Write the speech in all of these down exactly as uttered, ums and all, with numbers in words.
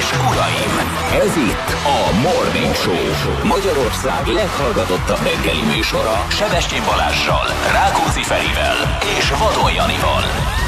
uraim, ez itt a Morning Show. Magyarország leghallgatottabb reggeli műsora. Sebestyén Balázssal, Rákóczi Ferivel és Vadon Janival.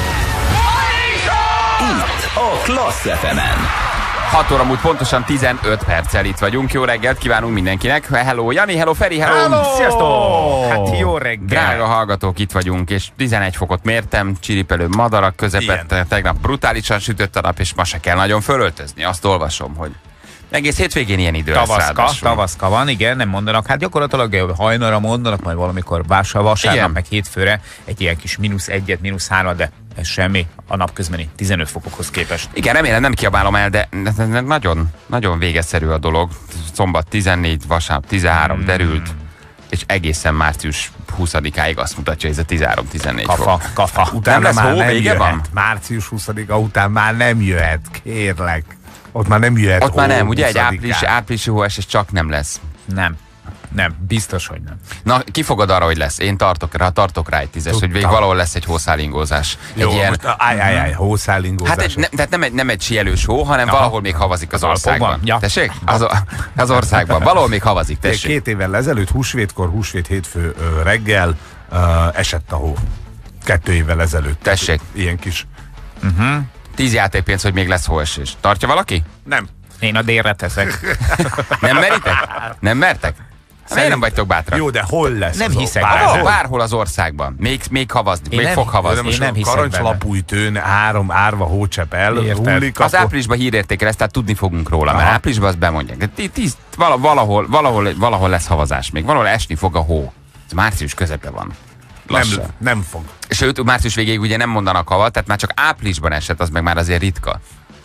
Itt a Klassz ef emen. hat óra múlt pontosan tizenöt perccel itt vagyunk. Jó reggelt kívánunk mindenkinek. Hello Jani, hello Feri, hello! Hello! Sziasztok! Hát jó reggel! Drága hallgatók, itt vagyunk, és tizenegy fokot mértem, csiripelő madarak közepette. Igen. Tegnap brutálisan sütött a nap, és ma se kell nagyon fölöltözni. Azt olvasom, hogy egész hétvégén ilyen idő lesz. Tavaszka, tavaszka van, igen, nem mondanak. Hát gyakorlatilag hajnalra mondanak, majd valamikor vasárnap, meg hétfőre egy ilyen kis mínusz egyet, mínusz három, de ez semmi a napközbeni tizenöt fokokhoz képest. Igen, remélem nem kiabálom el, de nagyon, nagyon végeszerű a dolog. Szombat tizennégy, vasárnap tizenhárom hmm. derült, és egészen március huszadikáig azt mutatja, hogy ez a tizenhárom tizennégy kafa, fok. Kafa. Utána nem lesz hó, vége jöhet. van? március huszadika után már nem jöhet, kérlek. Ott már nem jöhet. Ott már nem, ugye egy április, áprilisi hóesés csak nem lesz. Nem. Nem, biztos, hogy nem. Na, ki fogod arra, hogy lesz? Én tartok rá, tartok rá egy tízes, hogy végig valahol lesz egy hószálingózás. Jó, egy ilyen... most állj, állj, állj, hószálingózás. Hát egy, ne, tehát nem egy, nem egy síelős hó, hanem Aha. valahol még havazik az, az országban. Ja. Tessék? Az, az országban. Valahol még havazik, tessék. Két évvel ezelőtt, húsvétkor, húsvét hétfő ö, reggel ö, esett a hó. Kettő évvel ezelőtt. Tessék. Ilyen kis... Uh-huh. Tíz játékpénz, hogy még lesz hóesés. Tartja valaki? Nem. Én a délre teszek. Nem meritek? Nem mertek? Miért nem vagytok bátrak? Jó, de hol lesz? Nem hiszek. Bárhol, bárhol az országban. Még, még havazni, még nem, fog havazni. Én nem hiszek Karancslapújtőn három árva hócsepp elhullik. Az áprilisban hírértékel ezt, tehát tudni fogunk róla, mert áprilisban azt bemondják. De tíz, valahol, valahol, valahol lesz havazás még. Valahol esni fog a hó. Ez március közepe van. Nem, nem fog. Sőt, március végéig ugye nem mondanak havat, tehát már csak áprilisban esett, az meg már azért ritka.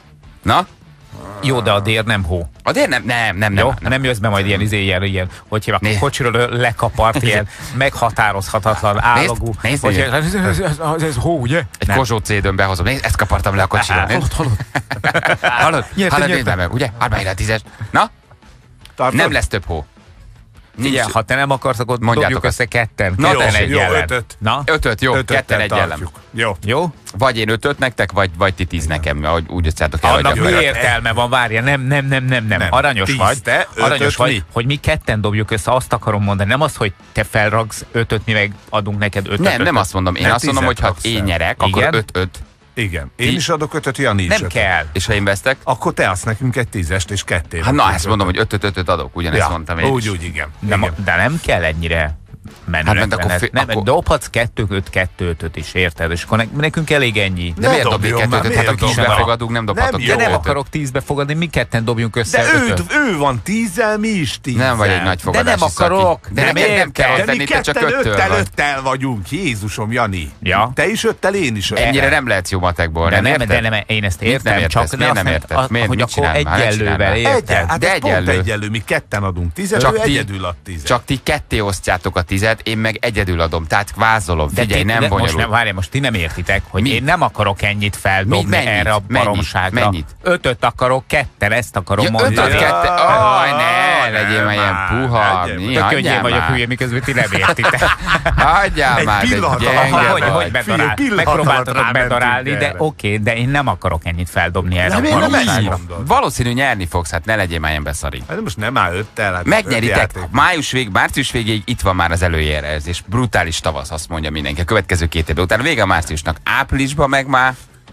Na? Jó, de a dér nem hó. A dér nem, nem, nem, nem. Jó, nem, nem jössz be majd ilyen, izé, ilyen, ilyen hogy hívják, a kocsiról lekapart, ilyen meghatározhatatlan állagú. Nézd, hogy nézd, ez, ez, ez, ez, ez hó, ugye? Egy Kozsó cé-dön behozom. Nézd, ezt kapartam le a kocsiról. Hallod, hallod. Hallod? Hallod, nézd meg, ugye? Add meg a tízes. Na? Tartod? Nem lesz több hó. Igen, ha te nem akarsz, akkor dobjuk össze ketten. Na, ketten egy jó, ellen. ötöt. Na? Ötöt, jó, ketten egy ellen. Jó. Jó? Vagy én ötöt nektek, vagy, vagy ti tíz nekem, ahogy úgy összeálltok el. Annak mi értelme van, várja, nem, nem, nem, nem, nem. nem. Aranyos Tíz, vagy, te, aranyos vagy, mi? hogy mi ketten dobjuk össze, azt akarom mondani. Nem az, hogy te felragsz ötöt, mi meg adunk neked ötöt. Nem, ötöt. nem azt mondom. Én Nem, azt mondom, hogy ha tízet én kapsz nyerek, el. akkor Igen? öt-öt. Igen. Én is adok ötöt, Jani is Nem ötöt. kell. És ha én vesztek? Akkor te adsz nekünk egy tízest és ketté. Hát na, ezt mondom, hogy ötöt-ötöt adok. Ugyanezt ja, mondtam én. úgy, úgy, igen. De, igen. de nem kell ennyire menőnek Hát, akkor lenned. fi- Nem, akkor- dobhatsz kettő, öt, kettő, ötöt is, érted? És akkor ne, nekünk elég ennyi. De miért dobni dobjon már, kettőt? Hát a miért tízbe dobjon? fogadunk, nem dobhatok Nem De jó. nem kettőt. akarok tízbe fogadni, mi ketten dobjunk össze De ő, ötöt. ő van tízzel, mi is tízzel. Nem vagy egy nagy fogadási De nem akarok. szaki. De Nem neked nem érted. kell De ott mi lenni, te csak ketten öttől öttel, vagy. öttel vagyunk. Jézusom, Jani. Ja. Te is öttel, én is öttel. Ennyire nem lehetsz jó matekból, De nem nem, érted? de nem, én ezt Mit értem, nem értesz? csak Miért azt nem érted? az- Miért? hogy Mit akkor csinálj már? Ne egyenlővel, csinálj már. érted? Egyen, hát De ez pont egyenlő. egyenlő, mi ketten adunk tízet, Csak ő ti- egyedül ad tízet. Csak ti ketté osztjátok a tizet, én meg egyedül adom. Tehát vázolom. De Figyelj, ti- nem de most bonyolult. nem, várj, most ti nem értitek, hogy Mi? én nem akarok ennyit feldobni Mi? Mennyit? erre a Mennyit? baromságra. Mennyit? Ötöt akarok, ketten, ezt akarom Ja, mondani. ötöt, kette... Aj, ne, nem, legyél már ilyen már, puha. legyen. Mi, Tök könnyű hagyjál vagyok már. hülye, miközben ti nem értitek. Hagyjál Egy már, de pillanat alatt gyenge Hogy, vagy. hogy bedarál? Figyelj, pillanat alatt Megpróbáltad rámentünk bedarálni, de erre. oké, de én nem akarok ennyit feldobni erre a miért nem baromságra. így mondod? Valószínű nyerni fogsz, hát ne legyél már ilyen beszari. Hát most nem áll öttel. Hát öt Megnyeritek. játék. Május vég, március végéig itt van már az előjelezés. Brutális tavasz, azt mondja mindenki. A következő két évben. Utána vége a márciusnak. Áprilisban meg már...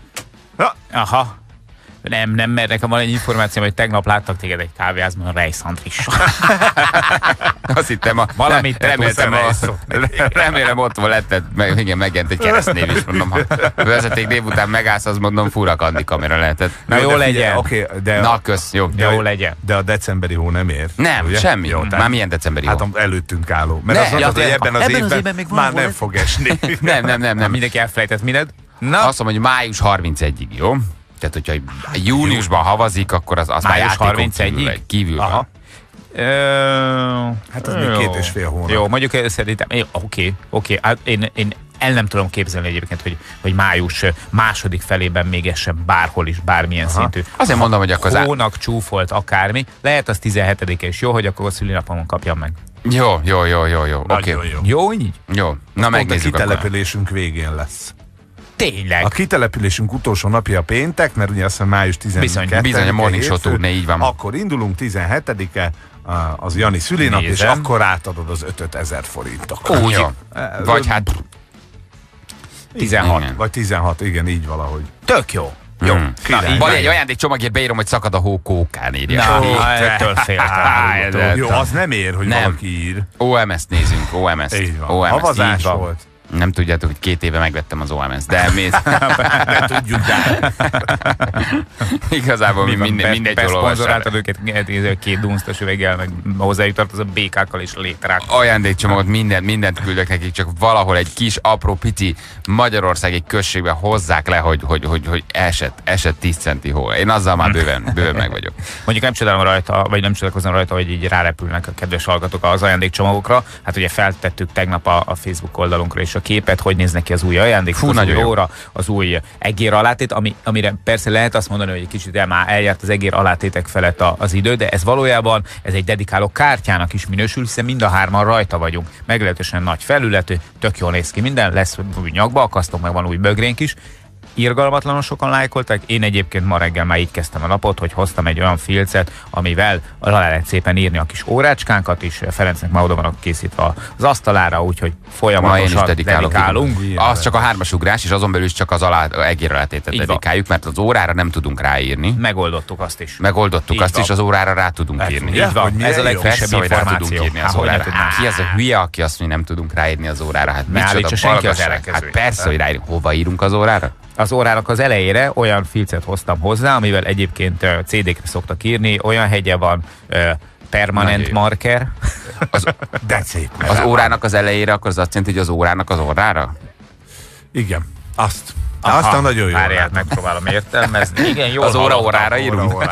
Ha, Aha. Nem, nem, mert nekem van egy információ, hogy tegnap láttak téged egy kávéházban a Reis-Andrissal. Azt hittem, a, Valamit te reméltem, tudsz a, remélem ott van lettet, meg, igen, megjelent egy keresztnév is, mondom, ha vezeték név után megállsz, azt mondom, fura kandi kamera lehetett. Na jó de legyen. figyelj, Oké, de, Na, kösz, jó. Jó legyen. de a decemberi hó nem ér. Nem, ugye? semmi. Jó, Már milyen decemberi Hát hó? a előttünk álló. Mert Ne, azt mondod, ja, hogy ebben az ebben az évben, évben még van már volt. nem fog esni. Nem, nem, nem, nem. Mindenki elfelejtett mindent. Na, Azt mondom, hogy május harmincegyediig, jó? Tehát, hogyha júniusban havazik, akkor az, az már Május játékon harmincegyediig? kívül, vagy, kívül van. Aha. Ö, Hát az még jó. két és fél hónap. Jó, mondjuk ö, szerintem, jó, oké, oké, hát én, én el nem tudom képzelni egyébként, hogy, hogy május második felében még essen bárhol is, bármilyen Aha. szintű. Azért mondom, hogy akkor az á- Hónak csúfolt akármi, lehet az tizenhetedike is jó, hogy akkor a szülinapomon kapjam meg. Jó, jó, jó, jó, jó. Oké. Nagyon jó. Jó így? Jó. Na, Pont a megnézzük akkor. kitelepülésünk végén lesz. Tényleg. A kitelepülésünk utolsó napja a péntek, mert ugye azt hiszem május tizenkettedike. Bizony, bizony, a Morning Show turné, így van. Akkor indulunk tizenhetedike, az Jani szülinap, és akkor átadod az ötezer forintokat. Úgy. Vagy hát tizenhat. Igen. Vagy tizenhat, igen, így valahogy. Tök jó. Jó. Hmm. Na, Bali, egy ajándékcsomagért beírom, hogy szakad a hó kókán, írja. Na, ettől féltem. Jó, az nem ér, hogy nem. valaki ír. o em es-t nézünk, o em es-t. Így van. o em es-t, Havazás így van. volt. Nem tudjátok, hogy két éve megvettem az o em es-t, de mi... Nem tudjuk, de... Igazából mi minden, mindegy jól olvassam. Szponzoráltad őket két dunsztos üveggel, meg hozzájuk tartozó békákkal és létrákkal. Ajándékcsomagot, mindent, mindent küldök nekik, csak valahol egy kis, apró, pici magyarországi községbe hozzák le, hogy, hogy, hogy, hogy esett, esett tíz centi hó. Én azzal már bőven, bőven meg vagyok. Mondjuk nem csodálom rajta, vagy nem csodálkozom rajta, hogy így rárepülnek a kedves hallgatók az ajándékcsomagokra. Hát ugye feltettük tegnap a, a Facebook oldalunkra is a képet, hogy néz neki az új ajándék, Fú, az új jó. óra, az új egér alátét, ami, amire persze lehet azt mondani, hogy egy kicsit el már eljárt az egér alátétek felett a, az idő, de ez valójában ez egy dedikáló kártyának is minősül, hiszen mind a hárman rajta vagyunk. Meglehetősen nagy felületű, tök jól néz ki minden, lesz új nyakba akasztónk, meg van új bögrénk is. Irgalmatlanul sokan lájkolták. Én egyébként ma reggel már így kezdtem a napot, hogy hoztam egy olyan filcet, amivel alá lehet szépen írni a kis órácskánkat is. Ferencnek már oda vannak készítve az asztalára, úgyhogy folyamatosan dedikálunk. Az csak a hármas ugrás, és azon belül is csak az alá, egér alátétet dedikáljuk, mert az órára nem tudunk ráírni. Megoldottuk azt is. Megoldottuk így azt van. is, az órára rá tudunk Hát, írni. így van, ez a legfrissebb Persze, hogy rá tudunk információ. írni az Ahol órára. lehet, Ki az a hülye, aki azt mondja, nem tudunk ráírni az órára? Hát Ne állítsa micsoda senki az balgaság. Hát ellenkezőjét. persze, hogy ráírunk. Hova írunk az órára? Az órának az elejére olyan filcet hoztam hozzá, amivel egyébként uh, cé dé-kre szoktak írni, olyan hegye van, uh, permanent Nagyon marker. Az, De szép. az órának az elejére, akkor az azt jelenti, hogy az órának az órára? Igen, azt. Aztán nagyon jó. Várjál, megpróbálom értelmezni. Igen, jó. Az óra órára írunk.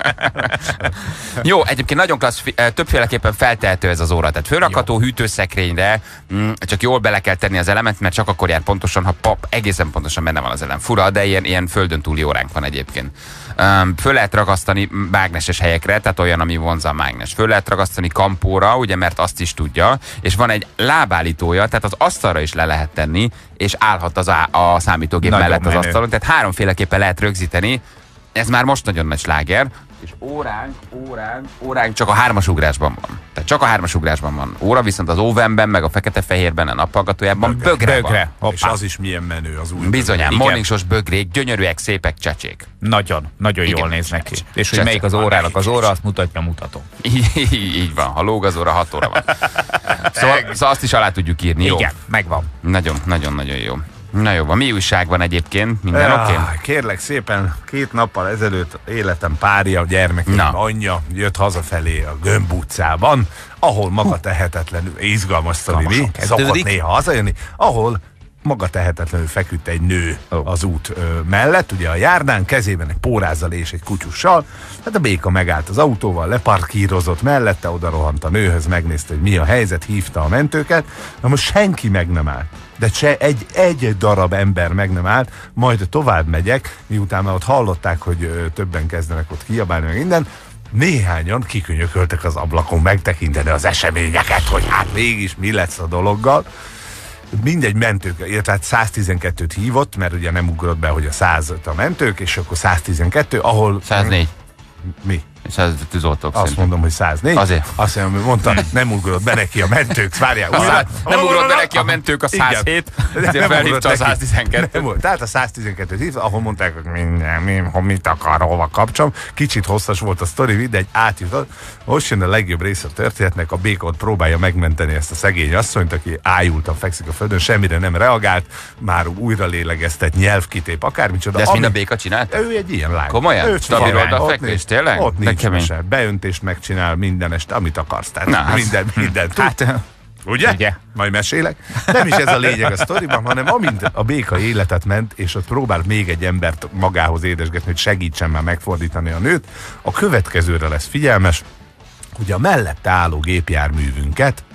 Jó, egyébként nagyon klassz, többféleképpen feltehető ez az óra. Tehát fölrakható hűtőszekrényre, mm, csak jól bele kell tenni az elemet, mert csak akkor jár pontosan, ha pap, egészen pontosan benne van az elem. Fura, de ilyen, ilyen földön túli óránk van egyébként. Um, föl lehet ragasztani mágneses helyekre, tehát olyan, ami vonza a mágnes. Föl lehet ragasztani kampóra, ugye, mert azt is tudja, és van egy lábállítója, tehát az asztalra is le lehet tenni, és állhat az á, a számítógép Nagyon mellett menő. az asztalon. Tehát háromféleképpen lehet rögzíteni. Ez már most nagyon nagy sláger. És óránk, óránk, óránk csak a hármas ugrásban van. Tehát csak a hármas ugrásban van óra, viszont az óvenben, meg a fekete-fehérben, a nappallgatójában bögre, bögre van. És az is milyen menő az új. Bizonyán, Igen. morning shows bögrék, gyönyörűek, szépek, csecsék. Nagyon, nagyon Igen. jól néznek ki. És hogy Csecek melyik az van, órának az óra, azt mutatja a mutató. Így, így van, ha lóg az óra, hat óra van. Szóval, szóval azt is alá tudjuk írni, jó? Igen, megvan. Nagyon, nagyon, nagyon jó. Na jó, van. Mi újság van egyébként? Minden oké? Okay? Kérlek szépen, két nappal ezelőtt életem párja, a gyermekeim Na. anyja jött hazafelé a Gömb utcában, ahol maga tehetetlenül, izgalmas sztori, mi? Izgalmasan Szokott kezdődik. néha hazajönni, ahol maga tehetetlenül feküdt egy nő Oh. az út ö, mellett, ugye a járdán, kezében egy pórázzal és egy kutyussal. Hát a béka megállt az autóval, leparkírozott mellette, oda rohant a nőhöz, megnézte, hogy mi a helyzet, hívta a mentőket. Na most senki meg nem állt. De se egy, egy darab ember meg nem állt, majd tovább megyek, miután már ott hallották, hogy ö, többen kezdenek ott kiabálni, meg minden. Néhányan kikönyököltek az ablakon megtekinteni az eseményeket, hogy hát mégis mi lesz a dologgal. Mindegy mentők, illetve hát száztizenkettőt hívott, mert ugye nem ugrott be, hogy a százat a mentők, és akkor száztizenkettő, ahol... száznégy. Mi? száz tűzoltók Azt szerintem. mondom, hogy száznégy. Azért. Azt mondom, hogy mondtam, nem ugrott be neki a mentők. Várjál, A újra. száz, nem ugrott be neki a mentők a Igen. százhét, Nem ezért felhívta ugrott a neki. száztizenkettőt. Nem volt. Tehát a száztizenkettőt hívta, ahol mondták, hogy minden, mi, hogy mit akar, hova kapcsam. Kicsit hosszas volt a sztori, mindegy, átjutott. Most jön a legjobb része a történetnek, a béka ott próbálja megmenteni ezt a szegény asszonyt, aki ájultan fekszik a földön, semmire nem reagált, már újra lélegeztet, nyelvkitép, akármicsoda. De ezt Ami- mind a béka csinálta? Ő egy ilyen lány. Komolyan? Ő Stabil figyelj, oldalfekvés, ott nincs- tényleg? Ott De nincs kemény. mese. Beöntést megcsinál minden este, amit akarsz. Tehát Na, hát. minden, minden. Hát, Ugye? Ugye? Majd mesélek. Nem is ez a lényeg a sztoriban, hanem amint a béka életet ment, és ott próbál még egy embert magához édesgetni, hogy segítsen már megfordítani a nőt, a következőre lesz figyelmes, hogy a mellette álló gépjárművünket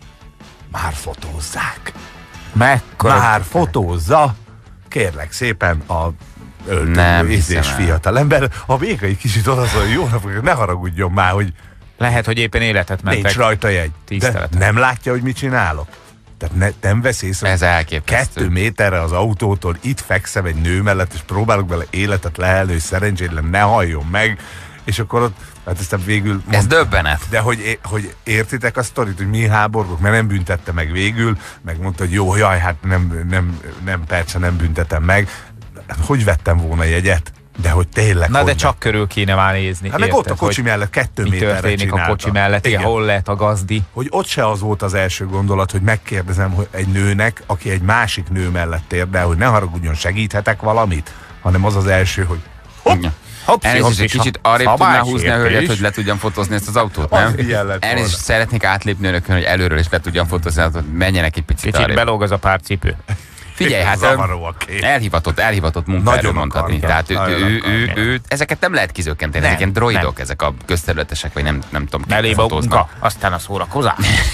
már fotózzák. mekkora... Már fotózza, kérlek szépen, a Nem öltöző és hiszem el. fiatalember. A béka egy kicsit odaszól, hogy jó napot, ne haragudjon már, hogy Lehet, hogy éppen életet mentek. nincs rajta jegy. De Tiszteletem. nem látja, hogy mit csinálok? Tehát ne, nem vesz észre, Ez elképesztő. Kettő méterre az autótól itt fekszem egy nő mellett, és próbálok bele életet lehelni, hogy szerencsétlen ne halljon meg, és akkor ott, hát aztán végül... Mond, Ez döbbenet. De hogy, hogy értitek a sztorit, hogy mi háborgok, mert nem büntette meg végül, meg mondta, hogy jó, jaj, hát nem, nem, nem persze nem büntetem meg. Hogy vettem volna jegyet? De hogy tényleg... Na de hogy csak körül kéne már nézni. Hát meg érted, ott a kocsi mellett kettő mi méterre történik csinálta. a kocsi mellett, igen, hol lehet a gazdi. Hogy ott se az volt az első gondolat, hogy megkérdezem hogy egy nőnek, aki egy másik nő mellett érdel, hogy ne haragudjon, segíthetek valamit, hanem az az első, hogy hopp, hopp, Elnézést, egy kicsit arrébb tudná húzni a hölgyet, hogy le tudjam fotózni ezt az autót, nem? Elnézést, szeretnék átlépni önökön, hogy előről is le tudjam fotózni, hogy menjenek egy picit Kicsit arrébb. belóg az a pár cipő. Figyelj, hát elhivatott, elhivatott munkaerő mondhatni. Tehát ő, ő, ő, ő, ezeket nem lehet kizökkenteni, ezek ilyen droidok, ezek a közterületesek, vagy nem, nem tudom, Melé munka, aztán a szórakozás.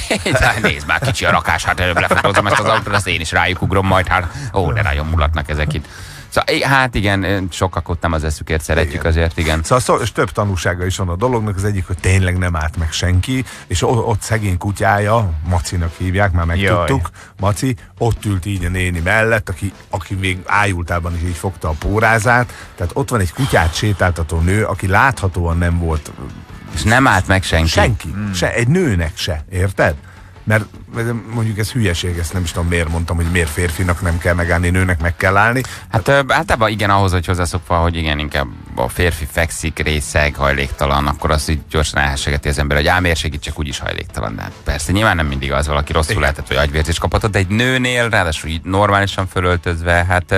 Nézd már, kicsi a rakás, hát előbb lefotózom ezt az autót, azt én is rájuk ugrom majd, hát ó, de nagyon mulatnak ezek itt. Szóval, hát igen, sokak ott nem az eszükért szeretjük igen. azért, igen. Szóval szó, és több tanúsága is van a dolognak, az egyik, hogy tényleg nem állt meg senki, és ott, ott szegény kutyája, Macinak hívják, már megtudtuk, Maci, ott ült így a néni mellett, aki, aki még ájultában is így fogta a pórázát, tehát ott van egy kutyát sétáltató nő, aki láthatóan nem volt... És nem állt meg senki. Senki, hmm. se, egy nőnek se, érted? Mert mondjuk ez hülyeség, ezt nem is tudom miért mondtam, hogy miért férfinak nem kell megállni, nőnek meg kell állni. Hát általában igen, ahhoz, hogy hozzászokva, hogy igen, inkább a férfi fekszik, részeg, hajléktalan, akkor azt így gyorsan elhessegeti az ember, hogy ám ér segítsek, úgyis hajléktalan. De hát persze, nyilván nem mindig az, valaki rosszul lehetett, hogy agyvérzést kaphatott, de egy nőnél, ráadásul így normálisan fölöltözve, hát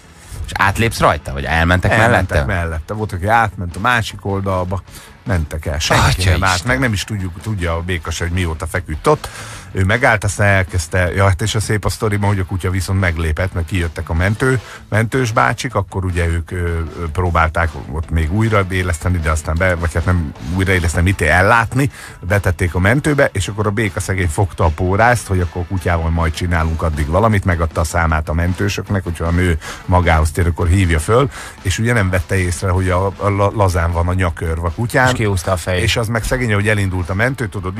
és átlépsz rajta, vagy elmentek, elmentek mellette? mellette. Volt, aki átment a másik oldalba, mentek el, senki nem állt meg, nem is tudjuk, tudja a békasa, hogy mióta feküdt ott. Ő megállt, aztán elkezdte, ja, hát és a szép a sztoriban, hogy a kutya viszont meglépett, mert kijöttek a mentő, mentős bácsik, akkor ugye ők ö, ö, próbálták ott még újraéleszteni, de aztán be, vagy hát nem újraéleszteni, mit ellátni, betették a mentőbe, és akkor a béka szegény fogta a pórázt, hogy akkor a kutyával majd csinálunk addig valamit, megadta a számát a mentősöknek, hogyha a nő magához tér, akkor hívja föl, és ugye nem vette észre, hogy a, a lazán van a nyakörv a kutyán. És kiúzta a fejét. És az meg szegény, hogy elindult a mentő, tudod,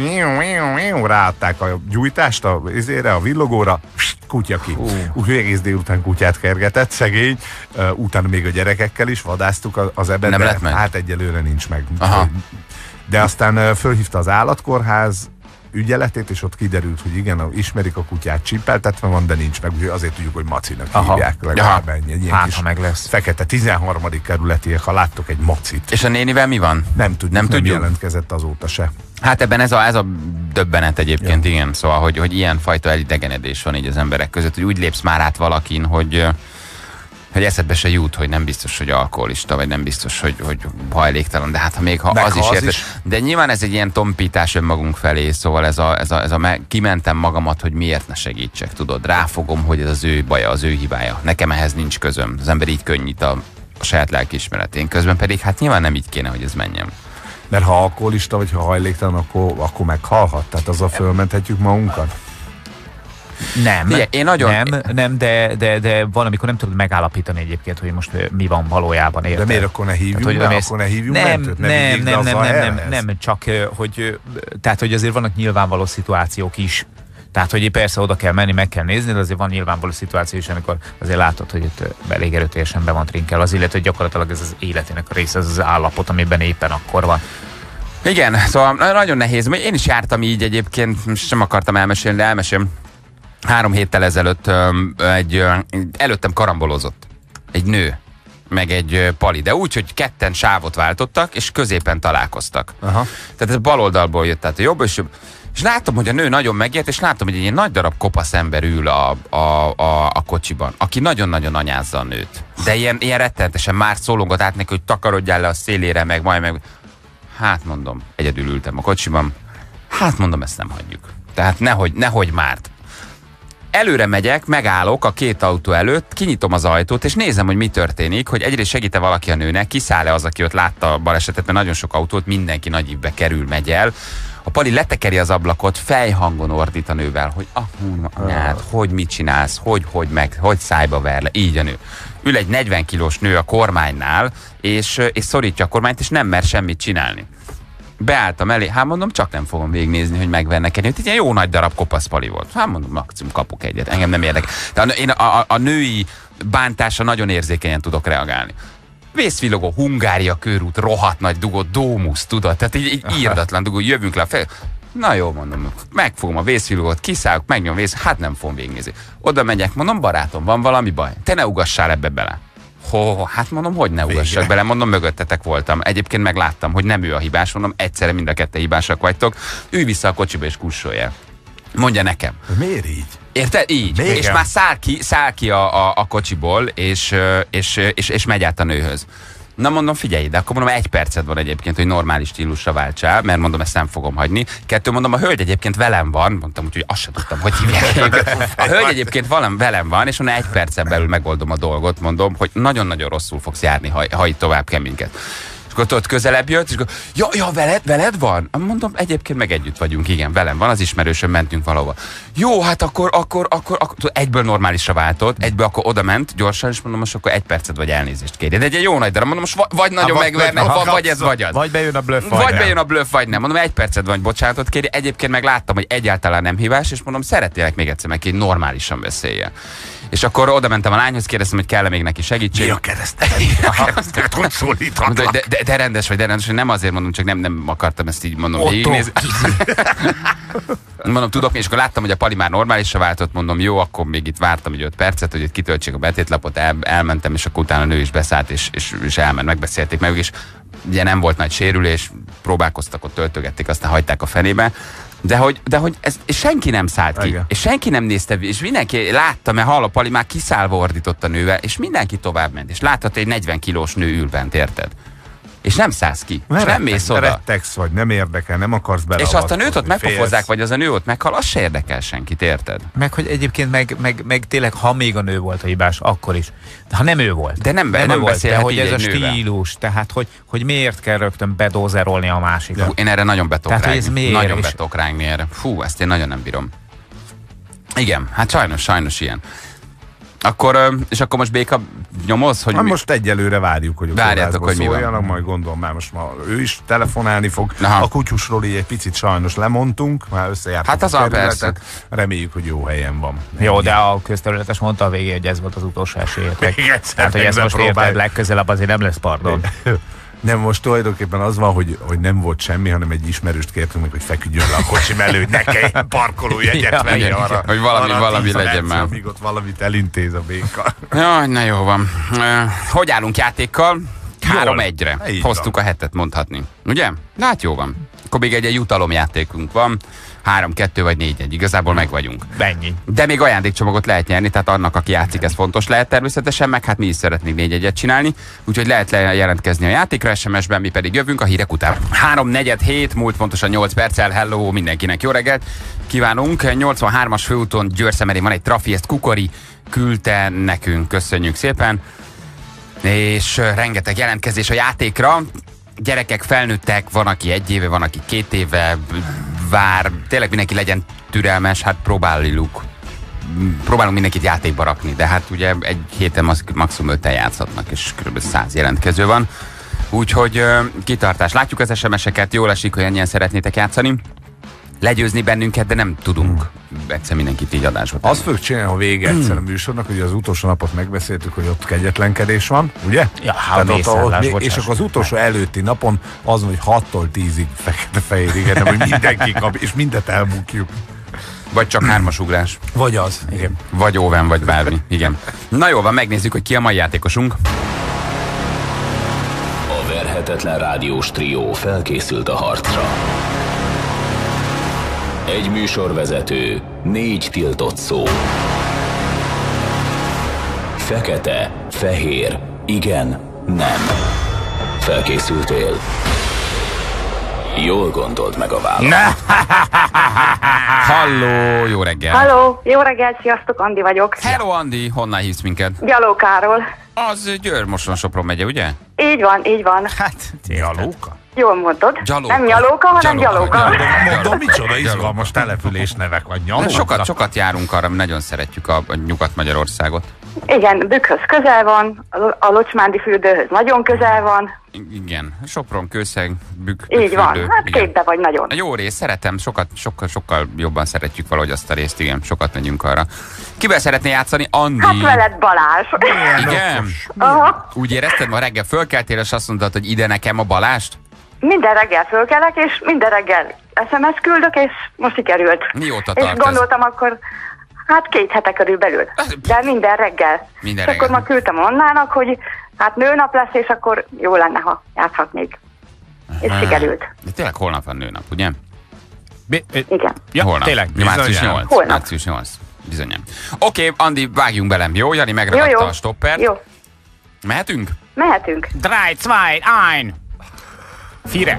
ráadták a gyújtást a, izére, a villogóra, kutya ki. Uh. Úgyhogy egész délután kutyát kergetett, szegény. Uh, utána még a gyerekekkel is vadáztuk az ebben, nem de lett meg? Hát egyelőre nincs meg. Aha. De aztán uh, fölhívta az állatkórház ügyeletét, és ott kiderült, hogy igen, ismerik a kutyát, csippeltetve van, de nincs meg, úgyhogy azért tudjuk, hogy Macinak Aha. hívják. Legalább ennyi. Egy ilyen hát, kis ha meg lesz. fekete tizenharmadik kerületiek, ha láttok egy Macit. És a nénivel mi van? Nem tudjuk, nem, nem tudjuk. jelentkezett azóta se. Hát ebben ez a, ez a döbbenet egyébként, ja. igen. Szóval, hogy, hogy ilyen fajta elidegenedés van így az emberek között, hogy úgy lépsz már át valakin, hogy, hogy eszedbe se jut, hogy nem biztos, hogy alkoholista, vagy nem biztos, hogy, hogy hajléktalan, de hát ha még ha Meg az ha is az érted. is. De nyilván ez egy ilyen tompítás önmagunk felé, szóval ez a, ez a, ez a me, kimentem magamat, hogy miért ne segítsek, tudod. Ráfogom, hogy ez az ő baja, az ő hibája. Nekem ehhez nincs közöm. Az ember így könnyít a, a saját lelkiismeretén. Közben pedig hát nyilván nem így kéne, hogy ez menjen. Mert ha alkoholista vagy ha hajléktalan, akkor, akkor meghalhat. Tehát azzal fölmenthetjük magunkat. Nem, Ugye, én nagyon... nem, nem de, de, de van, amikor nem tudod megállapítani egyébként, hogy most mi van valójában, érted? De miért akkor ne hívjunk tehát, be, hogy akkor ne hívjunk nem, mentőt? Ne nem, nem, nem, nem, nem, nem, nem, csak hogy, tehát, hogy azért vannak nyilvánvaló szituációk is. Tehát, hogy persze oda kell menni, meg kell nézni, de azért van nyilvánvaló szituáció is, amikor azért látod, hogy itt elég erőteljesen be van trinkel az, illetve hogy gyakorlatilag ez az életének a része, ez az állapot, amiben éppen akkor van. Igen, szóval nagyon nehéz. Én is jártam így egyébként, sem akartam elmesélni, de elmesélem. Három héttel ezelőtt um, egy, uh, előttem karambolozott egy nő, meg egy uh, pali, de úgy, hogy ketten sávot váltottak, és középen találkoztak. Aha. Tehát ez bal oldalból jött, tehát a jobb és jobb. És látom, hogy a nő nagyon megért, és látom, hogy egy ilyen nagy darab kopasz ember ül a, a, a, a kocsiban, aki nagyon-nagyon anyázza a nőt. De ilyen, ilyen rettenetesen már szólongott át neki, hogy takarodjál le a szélére, meg majd meg... Hát mondom, egyedül ültem a kocsiban. Hát mondom, ezt nem hagyjuk. Tehát nehogy, nehogy már. Előre megyek, megállok a két autó előtt, kinyitom az ajtót, és nézem, hogy mi történik, hogy egyrészt segít-e valaki a nőnek, kiszáll-e az, aki ott látta a balesetet, mert nagyon sok autót, mindenki nagy ívbe kerül, megy el. A pali letekeri az ablakot, fejhangon ordít a nővel, hogy ah, anyád, hogy mit csinálsz, hogy, hogy meg, hogy szájba ver le, így a nő. Ül egy negyven kilós nő a kormánynál, és, és szorítja a kormányt, és nem mer semmit csinálni. Beálltam elé, hát mondom, csak nem fogom végignézni, hogy megvernek egy. Itt ilyen jó nagy darab kopasz pali volt. Hát mondom, maximum kapok egyet, engem nem érdekel. De a, én a, a, a női bántásra nagyon érzékenyen tudok reagálni. Vészvillogó Hungária körút, rohadt nagy dugó, Dómusz, tudod? Tehát így, így írdatlan dugó, jövünk le a fel. Na jó, mondom, megfogom a vészvillogót, kiszállok, megnyom vész, hát nem fogom végignézni. Oda megyek, mondom, barátom, van valami baj? Te ne ugassál ebbe bele. Ho, hát mondom, hogy ne ugassak bele, mondom, mögöttetek voltam. Egyébként megláttam, hogy nem ő a hibás, mondom, egyszerre mind a ketten hibásak vagytok. Ülj vissza a kocsiba és kussolja. Mondja nekem. Miért így? Érted? Így. Végem. És már száll ki, száll ki a, a, a kocsiból, és, és, és, és megy át a nőhöz. Na mondom, figyelj, de akkor mondom, egy perced van egyébként, hogy normális stílusra váltsál, mert mondom, ezt nem fogom hagyni. Kettő, mondom, a hölgy egyébként velem van, mondtam, úgyhogy azt sem tudtam, hogy hívják. A hölgy egyébként velem, velem van, és mondom, egy percen belül megoldom a dolgot, mondom, hogy nagyon-nagyon rosszul fogsz járni, ha, ha itt tovább keménykedsz. És akkor ott közelebb jött, és akkor, ja, ja, veled, veled van? Mondom, egyébként meg együtt vagyunk, igen, velem van, az ismerősöm, mentünk valahova. Jó, hát akkor, akkor, akkor, akkor egyből normálisra váltott, egyből akkor oda ment gyorsan, és mondom, most akkor egy percet vagy elnézést kérj. De egy jó nagy darab, mondom, most vagy nagyon ha, megvernek, vagy, vagy ez vagy az. Vagy bejön a blöff, vagy, vagy nem. bejön a blöff, vagy nem. Mondom, egy percet vagy bocsánatot kérj. Egyébként meg láttam, hogy egyáltalán nem hívás, és mondom, szeretnélek még egyszer meg, hogy normálisan beszéljen. És akkor oda mentem a lányhoz, kérdeztem, hogy kell-e még neki segítség. Mi a keresztet? Hogy szólíthatlak? De, de, de rendes vagy, de rendes, hogy nem azért mondom, csak nem, nem akartam ezt így mondom végignézni. Mondom, tudok, és akkor láttam, hogy a pali már normálisra váltott, mondom, jó, akkor még itt vártam egy öt percet, hogy itt kitöltsék a betétlapot, el, elmentem, és akkor utána a nő is beszállt, és, és, és elment, megbeszélték meg, és ugye nem volt nagy sérülés, próbálkoztak, ott töltögették, aztán hagyták a fenébe. De hogy, de hogy ez, és senki nem szállt ki, igen. És senki nem nézte, és mindenki látta, mert hall a pali már kiszállva ordított a nővel, és mindenki tovább ment, és láthat, egy negyven kilós nő ül bent, érted? És nem szállsz ki, és nem mész oda. Rettegsz vagy, nem érdekel, nem akarsz beleavatkozni. És azt a nőt ott megpofozzák, vagy az a nő ott meghal, az se érdekel senkit, érted? Meg, hogy egyébként meg, meg, meg tényleg, ha még a nő volt a hibás, akkor is. De ha nem ő volt. De nem, nem, nem volt, de hogy ez a nővel. stílus, tehát hogy, hogy miért kell rögtön bedózerolni a másikat. Hú, én erre nagyon betok tehát, rágni. ez miért? Nagyon És... betok rágni erre. Fú, ezt én nagyon nem bírom. Igen, hát sajnos, sajnos ilyen. Akkor, és akkor most Béka nyomoz, hogy... Ha mi... most egyelőre várjuk, hogy a várjátok, hogy mi van. Majd gondolom már most ma ő is telefonálni fog. Aha. A kutyusról így egy picit sajnos lemondtunk, már összejártuk hát az a persze. Reméljük, hogy jó helyen van. Jó, de a közterületes mondta a végén, hogy ez volt az utolsó esélyetek. Tehát, hogy ezt most próbálj... érted, legközelebb azért nem lesz pardon. Nem, most tulajdonképpen az van, hogy, hogy nem volt semmi, hanem egy ismerőst kértünk meg, hogy feküdjön le a kocsi mellé, hogy ne kelljen parkolójegyet ja, venni arra. Hogy valami, arra valami legyen már. Amíg ott valamit elintéz a Béka. Jaj, na jó van. Hogy állunk játékkal? három egyre. Hoztuk a hetet, mondhatni. Ugye? Na hát jó van. Akkor még egy, egy jutalomjátékunk van. három kettő vagy négy egy. Igazából meg vagyunk. Ennyi. De még ajándékcsomagot lehet nyerni, tehát annak, aki játszik, ez fontos lehet természetesen, meg hát mi is szeretnénk négy egyet csinálni. Úgyhogy lehet jelentkezni a játékra es em es-ben, mi pedig jövünk a hírek után. három negyed hét, múlt pontosan nyolc perccel. Hello mindenkinek, jó reggelt kívánunk. nyolcvanhármas főúton Győr-Szemerén van egy trafi, ezt Kukori küldte nekünk, köszönjük szépen. És rengeteg jelentkezés a játékra. Gyerekek, felnőttek, van, aki egy éve, van, aki két éve vár. Tényleg mindenki legyen türelmes, hát próbáljuk. Próbálunk mindenkit játékba rakni, de hát ugye egy héten maximum öten játszhatnak, és kb. száz jelentkező van. Úgyhogy kitartás. Látjuk az es em es-eket, jól esik, hogy ennyien szeretnétek játszani. Legyőzni bennünket, de nem tudunk egyszer mindenkit így adásba tenni. Azt fogjuk csinálni, ha vége egyszer a műsornak, hogy az utolsó napot megbeszéltük, hogy ott kegyetlenkedés van, ugye? Ja, hát ott, ott, még, és akkor az utolsó előtti napon az, hogy hattól tízig fekete-fehér, igen, hogy mindenki kap, és mindet elbukjuk. Vagy csak hármas ugrás. Vagy az, igen. Vagy óven, vagy bármi, igen. Na jó van, megnézzük, hogy ki a mai játékosunk. A verhetetlen rádiós trió felkészült a harcra. Egy műsorvezető, négy tiltott szó. Fekete, fehér, igen, nem. Felkészültél? Jól gondold meg a választ. Halló, jó reggel. Halló, jó reggel, sziasztok, Andi vagyok. Hello, Andi, honnan hívsz minket? Gyalókáról. Az Győr-Moson-Sopron megye, ugye? Így van, így van. Hát, Gyalóka? Jól mondod. Gyalóka. Nem Nyalóka, hanem Gyalóka. Gyalóka. Mondom, micsoda izgalmas település nevek vagy. Na, sokat, sokat járunk arra, mi nagyon szeretjük a, a Nyugat-Magyarországot. Igen, Bükkhöz közel van, a Lo- a Locsmándi fürdőhöz nagyon közel van. Igen, Sopron, Kőszeg, Bükk, Így van, Fürdő, hát igen. képbe vagy nagyon. A jó rész, szeretem, sokat, sokkal, sokkal jobban szeretjük valahogy azt a részt, igen, sokat megyünk arra. Kivel szeretné játszani? Andi. Hát veled Balázs. Igen? Aha. Úgy érezted, ma reggel fölkeltél, és azt mondtad, hogy ide nekem a Balást? Minden reggel fölkelek, és minden reggel es em es küldök, és most sikerült. Mióta És tart ez? gondoltam akkor, hát két hete körülbelül. De minden reggel. Minden és akkor reggel. ma küldtem Annának, hogy hát nőnap lesz, és akkor jó lenne, ha játszhatnék. És sikerült. De tényleg holnap van nőnap, ugye? Bi- ö- Igen. Ja, holnap. tényleg. Március Bizonyám. nyolc. Holnap. Március nyolc. Bizonyám. Oké, okay, Andi, vágjunk belem, jó? Jani megragadta Jó, jó. a stoppert. Jó. Mehetünk? Mehetünk. Drei, zwei, ein. Fire.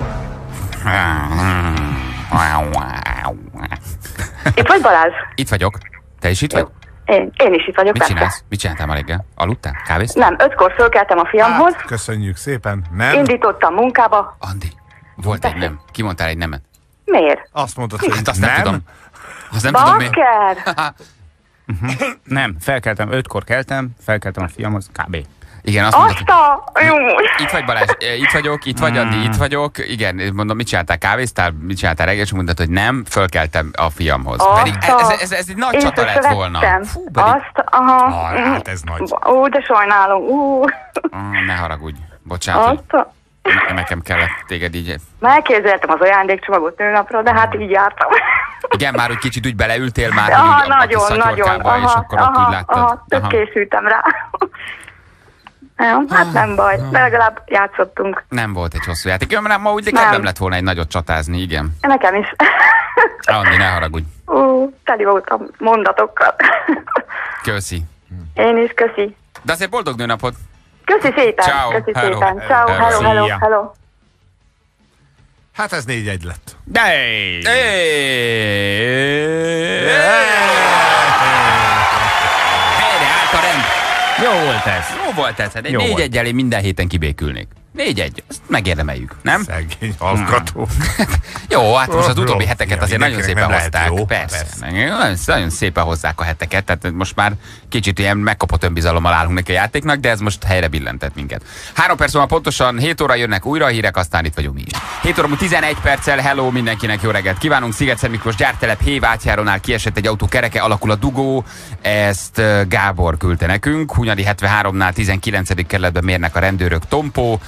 Itt vagy Balázs? Itt vagyok. Te is itt vagy? Én, én is itt vagyok. Mit persze. csinálsz? Mit csináltál ma reggel? Aludtál? Kávéztál? Nem, ötkor fölkeltem a fiamhoz, Hát, köszönjük szépen. Nem? indítottam munkába. Andi, volt egy nem. Kimondtál egy nemet. Miért? Azt mondtad, hogy Hát azt nem, nem tudom. Azt nem tudom miért. Bakker! Nem, felkeltem, ötkor keltem, felkeltem a fiamhoz, kb. Igen, azt mondtad, Azt a... Jó. itt vagy Balázs, eh, itt vagyok, itt vagy Andi, itt vagyok. Igen, mondom, mit csináltál, kávéztál, mit csináltál reggel, és mondtad, hogy nem, fölkeltem a fiamhoz. Azt Pedig a- ez, ez, ez egy nagy Én csata lett sose volna. vettem. Fú, pedig, Azt, aha. Ah, hát ez nagy. Ú, de sajnálom. Ú. ah, ne haragudj, bocsánat, hogy Azt a... ne- nekem kellett téged így. Megképzeltem az ajándékcsomagot nőnapra, de hát így jártam. Igen, már úgy kicsit úgy beleültél már, Aha, hogy úgy a kis nagyon, nagyon. szatyorkába, és akkor ott úgy láttad. aha, tök készültem rá. Ja, hát nem baj, de legalább játszottunk. Nem volt egy hosszú játék. Jó, mert ma úgy Nem. kedvem lett volna egy nagyot csatázni, igen. Nekem is. Andi, ne haragudj. Ú, teli voltam mondatokkal. Köszi. Én is, köszi. De azért boldog nőnapot. Köszi szépen, Ciao, köszi hello. szépen. Ciao, Hello. hello, hello, Szia. hello. Hát ez négy egy lett. Hey. Helyre állt a rend. Jó volt ez. Jó volt ez. Egy Jó négy volt. egyel én minden héten kibékülnék. Négy egy, ezt megérdemeljük, nem? Szegény hallgató. Jó, hát most az Jó, utóbbi jó. heteket Ja, azért nagyon mindenkinek szépen nem lehet hozták. jó. Persze. Persze. Nagyon, nagyon szépen hozzák a heteket, tehát most már kicsit ilyen megkapott önbizalommal állunk neki a játéknak, de ez most helyre billentett minket. Három perc múlva pontosan hét óra jönnek újra a hírek, aztán itt vagyunk mi is. hét óra múlva tizenegy perccel, hello mindenkinek, jó reggelt kívánunk. Sziget-Szent Miklós gyártelep Hév átjárónál kiesett egy autó kereke, alakul a dugó, ezt uh, Gábor küldte nekünk. Hunyadi hetvenháromnál tizenkilencedik kerületben mérnek a rendőrök tompó.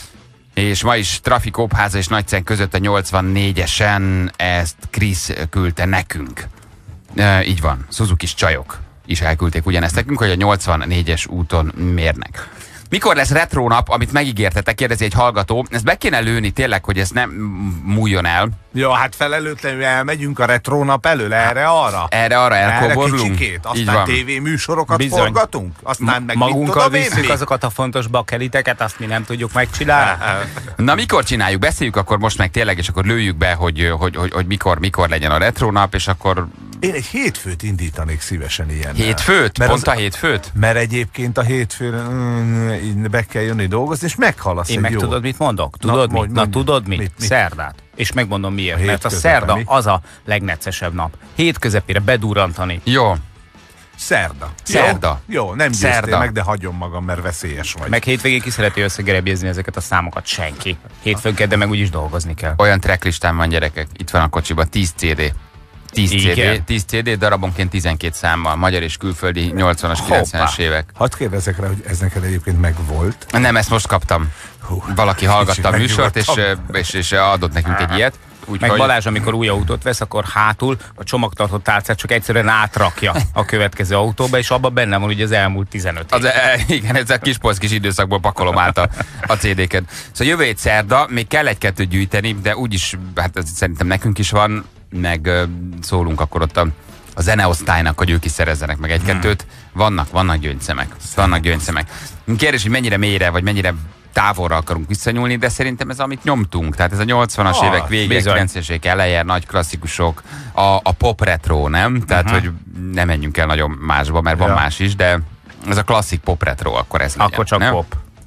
És ma is Trafikópháza és Nagycen között a nyolcvannégyesen ezt Krisz küldte nekünk. E, így van, Suzuki-s csajok is elküldték ugyanezt nekünk, hogy a nyolcvannégyes úton mérnek. Mikor lesz retrónap, amit megígértetek, kérdezi egy hallgató. Ezt be kéne lőni tényleg, hogy ez nem múljon el. Ja, hát felelőtlenül elmegyünk a retrónap elől, erre-arra. Erre-arra Erre elkoborlunk. kicsikét, Így aztán van. tévéműsorokat Bizony. forgatunk, aztán meg mit Magunkkal tudom én visszük mi? azokat a fontos bakeliteket, azt mi nem tudjuk megcsinálni. Na mikor csináljuk? Beszéljük akkor most meg tényleg, és akkor lőjük be, hogy, hogy, hogy, hogy mikor, mikor legyen a retrónap, és akkor Én egy hétfőt indítanék szívesen ilyen. hétfőt? Mert Pont az- a hétfőt? Mert egyébként a hétfőn mm, így be kell jönni dolgozni, és meghalasz Én egy meg jó. tudod, mit mondok? Tudod mondj, mit? Na mondj. tudod mit? Mit, mit? Szerdát. És megmondom miért. A hét Mert a közepe, szerda mi? az a legnecesebb nap. Hét közepére bedurrantani. Jó. Szerda. Szerda. Jó, jó nem győztél Szerda. meg, de hagyom magam, mert veszélyes vagy. Meg hétvégén ki szereti összegerebjezni ezeket a számokat? Senki. Hétfőn kedden meg úgyis dolgozni kell. Olyan tracklistán van, gyerekek. Itt van a kocsiban tíz cé dé. tíz cé dé, Igen. tíz cé dé darabonként tizenkét számmal. Magyar és külföldi nyolcvanas, kilencvenes évek. Hadd kérdezek rá, hogy ez neked egyébként megvolt. Nem, ezt most kaptam. Hú, Valaki hallgatta kicsit a műsort, és, megnyugodtam. és, és adott nekünk egy ilyet. Meg Úgyhogy Balázs, amikor új autót vesz, akkor hátul a csomagtartó tálcát csak egyszerűen átrakja a következő autóba, és abban benne van ugye az elmúlt tizenöt év. az, e, igen, ez a kis polszkis időszakból pakolom át a, a cé déket. Szóval jövő hét szerda, még kell egy-kettőt gyűjteni, de úgyis, hát ez szerintem nekünk is van, meg ö, szólunk akkor ott a, a zeneosztálynak, hogy ők is szerezzenek meg egy-kettőt. Vannak, vannak gyöngyszemek. Vannak gyöngyszemek. Kérdés, hogy mennyire mélyre, vagy mennyire távolra akarunk visszanyúlni, de szerintem ez, amit nyomtunk, tehát ez a nyolcvanas Ah, évek vége, bizony. kilencvenes évek eleje, nagy klasszikusok, a, a pop retro, nem? Tehát, uh-huh. hogy nem menjünk el nagyon másba, mert van Ja. más is, de ez a klasszik pop retro, akkor ez legyen, Akkor csak nem? pop.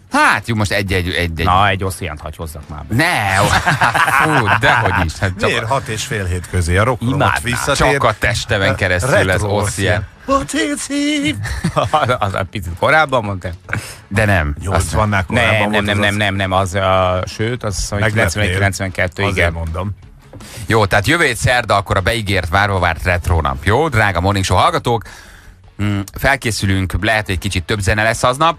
Hát jó, most egy-egy... Egy, egy. Na, egy oszciánt hagy hozzak már be. Ne, fú, dehogy is. Hát Miért hat és fél hét közé a rockromat visszatér? Csak a testemen keresztül ez oszcián. Az a picit korábban mondtál? De nem. nyolcvannál korábban Nem, nem, nem, nem, nem, nem, az, uh, sőt, az kilencvenegy kilencvenkettő, igen. mondom. Jó, tehát jövő hét szerda akkor a beígért, várva várt retro nap. Jó, drága Morning Show hallgatók, mm, felkészülünk, lehet, hogy egy kicsit több zene lesz aznap,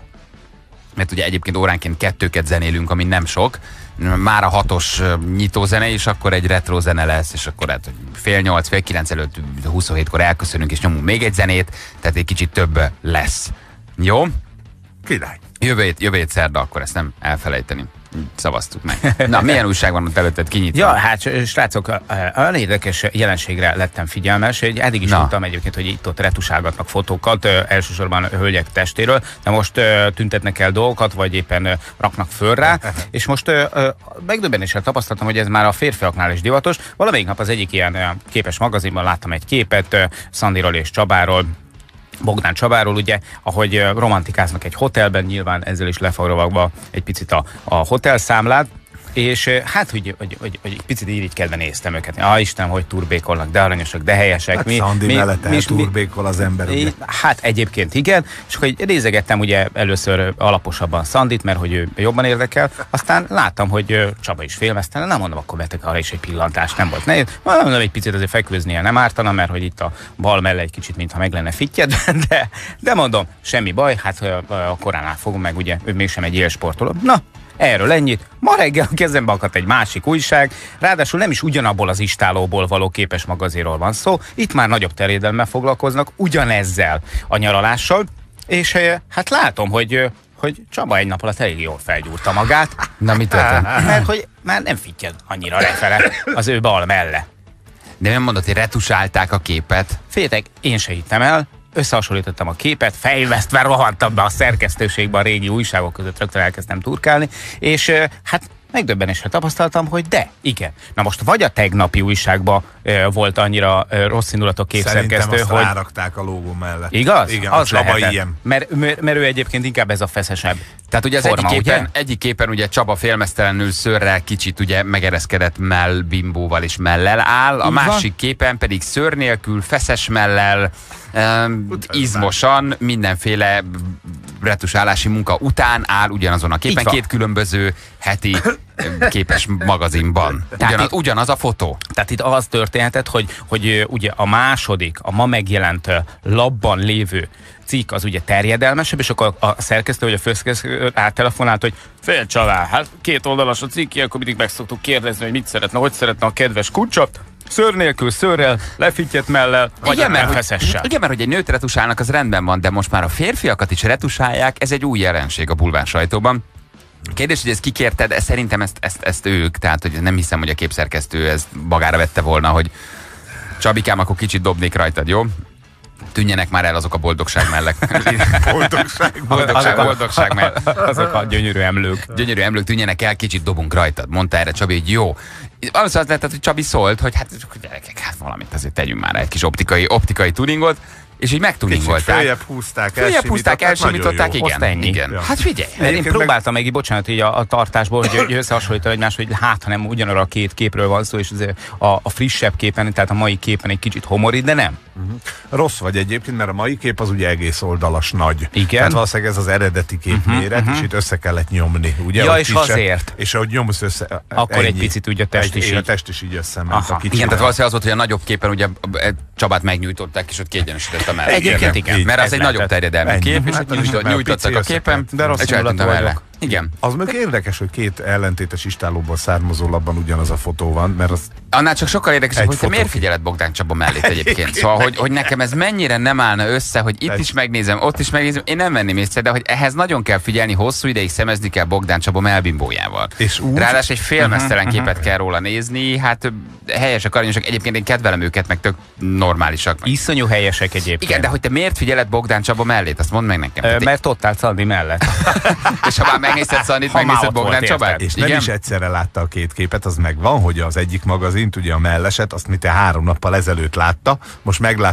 mert ugye egyébként óránként kettőket zenélünk, ami nem sok. Már a hatos nyitózene is, akkor egy retro zene lesz, és akkor hát fél nyolc, fél kilenc előtt huszonhétkor elköszönünk, és nyomunk még egy zenét, tehát egy kicsit több lesz. Jó? Király. Jövő hét, jövő hét szerda, akkor ezt nem elfelejteni. Szavaztuk meg. Na, milyen újság van ott előtted kinyitva? Ja, hát srácok, olyan érdekes jelenségre lettem figyelmes, hogy eddig is tudtam egyébként, hogy itt-ott retusálgatnak fotókat, elsősorban hölgyek testéről, de most tüntetnek el dolgokat, vagy éppen raknak föl rá, és most megdöbbenéssel tapasztaltam, hogy ez már a férfiaknál is divatos. Valamelyik nap az egyik ilyen képes magazinban láttam egy képet Szandiról és Csabáról, Bogdán Csabáról, ugye, ahogy romantikáznak egy hotelben, nyilván ezzel is lefagrovagva egy picit a, a hotelszámlát, és hát, hogy, hogy, hogy, hogy egy picit irigykedve néztem őket. Ah, Istenem, hogy turbékolnak, de aranyosak, de helyesek. Hát mi, Szandi mi, mellett mi, turbékol az ember. Ugye? Hát egyébként igen, és akkor nézegettem ugye először alaposabban Szandit, mert hogy ő jobban érdekel, aztán láttam, hogy Csaba is félmeztelen, nem mondom, akkor vettek arra is egy pillantást, nem volt nehéz. Mondom, egy picit azért fekvőznie nem ártana, mert hogy itt a bal melle egy kicsit, mintha meg lenne fittyed, de, de mondom, semmi baj, hát a koránál fogom meg, ugye, ő mégsem egy élsportoló. Na, erről ennyit. Ma reggel a kezembe akadt egy másik újság, ráadásul nem is ugyanabból az istálóból való képes magazinról van szó, itt már nagyobb terjedelemmel foglalkoznak ugyanezzel a nyaralással, és hát látom, hogy, hogy Csaba egy nap alatt elég jól felgyúrta magát. Na, mit történt? Mert hogy már nem fittyed annyira lefele az ő bal melle. De nem mondod, hogy retusálták a képet? Féltek, én se hittem el, összehasonlítottam a képet, fejvesztve rohantam be a szerkesztőségbe a régi újságok között, rögtön elkezdtem turkálni, és hát megdöbbenésre tapasztaltam, hogy de, igen. Na most vagy a tegnapi újságban e, volt annyira e, rossz indulatú képszerkesztő, Szerintem azt hogy... rárakták a lógó mellett. Igaz? Igen, az Csaba lehetett. ilyen. Mert, mert, mert ő egyébként inkább ez a feszesebb. Tehát ugye az forma, egyik, képen, ugye? egyik képen ugye Csaba félmeztelenül szőrrel kicsit ugye megereszkedett mell bimbóval és mellel áll, a Így másik van. képen pedig szőr nélkül, feszes mellel, um, izmosan, mindenféle retusálási munka után áll ugyanazon a képen, két különböző heti képes magazinban. Ugyanaz, itt, ugyanaz a fotó. Tehát itt az történhetett, hogy, hogy ugye a második, a ma megjelent labban lévő cikk az ugye terjedelmesebb, és akkor a szerkesztő vagy a főszerkesztő áttelefonált, hogy fél csalá, hát két oldalas a cikk, ilyenkor mindig meg szoktuk kérdezni, hogy mit szeretne, hogy szeretne a kedves kucsa, szőr nélkül, szőrrel, lefittyet mellel, vagy igen, mert, feszessel. igen, mert hogy egy nőt retusálnak, az rendben van, de most már a férfiakat is retusálják, ez egy új jelenség a bulvár sajtóban. Kérdés, hogy ezt kikérted, ez, szerintem ezt, ezt, ezt ők, tehát hogy nem hiszem, hogy a képszerkesztő ezt magára vette volna, hogy Csabikám, akkor kicsit dobnék rajtad, jó? Tűnjenek már el azok a boldogság mellek. Boldogság, boldogság, boldogság mellett. Azok a gyönyörű emlők. Gyönyörű emlők, tűnjenek el, kicsit dobunk rajtad. Mondta erre Csabi, hogy jó. Valószínűleg az lehetett, hogy Csabi szólt, hogy hát gyerekek, hát valamit azért tegyünk már egy kis optikai, optikai tuningot, és így megtuningolták. Följebb húzták, Följebb húzták, elsimították, igen. igen. Ja. Hát figyelj. Én, én próbáltam meg, bocsánat, így a, a tartásból, hogy összehasonlítani egymást, hogy hát, ha nem ugyanarra a két képről van szó, és a, a frissebb képen, tehát a mai képen egy kicsit homorít, de nem. Uh-huh. Rossz vagy egyébként, mert a mai kép az ugye egész oldalas nagy. Igen. Tehát valószínűleg ez az eredeti képméret, uh-huh, és itt össze kellett nyomni. Ugye, ja, és kisebb, azért. És ahogy nyomsz össze, akkor ennyi. Egy picit ugye a test is egy, így. A test is így összement. Aha. A kicsivel. Igen, tehát valószínűleg az volt, hogy a nagyobb képen ugye Csabát megnyújtották, és ott kiegyenesített a mellé. Egyébként igen. Mert az ez egy lehetett. nagyobb terjedelmű kép, és hát ott nyújtott, nyújtottak a képen, de rossz és eltűnt a mellé. Igen. Az meg érdekes, hogy két ellentétes istálóból származó labban ugyanaz a fotó van, mert az... Annál csak sokkal érdekesebb, hogy te fotó. miért figyeled Bogdán Csaba mellét egyébként. Szóval, hogy, hogy nekem ez mennyire nem állna össze, hogy itt is megnézem, ott is megnézem, én nem venném észre, de hogy ehhez nagyon kell figyelni, hosszú ideig szemezni kell Bogdán Csaba mellbimbójával. És úgy... Ráadásul egy félmeztelen uh-huh, képet uh-huh. kell róla nézni, hát helyesek, aranyosak, egyébként én kedvelem őket, meg tök normálisak. Iszonyú helyesek egyébként. Igen, de hogy te miért figyeled Bogdán Csaba mellét, azt mondd meg nekem. Ö, mert ott állt Szandi mellett. És ha már megnézted Szandit, megnézted Bogdán Csabát? És nem igen? is egyszerre látta a két képet, az megvan, hogy az egyik magazint, ugye a melleset, azt mint te három nappal ezelőtt látta, most meglátta,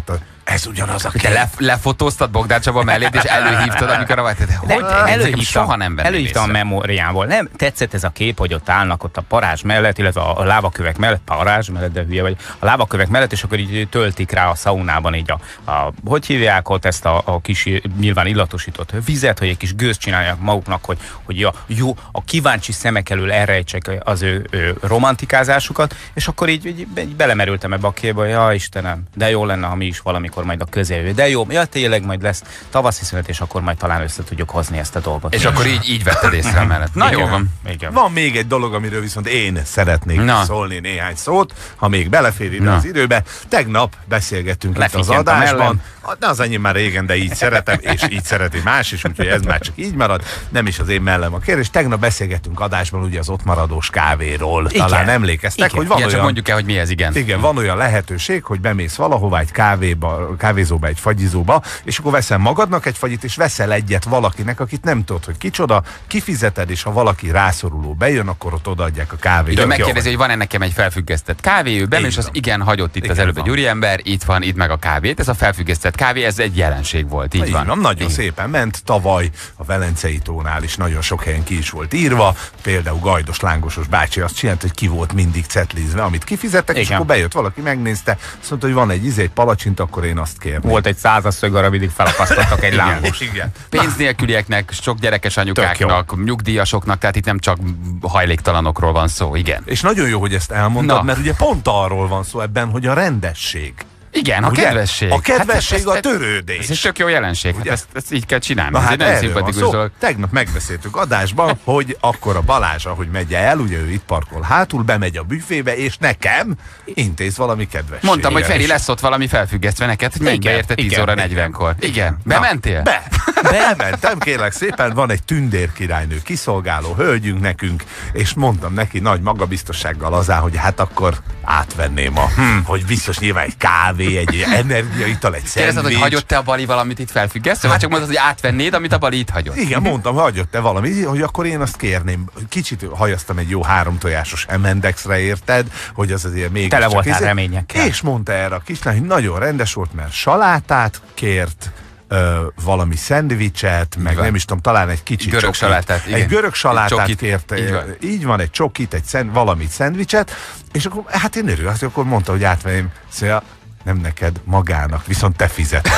Ez ugyanaz a Te kép. le, lefotóztad Bogdán Csaba mellét, és előhívtad, amikor a hogy Előhívtam, soha nem venni előhívtam a észre. memóriámból. Nem tetszett ez a kép, hogy ott állnak ott a parázs mellett, illetve a, a lávakövek mellett, parázs mellett, de hülye vagy, a lávakövek mellett, és akkor így töltik rá a szaunában így a, a hogy hívják ott ezt a, a kis nyilván illatosított vizet, hogy egy kis gőzt csinálják maguknak, hogy, hogy a, jó, a kíváncsi szemek elől elrejtsek az ő, ő romantikázásukat, és akkor így, így, így belemerültem ebbe a képbe, hogy ja Istenem, de jó lenne, ha mi is valamikor majd a közeljövő. De jó, ja tényleg majd lesz tavaszi szünet, és akkor majd talán össze tudjuk hozni ezt a dolgot. És akkor így, így vetted észre mellett. Na jó van. Igen. Van még egy dolog, amiről viszont én szeretnék Na. szólni néhány szót, ha még belefér ide Na. az időbe. Tegnap beszélgettünk itt az Lefittyent a adásban. mellem. De az enyém már régen, de így szeretem, és így szereti más is, úgyhogy ez már csak így marad. Nem is az én mellem a kérdés. Tegnap beszélgettünk adásban ugye az ott maradós kávéról. Igen. Talán emlékeztek, Igen. hogy van Igen, csak olyan... mondjuk el, hogy mi ez, igen. Igen, van olyan lehetőség, hogy bemész valahová egy kávéba, kávézóba, egy fagyizóba, és akkor veszel magadnak egy fagyit, és veszel egyet valakinek, akit nem tudod, hogy kicsoda, kifizeted, és ha valaki rászoruló bejön, akkor ott odaadják a kávét. Ő megkérdezi, hogy van-e nekem egy felfüggesztett kávé, ő bemegy, és az van. igen, hagyott itt Igen, az előbb van. egy úriember, itt van, itt meg a kávét. Ez a felfüggesztett kávé, ez egy jelenség volt, így Így van. van, nagyon Igen. szépen ment. Tavaly a Velencei tónál is nagyon sok helyen ki is volt írva. Például Gajdos Lángosos bácsi azt csinált, hogy ki volt mindig cetlizve, amit kifizettek, és Igen. akkor bejött valaki, megnézte, azt mondta, hogy van egy izé, egy palacsint, akkor én azt kérném. Volt egy százas szög, arra mindig felakasztottak egy lángos. Igen. Pénz nélkülieknek, sok gyerekes anyukáknak, nyugdíjasoknak, tehát itt nem csak hajléktalanokról van szó, igen. És nagyon jó, hogy ezt elmondtad, Na. mert ugye pont arról van szó ebben, hogy a rendesség. Igen, a Ugye? kedvesség. A kedvesség, Hát ez- a ez- törődés. Ez egy tök jó jelenség, hát Ugye? ezt, ezt így kell csinálni. Na ez hát egy nagyon erről van szimpatikus szó. dolog. Tegnap megbeszéltük adásban, hogy akkor a Balázs, ahogy megy el, ugye ő itt parkol hátul, bemegy a büfébe, és nekem intéz valami kedvességet. Mondtam, hogy Feri, lesz ott valami felfüggesztve neked, hogy menj be Igen, érte tíz igen, óra igen. negyvenkor. Igen. Na, Bementél? Be. Bementem, kérlek szépen, van egy tündérkirálynő kiszolgáló hölgyünk nekünk, és mondtam neki nagy magabiztossággal azá, hogy hát akkor átvenném a, hm, hogy biztos nyilván egy kávé, egy energiaital, egy Kérdezted, hogy szendvics. hagyott-e a Bali valamit itt felfüggesztve, vagy csak mondtad, hogy átvennéd, amit a Bali itt hagyott? Igen, mondtam, hagyott-e valami, hogy akkor én azt kérném. Kicsit hajaztam egy jó három tojásos em and exre, érted, hogy az azért még Tele csak voltál izé- reményekkel. És mondta erre a kislány, hogy nagyon rendes volt, mert salátát kért, Ö, valami szendvicset, meg van. nem is tudom, talán egy kicsit Görög csokit. salátát, igen. Egy görög salátát Egy csokit, kért, így így van. van. így van, egy csokit, egy szend, valamit szendvicset, és akkor hát én örülök, akkor mondta, hogy átvenném, szóval nem neked, magának, viszont te fizeted.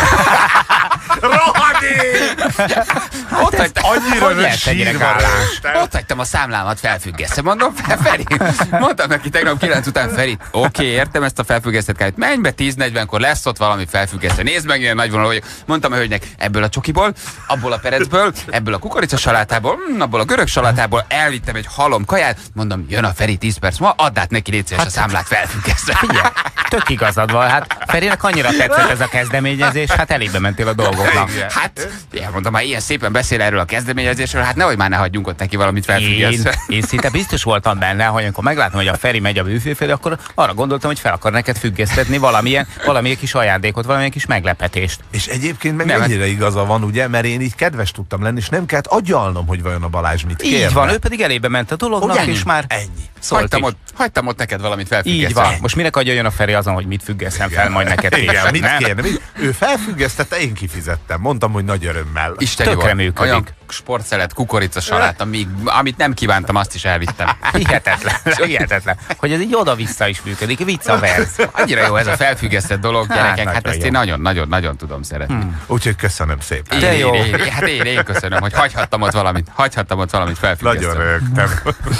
Rohadék! Ott hagytam, Annyira hogy hogy lehet ennyire sírva gálás? rögtem. ott hagytam a számlámat felfüggesztve. Mondom, Feri, mondtam neki tegnap kilenc után, Feri, oké, okay, értem ezt a felfüggesztett kávét, menj be tíz negyvenkor, lesz ott valami felfüggesztve. Nézd meg, ilyen nagy vonal vagyok. Mondtam a hölgynek, ebből a csokiból, abból a perecből, ebből a kukorica salátából, mm, abból a görög salátából elvittem egy halom kaját. Mondom, jön a Feri tíz perc ma, add át neki légy szíves a számlát felfüggesztve. Figyelj, tök igazad van. Hát Ferinek annyira tetszett ez a kezdeményezés, hát elébe mentél a dolgoknak. Igen. Hát, én mondom, ha ilyen szépen beszél erről a kezdeményezésről, hát nehogy már ne hagyjunk ott neki valamit Én, felfüggesztve. én szinte biztos voltam benne, hogy amikor meglátom, hogy a Feri megy a büfé felé, akkor arra gondoltam, hogy fel akar neked függesztetni valamilyen, valamilyen kis ajándékot, valamilyen kis meglepetést. És egyébként meg Nem, mennyire igaza van, ugye, mert én így kedves tudtam lenni, és nem kellett agyalnom, hogy vajon a Balázs mit Így kérne. van, ő pedig elébe ment a dolognak, Ugye? és már Ennyi. szólt Hagytam is. ott, hagytam ott neked valamit Így felfüggesztve. van. Most minek adja jön a Feri azon, hogy mit függeszem fel majd neked Igen, később, mit nem? kérne? Mit? Ő felfüggesztette, én kifizettem. Mondtam, hogy nagy örömmel. Isteni Tökre volt. működik. Olyan sportszelet, kukorica saláta, még, amit nem kívántam, azt is elvittem. Hihetetlen, hihetetlen, hogy ez így oda-vissza is működik, vicca verz. Annyira jó ez a felfüggesztett dolog, Hát, gyerekek, hát, nagyon ezt jó. én nagyon-nagyon-nagyon tudom szeretni. Hmm. Úgyhogy köszönöm szépen. De Én, jó. én, én, hát én, én köszönöm, hogy hagyhattam ott valamit, hagyhattam ott valamit felfüggesztve. Nagyon rögtem.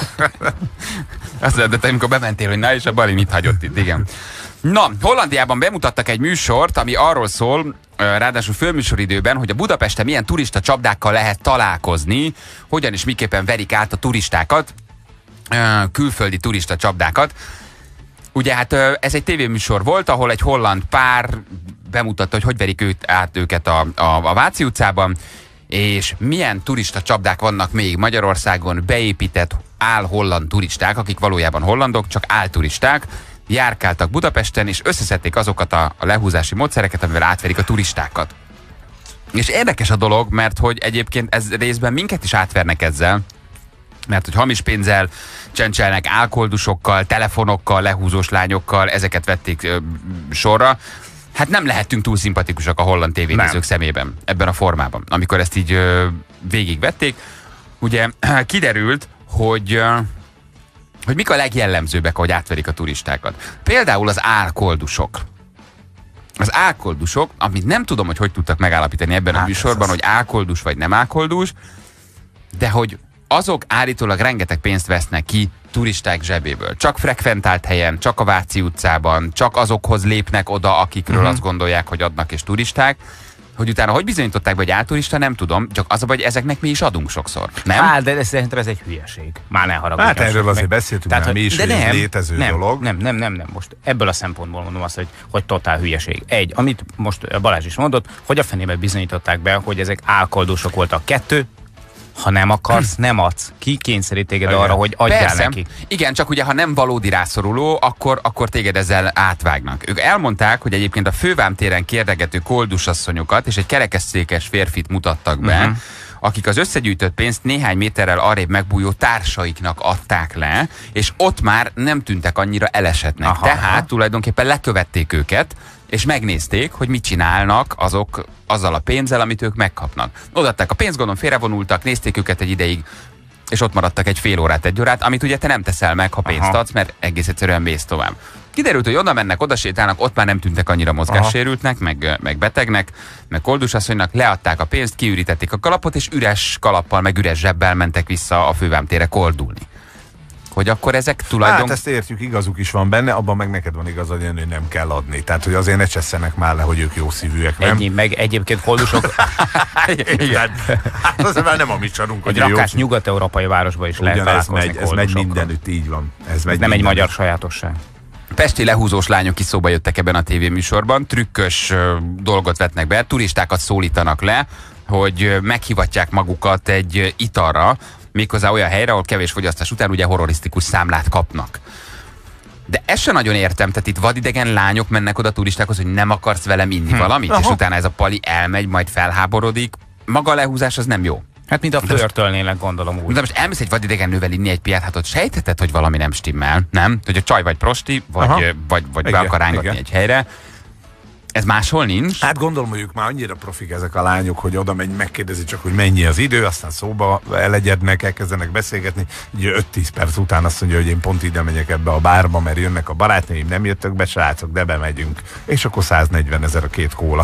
Azt mondod, amikor bementél, hogy na és a Bali mit hagyott itt, igen. Na, Hollandiában bemutattak egy műsort, ami arról szól, ráadásul főműsoridőben, hogy a Budapesten milyen turista csapdákkal lehet találkozni, hogyan és miképpen verik át a turistákat, külföldi turista csapdákat. Ugye hát ez egy tévéműsor volt, ahol egy holland pár bemutatta, hogy hogy verik őt, át őket a, a, a Váci utcában, és milyen turista csapdák vannak még Magyarországon, beépített áll-holland turisták, akik valójában hollandok, csak álturisták, járkáltak Budapesten, és összeszedték azokat a, a lehúzási módszereket, amivel átverik a turistákat. És érdekes a dolog, mert hogy egyébként ez részben minket is átvernek ezzel, mert hogy hamis pénzzel csencselnek, álkoldusokkal, telefonokkal, lehúzós lányokkal, ezeket vették ö, sorra. hát nem lehettünk túl szimpatikusak a holland tévénézők szemében ebben a formában, amikor ezt így ö, végigvették. Ugye kiderült, hogy, ö, hogy mik a legjellemzőbbek, ahogy átverik a turistákat. Például az álkoldusok. Az álkoldusok, amit nem tudom, hogy hogy tudtak megállapítani ebben hát a műsorban, az... hogy álkoldus vagy nem álkoldus, de hogy azok állítólag rengeteg pénzt vesznek ki turisták zsebéből. Csak frekventált helyen, csak a Váci utcában, csak azokhoz lépnek oda, akikről uh-huh. azt gondolják, hogy adnak és turisták. Hogy utána hogy bizonyították be, hogy álturista, nem tudom, csak az a baj, hogy ezeknek mi is adunk sokszor. Nem? Hát, de szerintem ez egy hülyeség. Már ne haragudj. Hát erről azért beszéltünk, tehát, már mi is, de nem, létező nem, dolog. Nem, nem, nem, nem. Most ebből a szempontból mondom azt, hogy, hogy totál hülyeség. Egy, amit most Balázs is mondott, hogy a fenébe bizonyították be, hogy ezek álkoldusok voltak. Kettő, ha nem akarsz, nem adsz. Ki kényszerít téged arra, hogy adjál Persze. neki? Igen, csak ugye, ha nem valódi rászoruló, akkor, akkor téged ezzel átvágnak. Ők elmondták, hogy egyébként a Fővám téren kérdegető koldusasszonyokat és egy kerekesszékes férfit mutattak be, uh-huh. akik az összegyűjtött pénzt néhány méterrel arrébb megbújó társaiknak adták le, és ott már nem tűntek annyira elesetnek. Aha, Tehát aha. tulajdonképpen lekövették őket, és megnézték, hogy mit csinálnak azok azzal a pénzzel, amit ők megkapnak. Odaadták a pénzt, gondolom félrevonultak, nézték őket egy ideig, és ott maradtak egy fél órát, egy órát, amit ugye te nem teszel meg, ha pénzt Aha. adsz, mert egész egyszerűen mész tovább. Kiderült, hogy oda mennek, oda sétálnak, ott már nem tűntek annyira mozgássérültnek, meg, meg betegnek, meg koldusasszonynak, leadták a pénzt, kiürítették a kalapot, és üres kalappal, meg üres zsebbel mentek vissza a Fővám térre koldulni. Hogy akkor ezek tulajdonképpen... Hát ezt értjük, igazuk is van benne, abban meg neked van igazad, hogy nem kell adni. Tehát, hogy azért ne csesszenek már le, hogy ők jó szívűek, nem? Ennyi, meg egyébként koldusok... Igen. Hát az már nem a mi csarunk, hogy egy rakás nyugat-európai városban is lehet találkozni ez megy mindenütt, így van. Ez megy nem egy magyar sajátosság. Pesti lehúzós lányok is szóba jöttek ebben a tévéműsorban, trükkös uh, dolgot vetnek be, turistákat szólítanak le, hogy uh, meghivatják magukat egy uh, italra, méghozzá olyan helyre, ahol kevés fogyasztás után ugye horrorisztikus számlát kapnak. De ezt sem nagyon értem, tehát itt vadidegen lányok mennek oda turistákhoz, hogy nem akarsz velem inni hm. valamit, Aha. és utána ez a pali elmegy, majd felháborodik. Maga a lehúzás az nem jó. Hát mint a flörtölnének, gondolom úgy. De most elmész egy vadidegen nővel inni egy piát, hát ott sejtheted, hogy valami nem stimmel, nem? Hogy a csaj vagy prosti, vagy, vagy, vagy, vagy be akar rángatni egy helyre. Ez máshol nincs? Hát gondolom, hogy ők már annyira profik ezek a lányok, hogy oda megy, megkérdezi csak, hogy mennyi az idő, aztán szóba elegyednek, elkezdenek beszélgetni. Ugye öt-tíz perc után azt mondja, hogy én pont ide megyek ebbe a bárba, mert jönnek a barátnőim, nem jöttök be, srácok, de bemegyünk. És akkor száznegyven ezer a két kóla.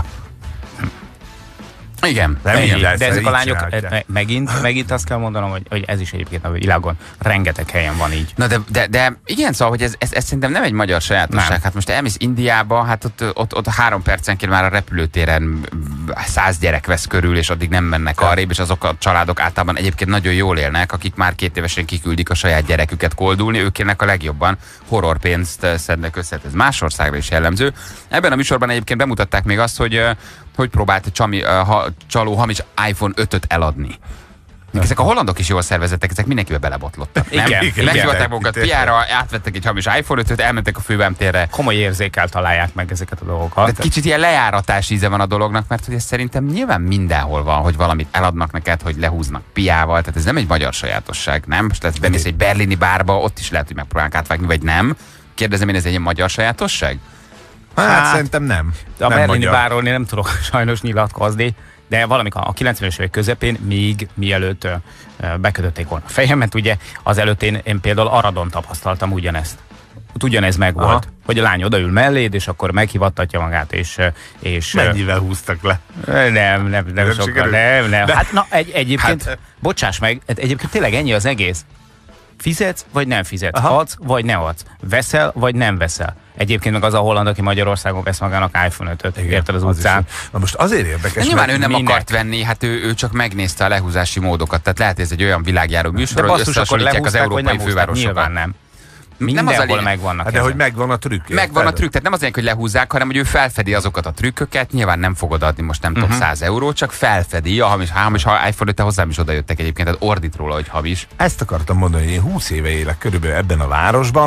Igen, de, igen, de, de ezek a lányok, e, megint, megint azt kell mondanom, hogy, hogy ez is egyébként a világon rengeteg helyen van így. Na de, de, de igen, szóval, hogy ez, ez, ez szerintem nem egy magyar sajátosság. Nem. Hát most elmész Indiába, hát ott, ott, ott három percenként már a repülőtéren száz gyerek vesz körül, és addig nem mennek arrébb, és azok a családok általában egyébként nagyon jól élnek, akik már két évesen kiküldik a saját gyereküket koldulni, ők élnek a legjobban, horrorpénzt szednek össze, ez más országra is jellemző. Ebben a műsorban egyébként bemutatták még azt, hogy hogy próbált csami, uh, ha, csaló hamis iPhone ötöt eladni. Ezek a hollandok is jól szervezettek, ezek mindenkibe belebotlottak. Nem? Igen, igen. Meghívották magukat piára, átvettek egy hamis iPhone ötöt, elmentek a Fővám térre. Komoly érzékkel találják meg ezeket a dolgokat. De kicsit ilyen lejáratás íze van a dolognak, mert hogy ez szerintem nyilván mindenhol van, hogy valamit eladnak neked, hogy lehúznak piával, tehát ez nem egy magyar sajátosság, nem? Most lesz bemész egy berlini bárba, ott is lehet, hogy megpróbálnak átvágni, vagy nem. Kérdezem én, ez egy ilyen magyar sajátosság? Hát, hát szerintem nem. De a nem berlini bárról én nem tudok sajnos nyilatkozni, de valamikor a kilencvenes évek közepén, még mielőtt ö, bekötötték volna a fejemet, ugye az előtt én, én például Aradon tapasztaltam ugyanezt. Ott ugyanez megvolt, Aha. hogy a lány odaül melléd, és akkor meghivattatja magát, és... és mennyivel húztak le? Nem, nem, nem, nem sokkal, nem, nem. Hát na, egy, egyébként, hát, bocsáss meg, egyébként tényleg ennyi az egész. Fizetsz, vagy nem fizetsz? Aha. Adsz, vagy nem adsz? Veszel, vagy nem veszel? Egyébként meg az a holland, aki Magyarországon vesz magának iPhone ötöt, érted az utcán. Na most azért érdekes. Nyilván ő nem minek? akart venni, hát ő, ő csak megnézte a lehúzási módokat. Tehát lehet, ez egy olyan világjáró műsor, hogy összehasonlítják az európai fővárosokat. Nyilván nem. Mindenhol megvannak. Hát de hogy megvan a trükk. Megvan a trükk, tehát nem azért, hogy lehúzzák, hanem hogy ő felfedi azokat a trükköket. Nyilván nem fogod adni most nem uh-huh. tudom száz euró, csak felfedi a hamis, hamis ha iPhone öt hozzám is odajöttek egyébként, tehát ordít róla, hogy hamis. Ezt akartam mondani, hogy én húsz éve élek körülbelül ebben a városban,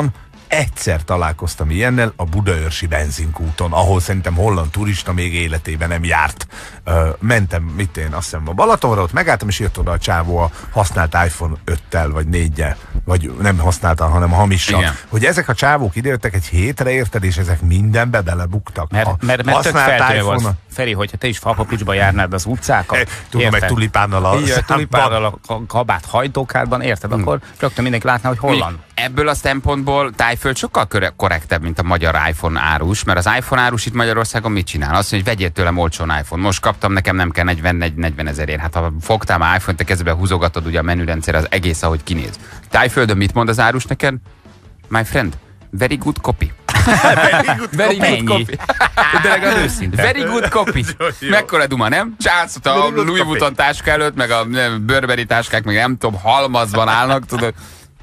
egyszer találkoztam ilyennel a Budaörsi benzinkúton, ahol szerintem holland turista még életében nem járt. Ö, mentem, mit én, azt hiszem a Balatonra, ott megálltam, és jött oda a csávó a használt iPhone öttel, vagy négyel, vagy nem használtan, hanem a hamissal. Igen. Hogy ezek a csávók idejöttek egy hétre, érted, és ezek mindenbe belebuktak. Mert, mert, mert tök feltűnő volt. Feri, hogyha te is fapapicsba járnád az utcákat, tudom, meg tulipánnal a így, tulipánnal a kabát hajtókádban, érted, hmm. akkor rögtön mindenki látná, hogy holland. Ebből a szempontból Tájföld sokkal korrektebb, mint a magyar iPhone árus, mert az iPhone árus itt Magyarországon mit csinál? Azt mondja, hogy vegyél tőlem olcsón iPhone. Most kaptam, nekem nem kell negyven ezerért. Hát ha fogtál már iPhone-t, te kezebe húzogatod, ugye a menürendszer az egész, ahogy kinéz. Tájföldön mit mond az árus neked? My friend, very good copy. Very good Very copy. good copy. De legalább őszinte. Very good copy. Mekkora duma, nem? Császot a Louis Vuitton táska előtt, meg a Burberry táskák, meg nem tudom, halmazban állnak, tudod.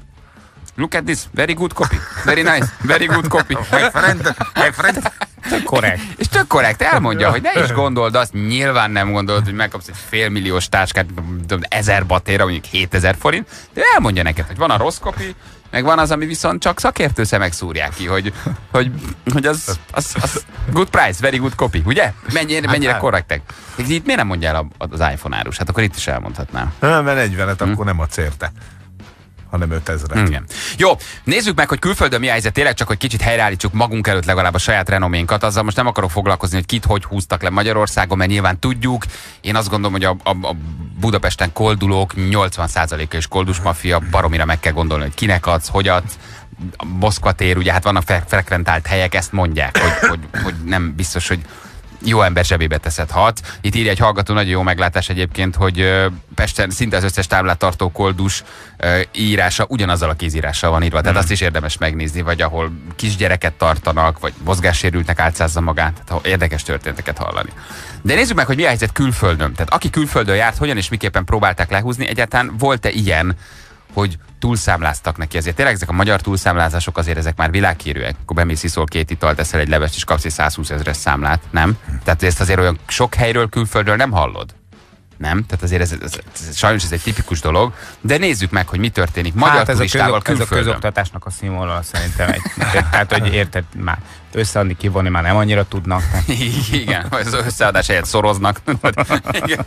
Look at this, very good copy. Very nice, very good copy. My friend, my friend. Tök korrekt. És tök korrekt, elmondja, hogy ne is gondold azt, nyilván nem gondolod, hogy megkapsz egy félmilliós táskát, ezer batéra, mondjuk hétezer forint, de elmondja neked, hogy van a rossz copy, meg van az, ami viszont csak szakértő szemek szúrják ki, hogy, hogy, hogy az, az, az good price, very good copy, ugye? Mennyire, mennyire hát, korrektek. Itt miért nem mondja el az iPhone árus? Hát akkor itt is elmondhatnám. Nem, mert negyvenet, hmm. akkor nem adsz érte, hanem ötezret. Igen. Jó, nézzük meg, hogy külföldön mi a helyzet, tényleg csak, hogy kicsit helyreállítsuk magunk előtt legalább a saját renoménkat. Azzal most nem akarok foglalkozni, hogy kit hogy húztak le Magyarországon, mert nyilván tudjuk. Én azt gondolom, hogy a, a, a Budapesten koldulók nyolcvan százaléka és koldus maffia, baromira meg kell gondolni, hogy kinek adsz, hogy adsz. A Moszkva tér, ugye hát vannak fre frekventált helyek, ezt mondják, hogy, hogy, hogy nem biztos, hogy jó ember zsebébe teszed hat. Itt írja egy hallgató, nagyon jó meglátás egyébként, hogy Pesten szinte az összes táblát tartó koldus írása ugyanazzal a kézírással van írva. Tehát azt is érdemes megnézni, vagy ahol kisgyereket tartanak, vagy mozgássérültnek álcázza magát. Tehát érdekes történeteket hallani. De nézzük meg, hogy mi a helyzet külföldön. Tehát aki külföldön járt, hogyan és miképpen próbálták lehúzni, egyáltalán volt-e ilyen, hogy túlszámláztak neki. Ezért tényleg ezek a magyar túlszámlázások azért ezek már világhírűek. Akkor bemész, iszol két italt, teszel egy levest, és kapsz egy százhúsz ezres számlát, nem? Tehát ezt azért olyan sok helyről, külföldről nem hallod. Nem? Tehát azért ez, ez, ez, sajnos ez egy tipikus dolog, de nézzük meg, hogy mi történik magyar hát turistával külföldön. Ez a közoktatásnak a színvonal szerintem egy. Tehát, hogy érted, már összeadni, kivonni már nem annyira tudnak. Igen, az összeadás helyett szoroznak. Igen.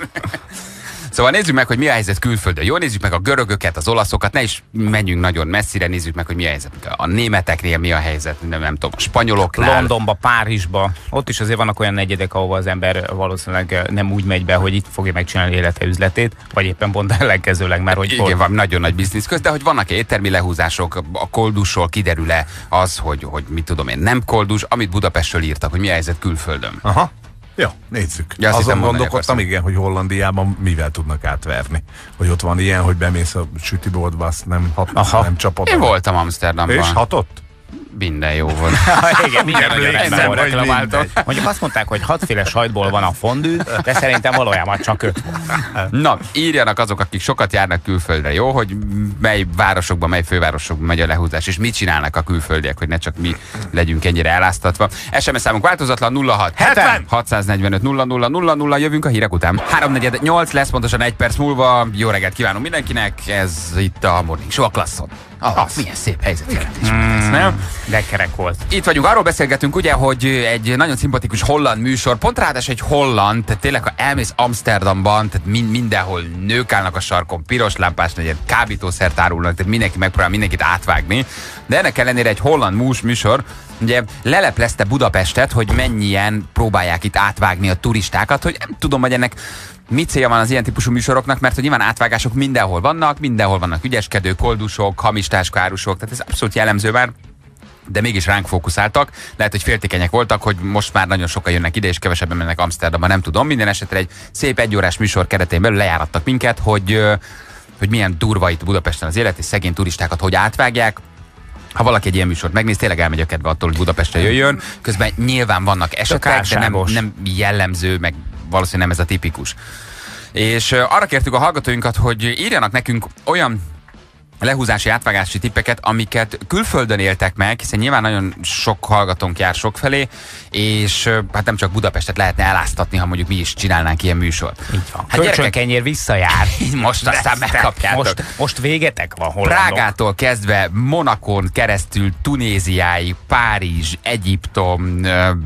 Szóval nézzük meg, hogy mi a helyzet külföldön. Jó, nézzük meg a görögöket, az olaszokat, ne is menjünk nagyon messzire, nézzük meg, hogy mi a helyzet. A németeknél mi a helyzet, nem, nem tudom, a spanyoloknál. Londonba, Párizsba, ott is azért vannak olyan negyedek, ahova az ember valószínűleg nem úgy megy be, hogy itt fogja megcsinálni élete üzletét, vagy éppen pont ellenkezőleg, mert hogy... Igen, van nagyon nagy biznisz köz, de hogy vannak éttermi lehúzások, a koldusról kiderül-e az, hogy, hogy mit tudom én, nem koldus, amit Budapestről írtak, hogy mi a helyzet külföldön. Aha. Jó, nézzük. Ja, azon gondolkodtam, igen, hogy Hollandiában mivel tudnak átverni. Hogy ott van ilyen, hogy bemész a sütiboltba, azt nem, hat, nem csapod. Én voltam Amsterdamban. És hatott? Minden jó volt. Igen, minden nagyon rendben volt reklamáltak. Mondjuk azt mondták, hogy hatféle sajtból van a fondű, de szerintem valójában csak öt volt. Na, írjanak azok, akik sokat járnak külföldre, jó? Hogy mely városokban, mely fővárosokban megy a lehúzás, és mit csinálnak a külföldiek, hogy ne csak mi legyünk ennyire eláztatva. es em es számunk változatlan nulla hat hetven hatszáznegyvenöt nulla nulla nulla nulla, jövünk a hírek után. háromnegyed nyolc lesz, pontosan egy perc múlva. Jó reggelt kívánunk mindenkinek, ez itt a Morning Show a Klasszon. Ah, milyen szép helyzetjelentés. Mm, nem? De kerek volt. Itt vagyunk, arról beszélgetünk ugye, hogy egy nagyon szimpatikus holland műsor, pont ráadásul egy holland, tehát tényleg ha elmész Amsterdamban, tehát mind, mindenhol nők állnak a sarkon, piros lámpás negyed, kábítószert árulnak, tehát mindenki megpróbál mindenkit átvágni, de ennek ellenére egy holland mús műsor ugye leleplezte Budapestet, hogy mennyien próbálják itt átvágni a turistákat, hogy nem tudom, hogy ennek mi célja van az ilyen típusú műsoroknak, mert hogy nyilván átvágások mindenhol vannak, mindenhol vannak ügyeskedők, koldusok, hamis táskárusok, tehát ez abszolút jellemző már, de mégis ránk fókuszáltak. Lehet, hogy féltékenyek voltak, hogy most már nagyon sokan jönnek ide, és kevesebben mennek Amsterdamba, nem tudom. Minden esetre egy szép egyórás műsor keretén belül lejárattak minket, hogy, hogy milyen durva itt Budapesten az élet, és szegény turistákat hogy átvágják. Ha valaki egy ilyen műsort megnéz, tényleg elmegy a kedve attól, hogy Budapestre jöjjön. Közben nyilván vannak esetek, de nem, nem jellemző, meg valószínűleg nem ez a tipikus. És arra kértük a hallgatóinkat, hogy írjanak nekünk olyan lehúzási, átvágási tippeket, amiket külföldön éltek meg, hiszen nyilván nagyon sok hallgatónk jár sokfelé, és hát nem csak Budapestet lehetne eláztatni, ha mondjuk mi is csinálnánk ilyen műsort. Így van. Hát Kölcsönkenyér visszajár. Most aztán megkapjátok. Most, most végetek van hollandok. Prágától kezdve Monakon keresztül Tunéziáig, Párizs, Egyiptom,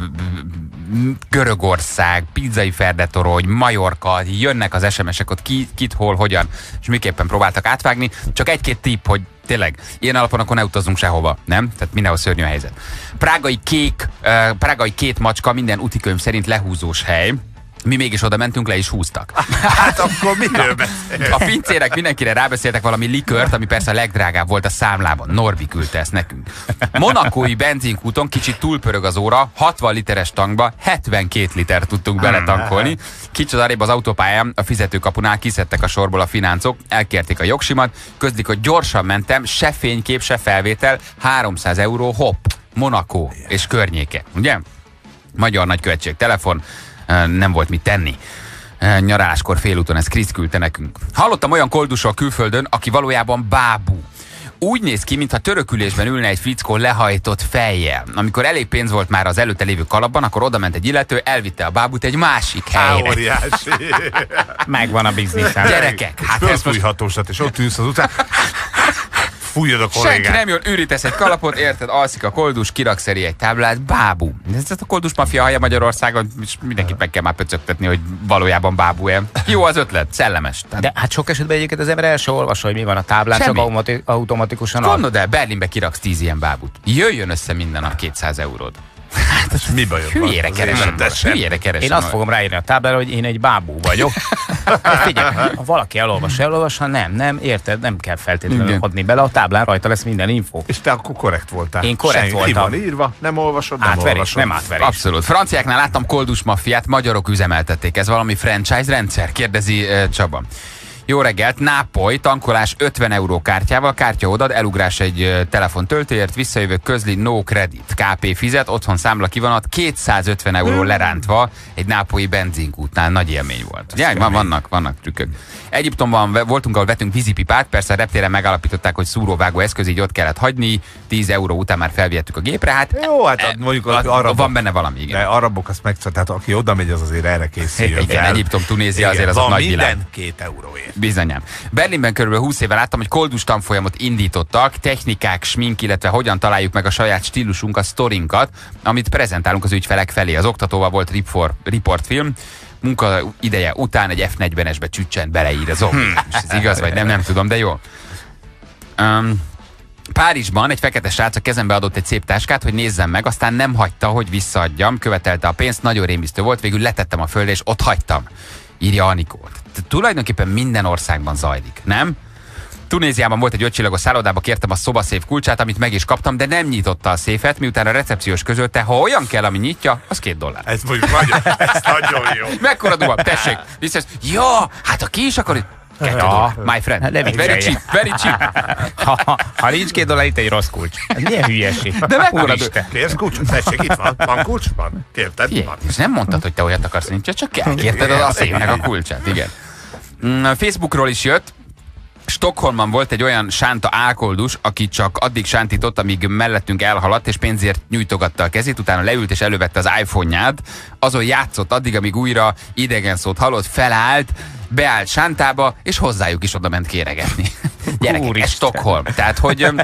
Görögország, Pizzai Ferdetorony, Majorka, jönnek az es em esek, ott ki, kit, hol, hogyan, és miképpen próbáltak átvágni. Csak egy-két tipp, hogy tényleg, ilyen alapon akkor ne utazzunk sehova, nem? Tehát mindenhol szörnyű a helyzet. Prágai kék, uh, prágai két macska minden útikönyv szerint lehúzós hely. Mi mégis oda mentünk, le is húztak. Hát akkor miről beszél? A pincérek mindenkire rábeszéltek valami likört, ami persze a legdrágább volt a számlában. Norbi küldte ezt nekünk. Monakói benzinkúton kicsit túlpörög az óra, hatvan literes tankba hetvenkét liter tudtunk beletankolni. Kicsit arrébb az autópályán, a fizetőkapunál kiszedtek a sorból a fináncok, elkérték a jogsimat, közlik, hogy gyorsan mentem, se fénykép, se felvétel, háromszáz euró, hopp, Monakó és környéke, ugye? Magyar nagykövetség telefon, nem volt mit tenni. Nyaráskor félúton, ezt Krisz küldte nekünk. Hallottam olyan koldusról külföldön, aki valójában bábú. Úgy néz ki, mintha törökülésben ülne egy fickó lehajtott fejjel. Amikor elég pénz volt már az előtte lévő kalapban, akkor oda ment egy illető, elvitte a bábút egy másik helyre. Óriási. Megvan a biznisz. Gyerekek, hát ez most... Fölfújhatósat, és ott ülsz az után. Fújjad a kollégát. Senki nem jön, ürítesz egy kalapot, érted, alszik a koldus, kirak-szeri egy táblát, bábú. Ez a koldus mafia hallja Magyarországon, és mindenkit meg kell már pöcögtetni, hogy valójában bábú-e. Jó az ötlet, szellemes. Tehát... De hát sok esetben egyébként az ember el sem olvasol, hogy mi van a táblán, Semmi. csak automati- automatikusan ad. Gondold el, Berlinbe kiraksz tíz ilyen bábút. Jöjjön össze minden nap kétszáz euród. Mi bajod van? Hülyére keresem. Hülyére keresem. Én azt fogom ráírni a táblára, hogy én egy bábú vagyok. Figyelj, ha valaki elolvas, elolvas, ha nem, nem, érted, nem kell feltétlenül Igen. adni bele, a táblán rajta lesz minden info. És te akkor korrekt voltál. Én korrekt Senki voltam. van írva, nem olvasod, nem Átverés, olvasod. nem átverés. Abszolút. Franciáknál láttam koldus maffiát, magyarok üzemeltették. Ez valami franchise rendszer? Kérdezi uh, Csaba. Jó reggelt, Nápoly, tankolás ötven euró kártyával, kártya odad, elugrás egy uh, telefon töltőért, visszajövök, közli, no credit, ká pé fizet, otthon számla kivonat, kétszázötven euró lerántva egy nápolyi benzinkútnál, nagy élmény volt. Ugye, van, vannak, vannak trükkök. Egyiptomban voltunk, ahol vettünk vízipipát, persze a reptéren megállapították, hogy szúróvágó eszköz, így ott kellett hagyni, tíz euró után már felvihettük a gépre, hát Jó, hát mondjuk az arabok, van benne valami, igen. de arabok azt meg, tehát aki oda megy, az azért erre készüljön. Igen, Egyiptom, Tunézia azért az van a nagy minden világ. két euróért. Bizonyám. Berlinben körülbelül húsz éve láttam, hogy koldus tanfolyamot indítottak, technikák, smink, illetve hogyan találjuk meg a saját stílusunk, a sztorinkat, amit prezentálunk az ügyfelek felé. Az oktatóval volt report, riportfilm, munka ideje után egy ef negyvenesbe csüccsent beleír a zombi. És ez igaz, vagy nem, nem tudom, de jó. Um, Párizsban egy fekete srác a kezembe adott egy szép táskát, hogy nézzem meg, aztán nem hagyta, hogy visszaadjam, követelte a pénzt, nagyon rémisztő volt, végül letettem a földre, és ott hagytam. Írja Anikó. Tulajdonképpen minden országban zajlik, nem? Tunéziában volt egy ötcsillagos szállodába, kértem a szobaszéf kulcsát, amit meg is kaptam, de nem nyitotta a széfet, miután a recepciós közölte, ha olyan kell, ami nyitja, az két dollár. Ez mondjuk nagyon, ez nagyon jó. Mekkora duha? Tessék, visszasz. Ja, hát ha ki is akar, kettő dollár, my friend. Hát ne very viccelj. cheap, very cheap. Ha, ha, ha nincs két dollár, itt egy rossz kulcs. Ez milyen hülyeség. De mekkora Úristen. Kérsz kulcsot? Tessék, itt van. Van kulcs? Van. Kérted? Figyelj, Van. és nem mondtad, hogy te olyat akarsz, nincs, csak elkérted az a széknek a kulcsát, igen. Mm, Facebookról is jött, Stockholmban volt egy olyan sánta álkoldus, aki csak addig sántított, amíg mellettünk elhaladt, és pénzért nyújtogatta a kezét, utána leült és elővette az iPhone-ját, azon játszott addig, amíg újra idegen szót hallott, felállt, beállt sántába, és hozzájuk is oda ment kéregetni. Gyerekek, ez Úristen. Stockholm. Tehát, hogy öm,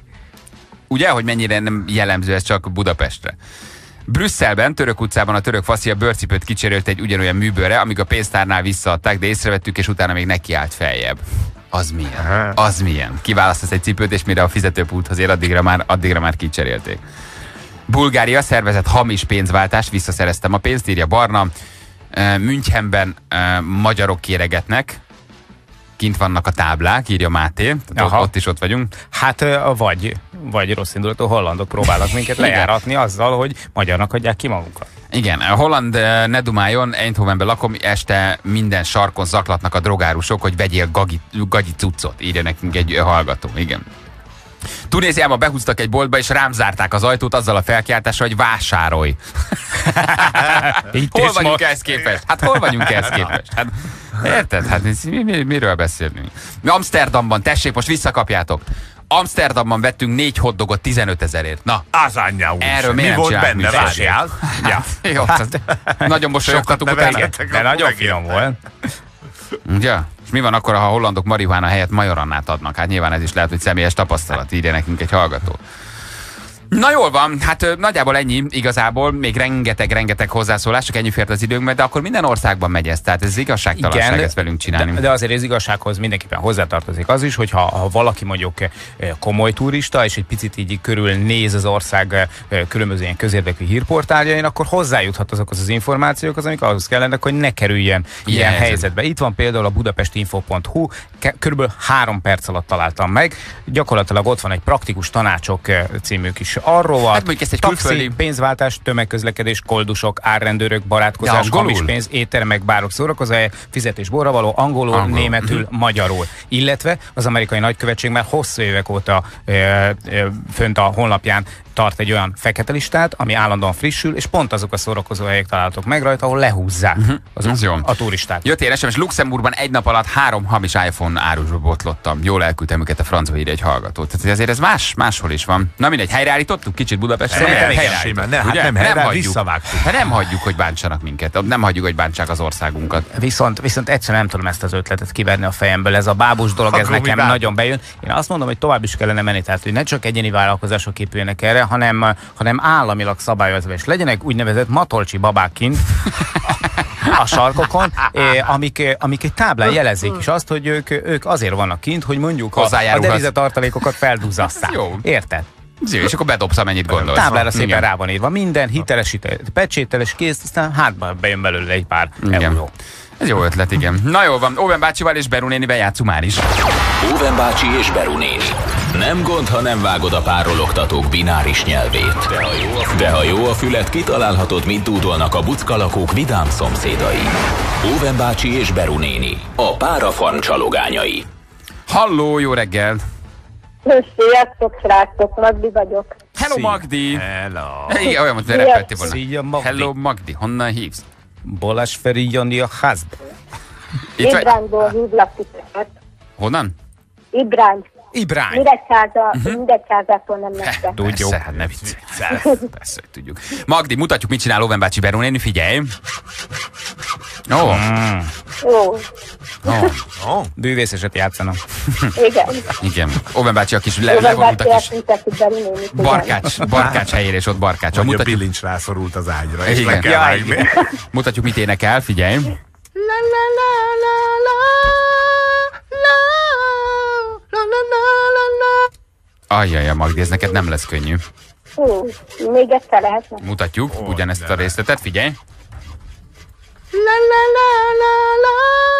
ugye, hogy mennyire nem jellemző ez csak Budapestre. Brüsszelben, Török utcában a török faszi a bőrcipőt kicserélte egy ugyanolyan műbőrre, amíg a pénztárnál visszaadták, de észrevettük, és utána még nekiállt feljebb. Az milyen? Az milyen? Kiválasztasz egy cipőt, és mire a fizetőpulthoz ér, addigra már, addigra már kicserélték. Bulgária szervezett hamis pénzváltást, visszaszereztem a pénzt, írja Barna. Münchenben magyarok kéregetnek, kint vannak a táblák, írja Máté, ott, ott is ott vagyunk. Hát ö, vagy, vagy rossz indulatú hollandok próbálnak minket lejáratni azzal, hogy magyarnak adják ki magukat. Igen, a holland eh, ne dumáljon, Eindhovenben lakom, este minden sarkon zaklatnak a drogárusok, hogy vegyél gagi, gagyi cuccot, írja nekünk egy hallgató, igen. Tunéziában behúztak egy boltba, és rám zárták az ajtót azzal a felkiáltással, hogy vásárolj. Hol vagyunk ehhez képest? Hát hol vagyunk ehhez képest? Hát, érted? Hát mi, mi, miről beszélünk? Amsterdamban, tessék, most visszakapjátok. Amsterdamban vettünk négy hotdogot tizenöt ezerért. Na, az anyja úr. Erről mi volt benne? Várjál. Ja. Jó, nagyon mosolyogtatunk utána. De nagyon finom volt. Ja. És mi van akkor, ha a hollandok marihuána helyett majorannát adnak? Hát nyilván ez is lehet, hogy személyes tapasztalat, írja nekünk egy hallgató. Na jól van, hát nagyjából ennyi igazából, még rengeteg-rengeteg hozzászólás, csak ennyi fért az időnkbe, de akkor minden országban megy ez, tehát ez igazságtalanság. Igen, ezt velünk csinálni. De, de azért az igazsághoz mindenképpen hozzátartozik az is, hogyha ha valaki mondjuk komoly turista, és egy picit így körülnéz az ország különböző ilyen közérdekű hírportáljain, akkor hozzájuthat azokhoz az információkhoz, amik ahhoz kellenek, hogy ne kerüljen ilyen, ilyen helyzetbe. Itt van például a budapestinfo pont hu, körülbelül három perc alatt találtam meg, gyakorlatilag ott van egy praktikus tanácsok című kis arról van, hát ezt egy taxi, külföldi... pénzváltás, tömegközlekedés, koldusok, árrendőrök, barátkozás, ja, hamis pénz, éttermek, bárok szórakozóhelye, fizetés borravaló, angolul, angolul, németül, uh-huh. magyarul. Illetve az amerikai nagykövetség már hosszú évek óta ö, ö, fönt a honlapján tart egy olyan fekete listát, ami állandóan frissül, és pont azok a szórakozóhelyek találhatók meg rajta, ahol lehúzzák uh-huh. azok, jó. a turisták. Jött én es em es, Luxemburgban egy nap alatt három hamis iPhone árusba botlottam. Jól elküldtem őket a francba, írja egy hallgató. Tehát azért ez más, máshol is van. Na mindegy, helyreállítottuk kicsit Budapesten. Nem, helyreállítottuk. Ne, hát nem, nem hagyjuk. Visszavágtuk. Hát nem hagyjuk, hogy bántsanak minket. Nem hagyjuk, hogy bántsák az országunkat. Viszont, viszont egyszerűen nem tudom ezt az ötletet kiverni a fejemből. Ez a bábus dolog, ez nekem bár... nagyon bejön. Én azt mondom, hogy tovább is kellene menni, tehát hogy ne csak egyéni vállalkozások épüljenek erre, hanem hanem államilag szabályozva, és legyenek úgynevezett matolcsi babák kint a sarkokon, amik, amik egy táblán jelezik is azt, hogy ők, ők azért vannak kint, hogy mondjuk a, a devizatartalékokat felduzzasszák. Érted? És akkor bedobsz, amennyit gondolsz. Táblára szépen igen. rá van írva minden, hitelesített, pecsételes kész, aztán hátba bejön belőle egy pár igen. euró. Ez jó ötlet, igen. Na jól van, Óven bácsival és Beru nénivel játszunk már is. Óven bácsi és Beru néni. Nem gond, ha nem vágod a párologtatók bináris nyelvét. De ha jó a, De ha jó a fület, kitalálhatod, mit dúdolnak a buckalakók vidám szomszédai. Óven bácsi és Beru néni. A párafarm csalogányai. Halló, jó reggel! Sziasztok, srácok, Magdi vagyok. Hello, Magdi! Hello! Igen, olyan, hogy repeltél volna. Szia, Magdi! Hello, Magdi, honnan hívsz? Balázs Feri Jani a házba. Ibrányból hívlak titeket. Honnan? Ibrány. Ibrány. Mindegyháza, uh-huh. Mindegyházától nem messze. Tudjuk. Persze, hát ne viccelj. Persze, hogy tudjuk. Magdi, mutatjuk, mit csinál Óven bácsi Beru néni, figyelj. Ó. Oh. Mm. Ó. Oh. Oh. Bűvészeset játszanak. Igen. Igen. Óven bácsi a kis le, levonultak is. Barkács, barkács helyére, és ott barkács. Vagy a bilincs rászorult az ágyra, és igen. le kell vágni. Mutatjuk, mit énekel, figyelj. La la la la la la la la la la. Ajjaj, Magdi, ez neked nem lesz könnyű. Hú, még egyszer lehetne. Mutatjuk oh, ugyanezt a részletet, figyelj. La la la la la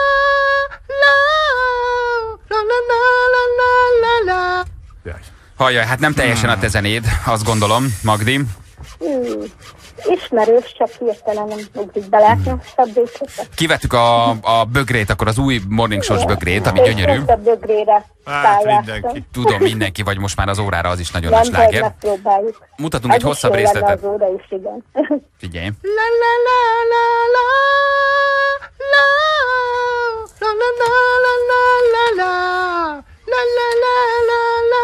la la la la la la la. Hajjaj, hát nem teljesen a te zenéd, azt gondolom, Magdi. Hmm. Ismerős, csak hirtelen nem ugrik belátni a szabdészeket. Kivettük a, a bögrét, akkor az új Morning Show-s bögrét, ami gyönyörű. A bögrére hát, mindenki. Tudom, mindenki, vagy most már az órára az is nagyon nem nagy sláger. Megpróbáljuk. Mutatunk ez egy hosszabb részletet. Az óra is, igen. Figyelj. La la la la la la la la la la la la la la la la la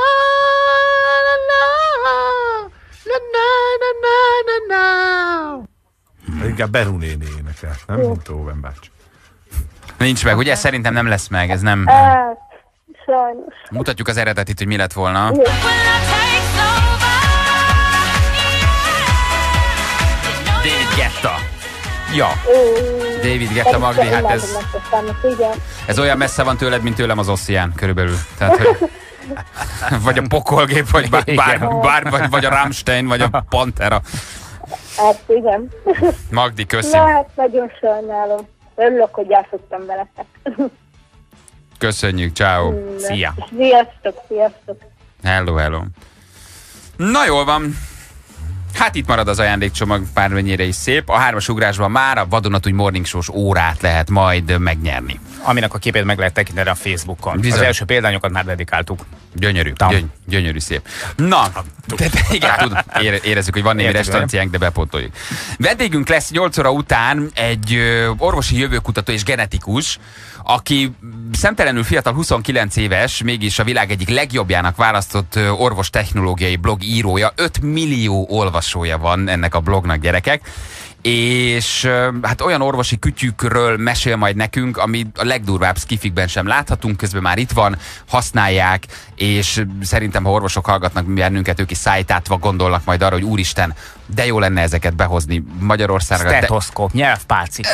Inkább Beru néni énekel, nem? Mint Óven bácsi. Nincs meg, ugye? Szerintem nem lesz meg, ez nem... Hát, sajnos. Mutatjuk az eredetit, hogy mi lett volna. David Guetta. Ja. David Guetta, Magdi, hát ez... Ez olyan messze van tőled, mint tőlem az Ossian körülbelül. Tehát, hogy... Vagy a pokolgép, vagy bár, bár, bár vagy, vagy a Rammstein, vagy a Pantera. Hát igen. Magdi, köszi. Na hát nagyon sajnálom. Örülök, hogy játszottam veletek. Köszönjük, ciao. Szia. Sziasztok, sziasztok. Hello, hello. Na jól van. Hát itt marad az ajándékcsomag, bármennyire is szép. A hármas ugrásban már a vadonatúj Morning Show-s órát lehet majd megnyerni. Aminek a képét meg lehet tekinteni a Facebookon. Bizony. Az első példányokat már dedikáltuk. Gyönyörű, gyöny, gyönyörű szép. Na, de, de igen, tudom, ére, érezzük, hogy van némi restauranciánk, de bepótoljuk. Vendégünk lesz nyolc óra után egy ö, orvosi jövőkutató és genetikus, aki szemtelenül fiatal, huszonkilenc éves, mégis a világ egyik legjobbjának választott ö, orvos technológiai blog írója. öt millió olvasója van ennek a blognak, gyerekek. És hát olyan orvosi kütyükről mesél majd nekünk, ami a legdurvább skifikben sem láthatunk, közben már itt van, használják, és szerintem, ha orvosok hallgatnak bennünket, ők is szájtátva gondolnak majd arra, hogy úristen, de jó lenne ezeket behozni Magyarországra. Stetoszkóp, nyelvpálcika.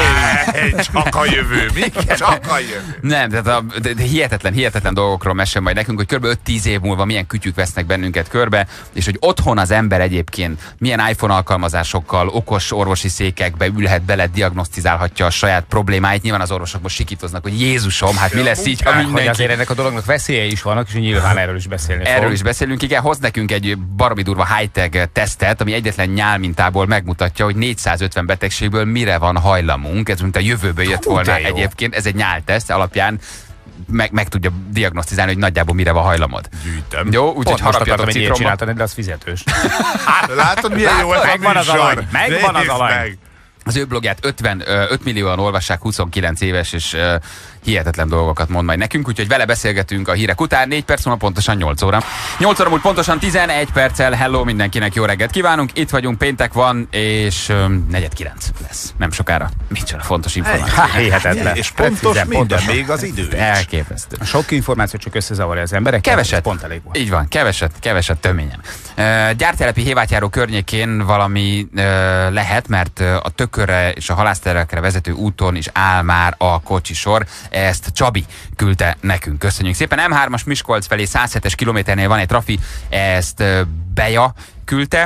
Hey, csak a jövő, mi? Csak a jövő. Nem, tehát a, de, de hihetetlen, hihetetlen dolgokról mesél majd nekünk, hogy kb. öt-tíz év múlva milyen kütyük vesznek bennünket körbe, és hogy otthon az ember egyébként milyen iPhone alkalmazásokkal, okos orvosi székekbe ülhet bele, diagnosztizálhatja a saját problémáit. Nyilván az orvosok most sikítoznak, hogy Jézusom, hát mi lesz így, ha mindenki... Hogy azért ennek a dolognak veszélyei is vannak, és nyilván erről is beszélni Erről fog. is beszélünk, igen, hoz nekünk egy baromi durva high-tech tesztet, ami egyetlen nyálmintából megmutatja, hogy négyszázötven betegségből mire van hajlamunk. Ez mint a jövőből jött Hú, volna jó. egyébként. Ez egy nyálteszt alapján meg, meg tudja diagnosztizálni, hogy nagyjából mire van hajlamod. Gyűjtöm. Jó, úgyhogy Pont most harapjatok akartam egy ilyet citromba. csinálni, de az fizetős. Hát, látod, milyen jó ez a Megvan az műsor? alany, megvan az Nézd alany. meg. Az ő blogját ötven, öt millióan olvassák, huszonkilenc éves, és uh, hihetetlen dolgokat mond majd nekünk, úgyhogy vele beszélgetünk a hírek után. négy perc múlva pontosan nyolc óra. nyolc óra múlt pontosan tizenegy perccel. Hello mindenkinek, jó reggelt kívánunk. Itt vagyunk, péntek van, és um, negyed kilenc lesz. Nem sokára. Micsoda fontos információ. Hihetetlen. És pontos Precízen, minden, pontosan. még az idő is. Elképesztő. Sok információ csak összezavarja az emberek. Keveset. Pont elég van. Így van, keveset, keveset töményen. Uh, gyártelepi Hévátjáró környékén valami uh, lehet, mert uh, a Tökörre és a halászterekre vezető úton is áll már a kocsisor. Ezt Csabi küldte nekünk. Köszönjük szépen. em hármas Miskolc felé száz hetes kilométernél van egy trafi, ezt uh, Beja küldte,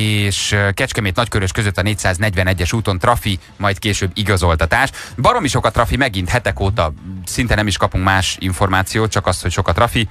és uh, Kecskemét Nagykörös között a négyszáznegyvenegyes úton trafi, majd később igazoltatás. Baromi sok a trafi, megint hetek óta szinte nem is kapunk más információt, csak azt, hogy sok a trafi.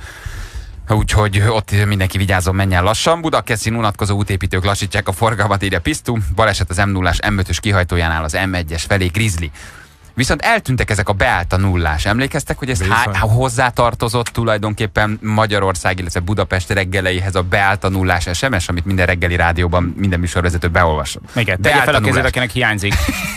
Úgyhogy ott mindenki vigyázzon, menjen lassan. Budakeszin unatkozó útépítők lassítják a forgalmat, írja Pisztu. Baleset az em nullás em ötös kihajtójánál az em egyes felé, Grizzly. Viszont eltűntek ezek a beállt a nullás. Emlékeztek, hogy ez há- hozzátartozott tulajdonképpen Magyarország, illetve Budapest reggeleihez a beállt a nullás es em es, amit minden reggeli rádióban minden műsorvezető beolvasott. Igen, tegye fel a kezed, akinek hiányzik.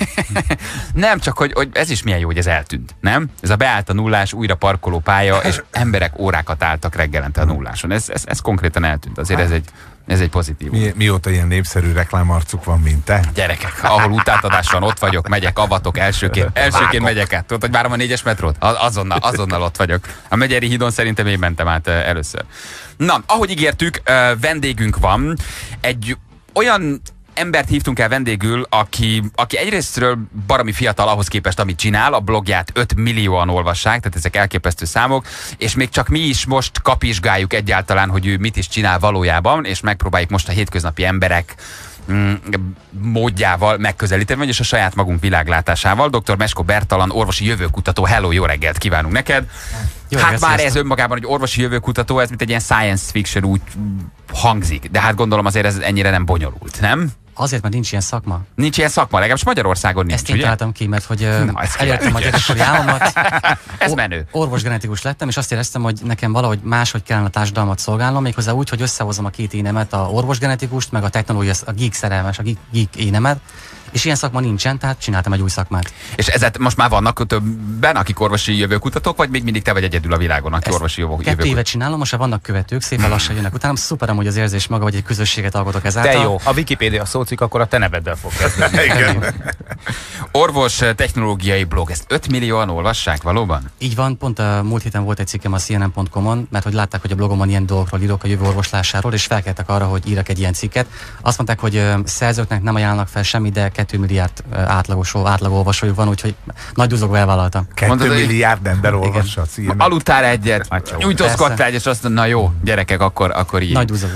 Nem, csak hogy, hogy ez is milyen jó, hogy ez eltűnt, nem? Ez a beállt a nullás, újra parkoló pálya, és emberek órákat álltak reggelente a nulláson. Ez, ez, ez konkrétan eltűnt. Azért ez egy, ez egy pozitív. Mi, mióta ilyen népszerű reklámarcuk van, mint te? Gyerekek, ahol utánadás van, ott vagyok, megyek, avatok, elsőként, elsőként megyek át. Tudod, hogy várom a négyes metrót? Azonnal, azonnal ott vagyok. A Megyeri hídon szerintem én mentem át először. Na, ahogy ígértük, vendégünk van. Egy olyan embert hívtunk el vendégül, aki, aki egyrésztről baromi fiatal ahhoz képest, amit csinál, a blogját öt millióan olvassák, tehát ezek elképesztő számok, és még csak mi is most kapizsgáljuk egyáltalán, hogy ő mit is csinál valójában, és megpróbáljuk most a hétköznapi emberek mm, módjával megközelíteni, vagyis a saját magunk világlátásával. doktor Meskó Bertalan, orvosi jövőkutató. Hello, jó reggelt kívánunk neked! Jó, hát már ez önmagában, hogy orvosi jövőkutató, ez mint egy ilyen science fiction úgy hangzik, de hát gondolom azért ez ennyire nem bonyolult, nem? Azért, mert nincs ilyen szakma. Nincs ilyen szakma, legalábbis Magyarországon nincs, Ezt én ugye? találtam ki, mert hogy Na, ez elértem a gyerekkori álmomat. Ez menő. Orvosgenetikus lettem, és azt éreztem, hogy nekem valahogy máshogy kellene a társadalmat szolgálnom, méghozzá úgy, hogy összehozom a két énemet, a orvosgenetikust, meg a technológia, a geek szerelmes, a geek, geek énemet. És ilyen szakma nincsen, tehát csináltam egy új szakmát. És ezért most már vannak többen, akik orvosi jövőkutatók, vagy még mindig te vagy egyedül a világon, aki Ezt orvosi jövőkutató? Kettő évet csinálom, most már vannak követők, szépen lassan jönnek utánam. Szuper amúgy az érzés maga, hogy egy közösséget alkotok ezáltal. De jó, a Wikipédia szócik, akkor a te neveddel fog kezdeni. Igen. Orvos technológiai blog, ezt öt millióan olvassák valóban? Így van, pont a múlt héten volt egy cikkem a C N N pont com-on, mert hogy látták, hogy a blogomon ilyen dolgokról írok a jövő orvoslásáról, és felkeltek arra, hogy írok egy ilyen cikket. Azt mondták, hogy ö, szerzőknek nem ajánlnak fel semmi, de két milliárd ö, átlagos, átlag olvasójuk van, úgyhogy nagy duzogva elvállaltam. Kettő milliárd ember olvassa a címet. Aludtál egyet, nyújtózkodtál, és azt mondta, na jó, gyerekek, akkor, akkor így. Nagy duzogva.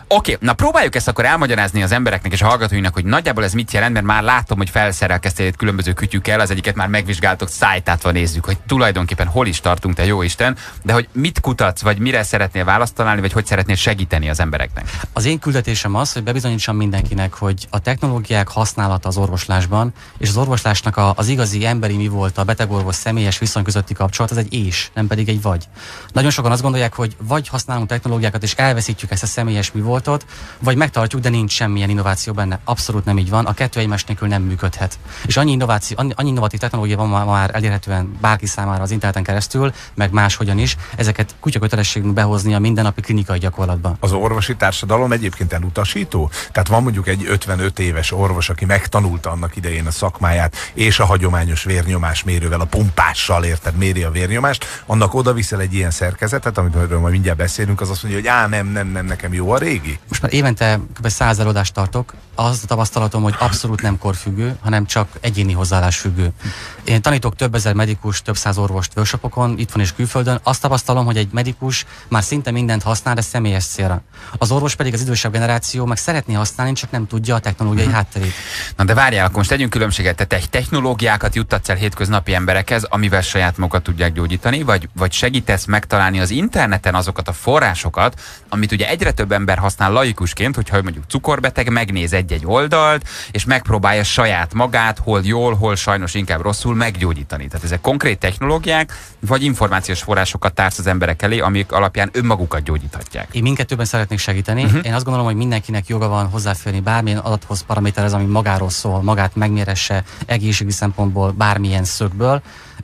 Oké, okay, na próbáljuk ezt akkor elmagyarázni az embereknek és a hallgatóinak, hogy nagyjából ez mit jelent, mert már látom, hogy felszerelkeztél különböző kütyükkel, az egyiket már megvizsgáltok, szájtátva nézzük, hogy tulajdonképpen hol is tartunk, te jó Isten, de hogy mit kutatsz, vagy mire szeretnél választ találni, vagy hogy szeretnél segíteni az embereknek? Az én küldetésem az, hogy bebizonyítsam mindenkinek, hogy a technológiák használata az orvoslásban, és az orvoslásnak a, az igazi emberi mi volt, a betegorvos személyes viszony közötti kapcsolat, az egy és, nem pedig egy vagy. Nagyon sokan azt gondolják, hogy vagy használunk technológiákat, és elveszítjük ezt a személyes mi voltot, vagy megtartjuk, de nincs semmilyen innováció benne. Abszolút nem így van, a kettő egymás nélkül nem működhet. És annyi innováció, annyi, annyi innovatív technológia van már elérhetően bárki számára az interneten keresztül, meg máshogyan is, ezeket kutyakötelességünk behozni a mindennapi klinikai gyakorlatban. Az orvosi társadalom egyébként elutasító? Tehát van mondjuk egy ötvenöt éves orvos, aki megtanulta annak idején a szakmáját, és a hagyományos vérnyomásmérővel, a pumpással, érted, méri a vérnyomást, annak oda viszel egy ilyen szerkezetet, amit majd mindjárt beszélünk, az azt mondja, hogy á, nem, nem, nem, nekem jó a régi. Most már évente kb. száz előadást tartok, az a tapasztalatom, hogy abszolút nem korfüggő, hanem csak egyéni hozzáállás függő. Én tanítok több ezer medikus, több száz orvost workshopokon, itthon és külföldön. Azt tapasztalom, hogy egy medikus már szinte mindent használ, de személyes célra. Az orvos pedig az idősebb generáció meg szeretné használni, csak nem tudja a technológiai hmm. hátterét. Na de várjál, akkor most tegyünk különbséget. Te technológiákat juttatsz el hétköznapi emberekhez, amivel saját magukat tudják gyógyítani, vagy, vagy segítesz megtalálni az interneten azokat a forrásokat, amit ugye egyre több ember használ laikusként, hogyha mondjuk cukorbeteg megnéz egy-egy oldalt, és megpróbálja saját magát, hol jól, hol sajnos inkább rosszul meggyógyítani. Tehát ezek konkrét technológiák, vagy információs forrásokat társz az emberek elé, amik alapján önmagukat gyógyíthatják. Én mindkettőben szeretnék segíteni. Uh-huh. Én azt gondolom, hogy mindenkinek joga van hozzáférni bármilyen adathoz, paraméterhez, ami magáról szól, magát megméresse egészségügyi szempontból, bármilyen szögből.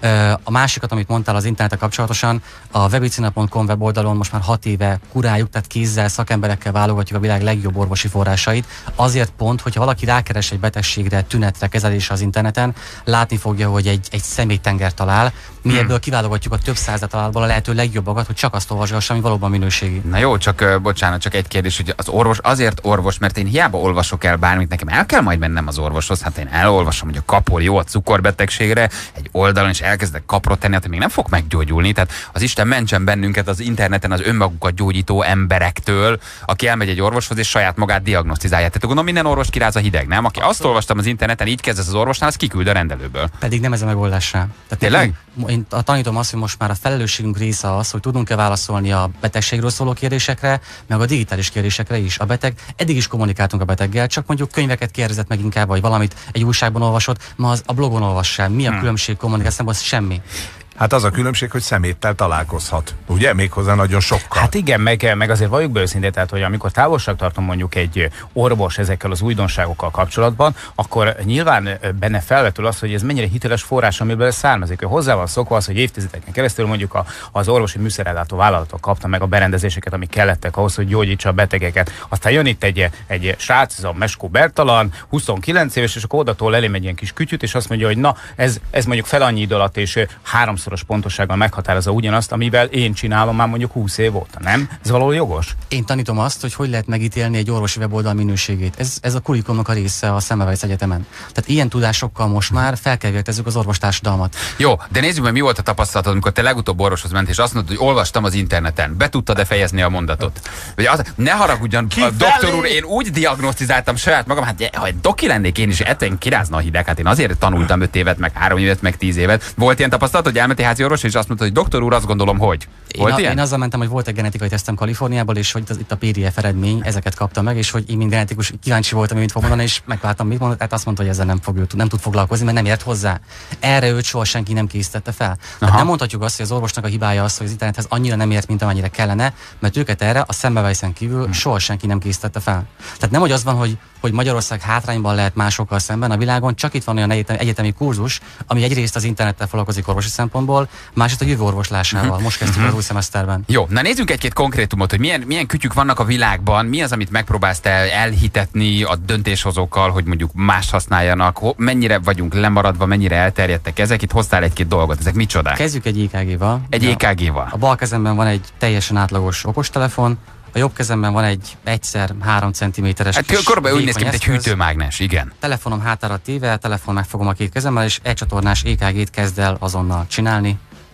A másikat, amit mondtál az interneten kapcsolatosan, a webicina pont com weboldalon most már hat éve kuráljuk, tehát kézzel, szakemberekkel válogatjuk a világ legjobb orvosi forrásait. Azért pont, hogyha valaki rákeres egy betegségre, tünetre, kezelésre az interneten, látni fogja, hogy egy, egy személytenger talál. Mi hmm. ebből kiválogatjuk a több százat találból a lehető legjobbakat, hogy csak azt olvasgassa, ami valóban minőségi. Na jó, csak uh, bocsánat, csak egy kérdés, hogy az orvos azért orvos, mert én hiába olvasok el bármit, nekem el kell majd mennem az orvoshoz, hát én elolvasom, hogy a kapor jó a cukorbetegségre, egy oldalon is elkezdek kaprot tenni, hát még nem fog meggyógyulni. Tehát az Isten mentsen bennünket az interneten az önmagukat gyógyító emberektől, aki elmegy egy orvoshoz és saját magát diagnosztizálja. Tehát gondolom minden orvos kiráz a hideg, nem? Aki azt olvastam az interneten, így kezdesz az orvosnál, az kiküld a rendelőből. Pedig nem ez a megoldás rá. Tényleg? Én tanítom azt, hogy most már a felelősségünk része az, hogy tudunk-e válaszolni a betegségről szóló kérdésekre, meg a digitális kérdésekre is. A beteg, eddig is kommunikáltunk a beteggel, csak mondjuk könyveket kérdezett meg inkább, vagy valamit egy újságban olvasott, ma az a blogon olvassál. Mi a hmm. különbség kommunikációban? Semmi. Hát az a különbség, hogy szeméttel találkozhat. Ugye? Méghozzá nagyon sokkal. Hát igen, meg, meg azért valljuk be őszintén, tehát, hogy amikor távolságtartom mondjuk egy orvos ezekkel az újdonságokkal kapcsolatban, akkor nyilván benne felvetül az, hogy ez mennyire hiteles forrás, amiből származik. Hozzá van szokva az, hogy évtizedeken keresztül mondjuk a, az orvosi műszerellátó vállalatok kapta meg a berendezéseket, amik kellettek ahhoz, hogy gyógyítsa a betegeket. Aztán jön itt egy, egy srác, ez a Meskó Bertalan, huszonkilenc éves, és akkor odatól elém egy ilyen kis kütyüt, és azt mondja, hogy na, ez, ez mondjuk fel annyi idő alatt, és három szoros pontossággal meghatározza ugyanazt, amivel én csinálom már mondjuk húsz év óta, nem? Ez valahol jogos? Én tanítom azt, hogy hogy lehet megítélni egy orvosi weboldal minőségét. Ez, ez a kurikulumnak a része a Semmelweis Egyetemen. Tehát ilyen tudásokkal most már fel kell vértezzük az orvostársadalmat. Jó, de nézzük meg, mi volt a tapasztalatod, amikor te legutóbb orvoshoz ment, és azt mondtad, hogy olvastam az interneten. Be tudtad-e fejezni a mondatot? Vagy az, ne haragudjon, a doktor úr, én úgy diagnosztizáltam saját magam, hát ha egy doki lennék én is, ettől kirázna a hideg, hát én azért tanultam öt évet, meg három évet, meg tíz évet. Volt ilyen tapasztalat, hogy elmentél házi orvos, és azt mondta, hogy doktor úr, azt gondolom, hogy. Volt én, ilyen? én azzal mentem, hogy volt egy genetikai tesztem Kaliforniából, és hogy itt a pé dé ef eredmény, ezeket kaptam meg, és hogy én mint genetikus kíváncsi voltam, mit fog mondani, és megváltam, mit mondott, hát azt mondta, hogy ezzel nem fog, nem tud foglalkozni, mert nem ért hozzá. Erre őt soha senki nem készítette fel. Tehát nem mondhatjuk azt, hogy az orvosnak a hibája az, hogy az internethez annyira nem ért, mint amennyire kellene, mert őket erre a Semmelweisen kívül hmm. soha senki nem készítette fel. Tehát nem, hogy az van, hogy hogy Magyarország hátrányban lehet másokkal szemben a világon, csak itt van olyan egyetemi kurzus, ami egyrészt az internettel foglalkozik orvosi szempontból, másrészt a jövő orvoslásával. Uh-huh. Most kezdtük uh-huh. az új szemeszterben. Jó, na nézzünk egy-két konkrétumot, hogy milyen, milyen kütyük vannak a világban, mi az, amit megpróbálsz te elhitetni a döntéshozókkal, hogy mondjuk más használjanak, mennyire vagyunk lemaradva, mennyire elterjedtek ezek, itt hoztál egy-két dolgot, ezek micsodák? Kezdjük egy é ká gé-val. Egy é ká gé-val. A bal kezemben van egy teljesen átlagos okostelefon, a jobb kezemben van egy egyszer három centiméteres. Hát körülbelül úgy néz ki, mint egy hűtőmágnes, igen. Telefonom hátára téve, telefon megfogom a két kezemmel, és egy csatornás é ká gét kezd el azonnal csinálni.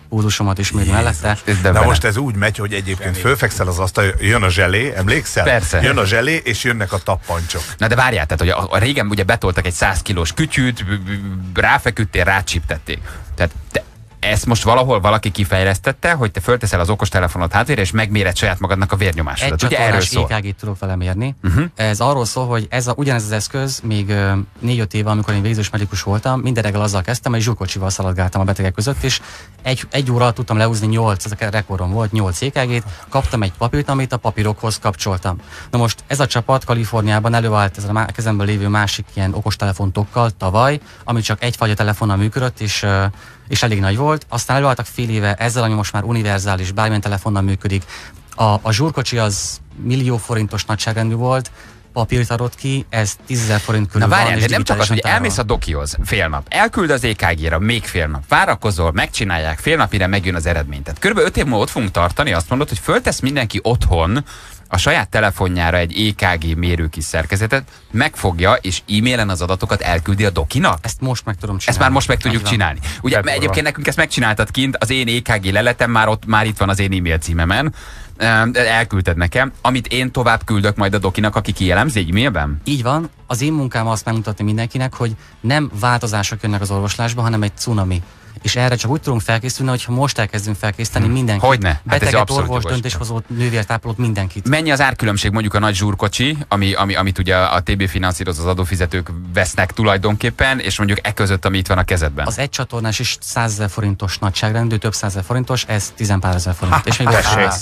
púzusomat is méri mellette. De, de most ez úgy megy, hogy egyébként fölfekszel az asztal, jön a zselé, emlékszel? Persze. Jön a zselé, és jönnek a tappancsok. Na de várjál, tehát hogy a, a régen ugye betoltak egy száz kilós kütyűt, ráfeküdtél, rácsíptették. Tehát te ezt most valahol valaki kifejlesztette, hogy te fölteszel az okostelefonot hátvére, és megméred saját magadnak a vérnyomásodat. Egy Ugye erről szól? é ká gét tudok vele mérni. Uh-huh. Ez arról szól, hogy ez a, ugyanez az eszköz még négy-öt éve, amikor én végzős medikus voltam, minden reggel azzal kezdtem, hogy zsúrkocsival szaladgáltam a betegek között, és egy, egy óra tudtam lehúzni nyolc, ez a rekordom volt, nyolc é ká gét, kaptam egy papírt, amit a papírokhoz kapcsoltam. Na most ez a csapat Kaliforniában előállt ez a kezemben lévő másik ilyen okostelefontokkal tavaly, ami csak egyfajta telefonnal működött, és és elég nagy volt. Aztán előálltak fél éve ezzel, ami most már univerzális, bármilyen telefonnal működik. A, a zsúrkocsi az millió forintos nagyságrendű volt, papírt adott ki, ez tízezer forint körül Na van. várjál, de nem csak az, hogy távol. elmész a dokihoz fél nap, elküld az é ká gére még fél nap, várakozol, megcsinálják, fél nap, mire megjön az eredmény. Tehát körülbelül öt év múlva ott fogunk tartani, azt mondod, hogy föltesz mindenki otthon a saját telefonjára egy é ká gé mérő kis szerkezetet, megfogja, és e-mailen az adatokat elküldi a dokinak? Ezt most meg tudom csinálni. Ezt már most meg tudjuk Így csinálni. Ugye, mert egyébként nekünk ezt megcsináltad kint, az én é ká gé leletem már ott, már itt van az én e-mail címemen, elküldted nekem, amit én tovább küldök majd a dokinak, aki kielemzi e-mailben? Így van. Az én munkám azt megmutatni mindenkinek, hogy nem változások jönnek az orvoslásba, hanem egy cunami. És erre csak úgy tudunk felkészülni, hogyha most elkezdünk felkészíteni hmm. mindenkit. Hogyne? Hát beteget, orvos, döntéshozót, nővértápolót, mindenkit. Mennyi az árkülönbség mondjuk a nagy zsúrkocsi, ami, ami, amit ugye a té bé finanszíroz, az adófizetők vesznek tulajdonképpen, és mondjuk e között, ami itt van a kezedben? Az egy csatornás is százezer forintos nagyságrendű, több százezer forintos, ez tizenpár ezer forint. Ha, és még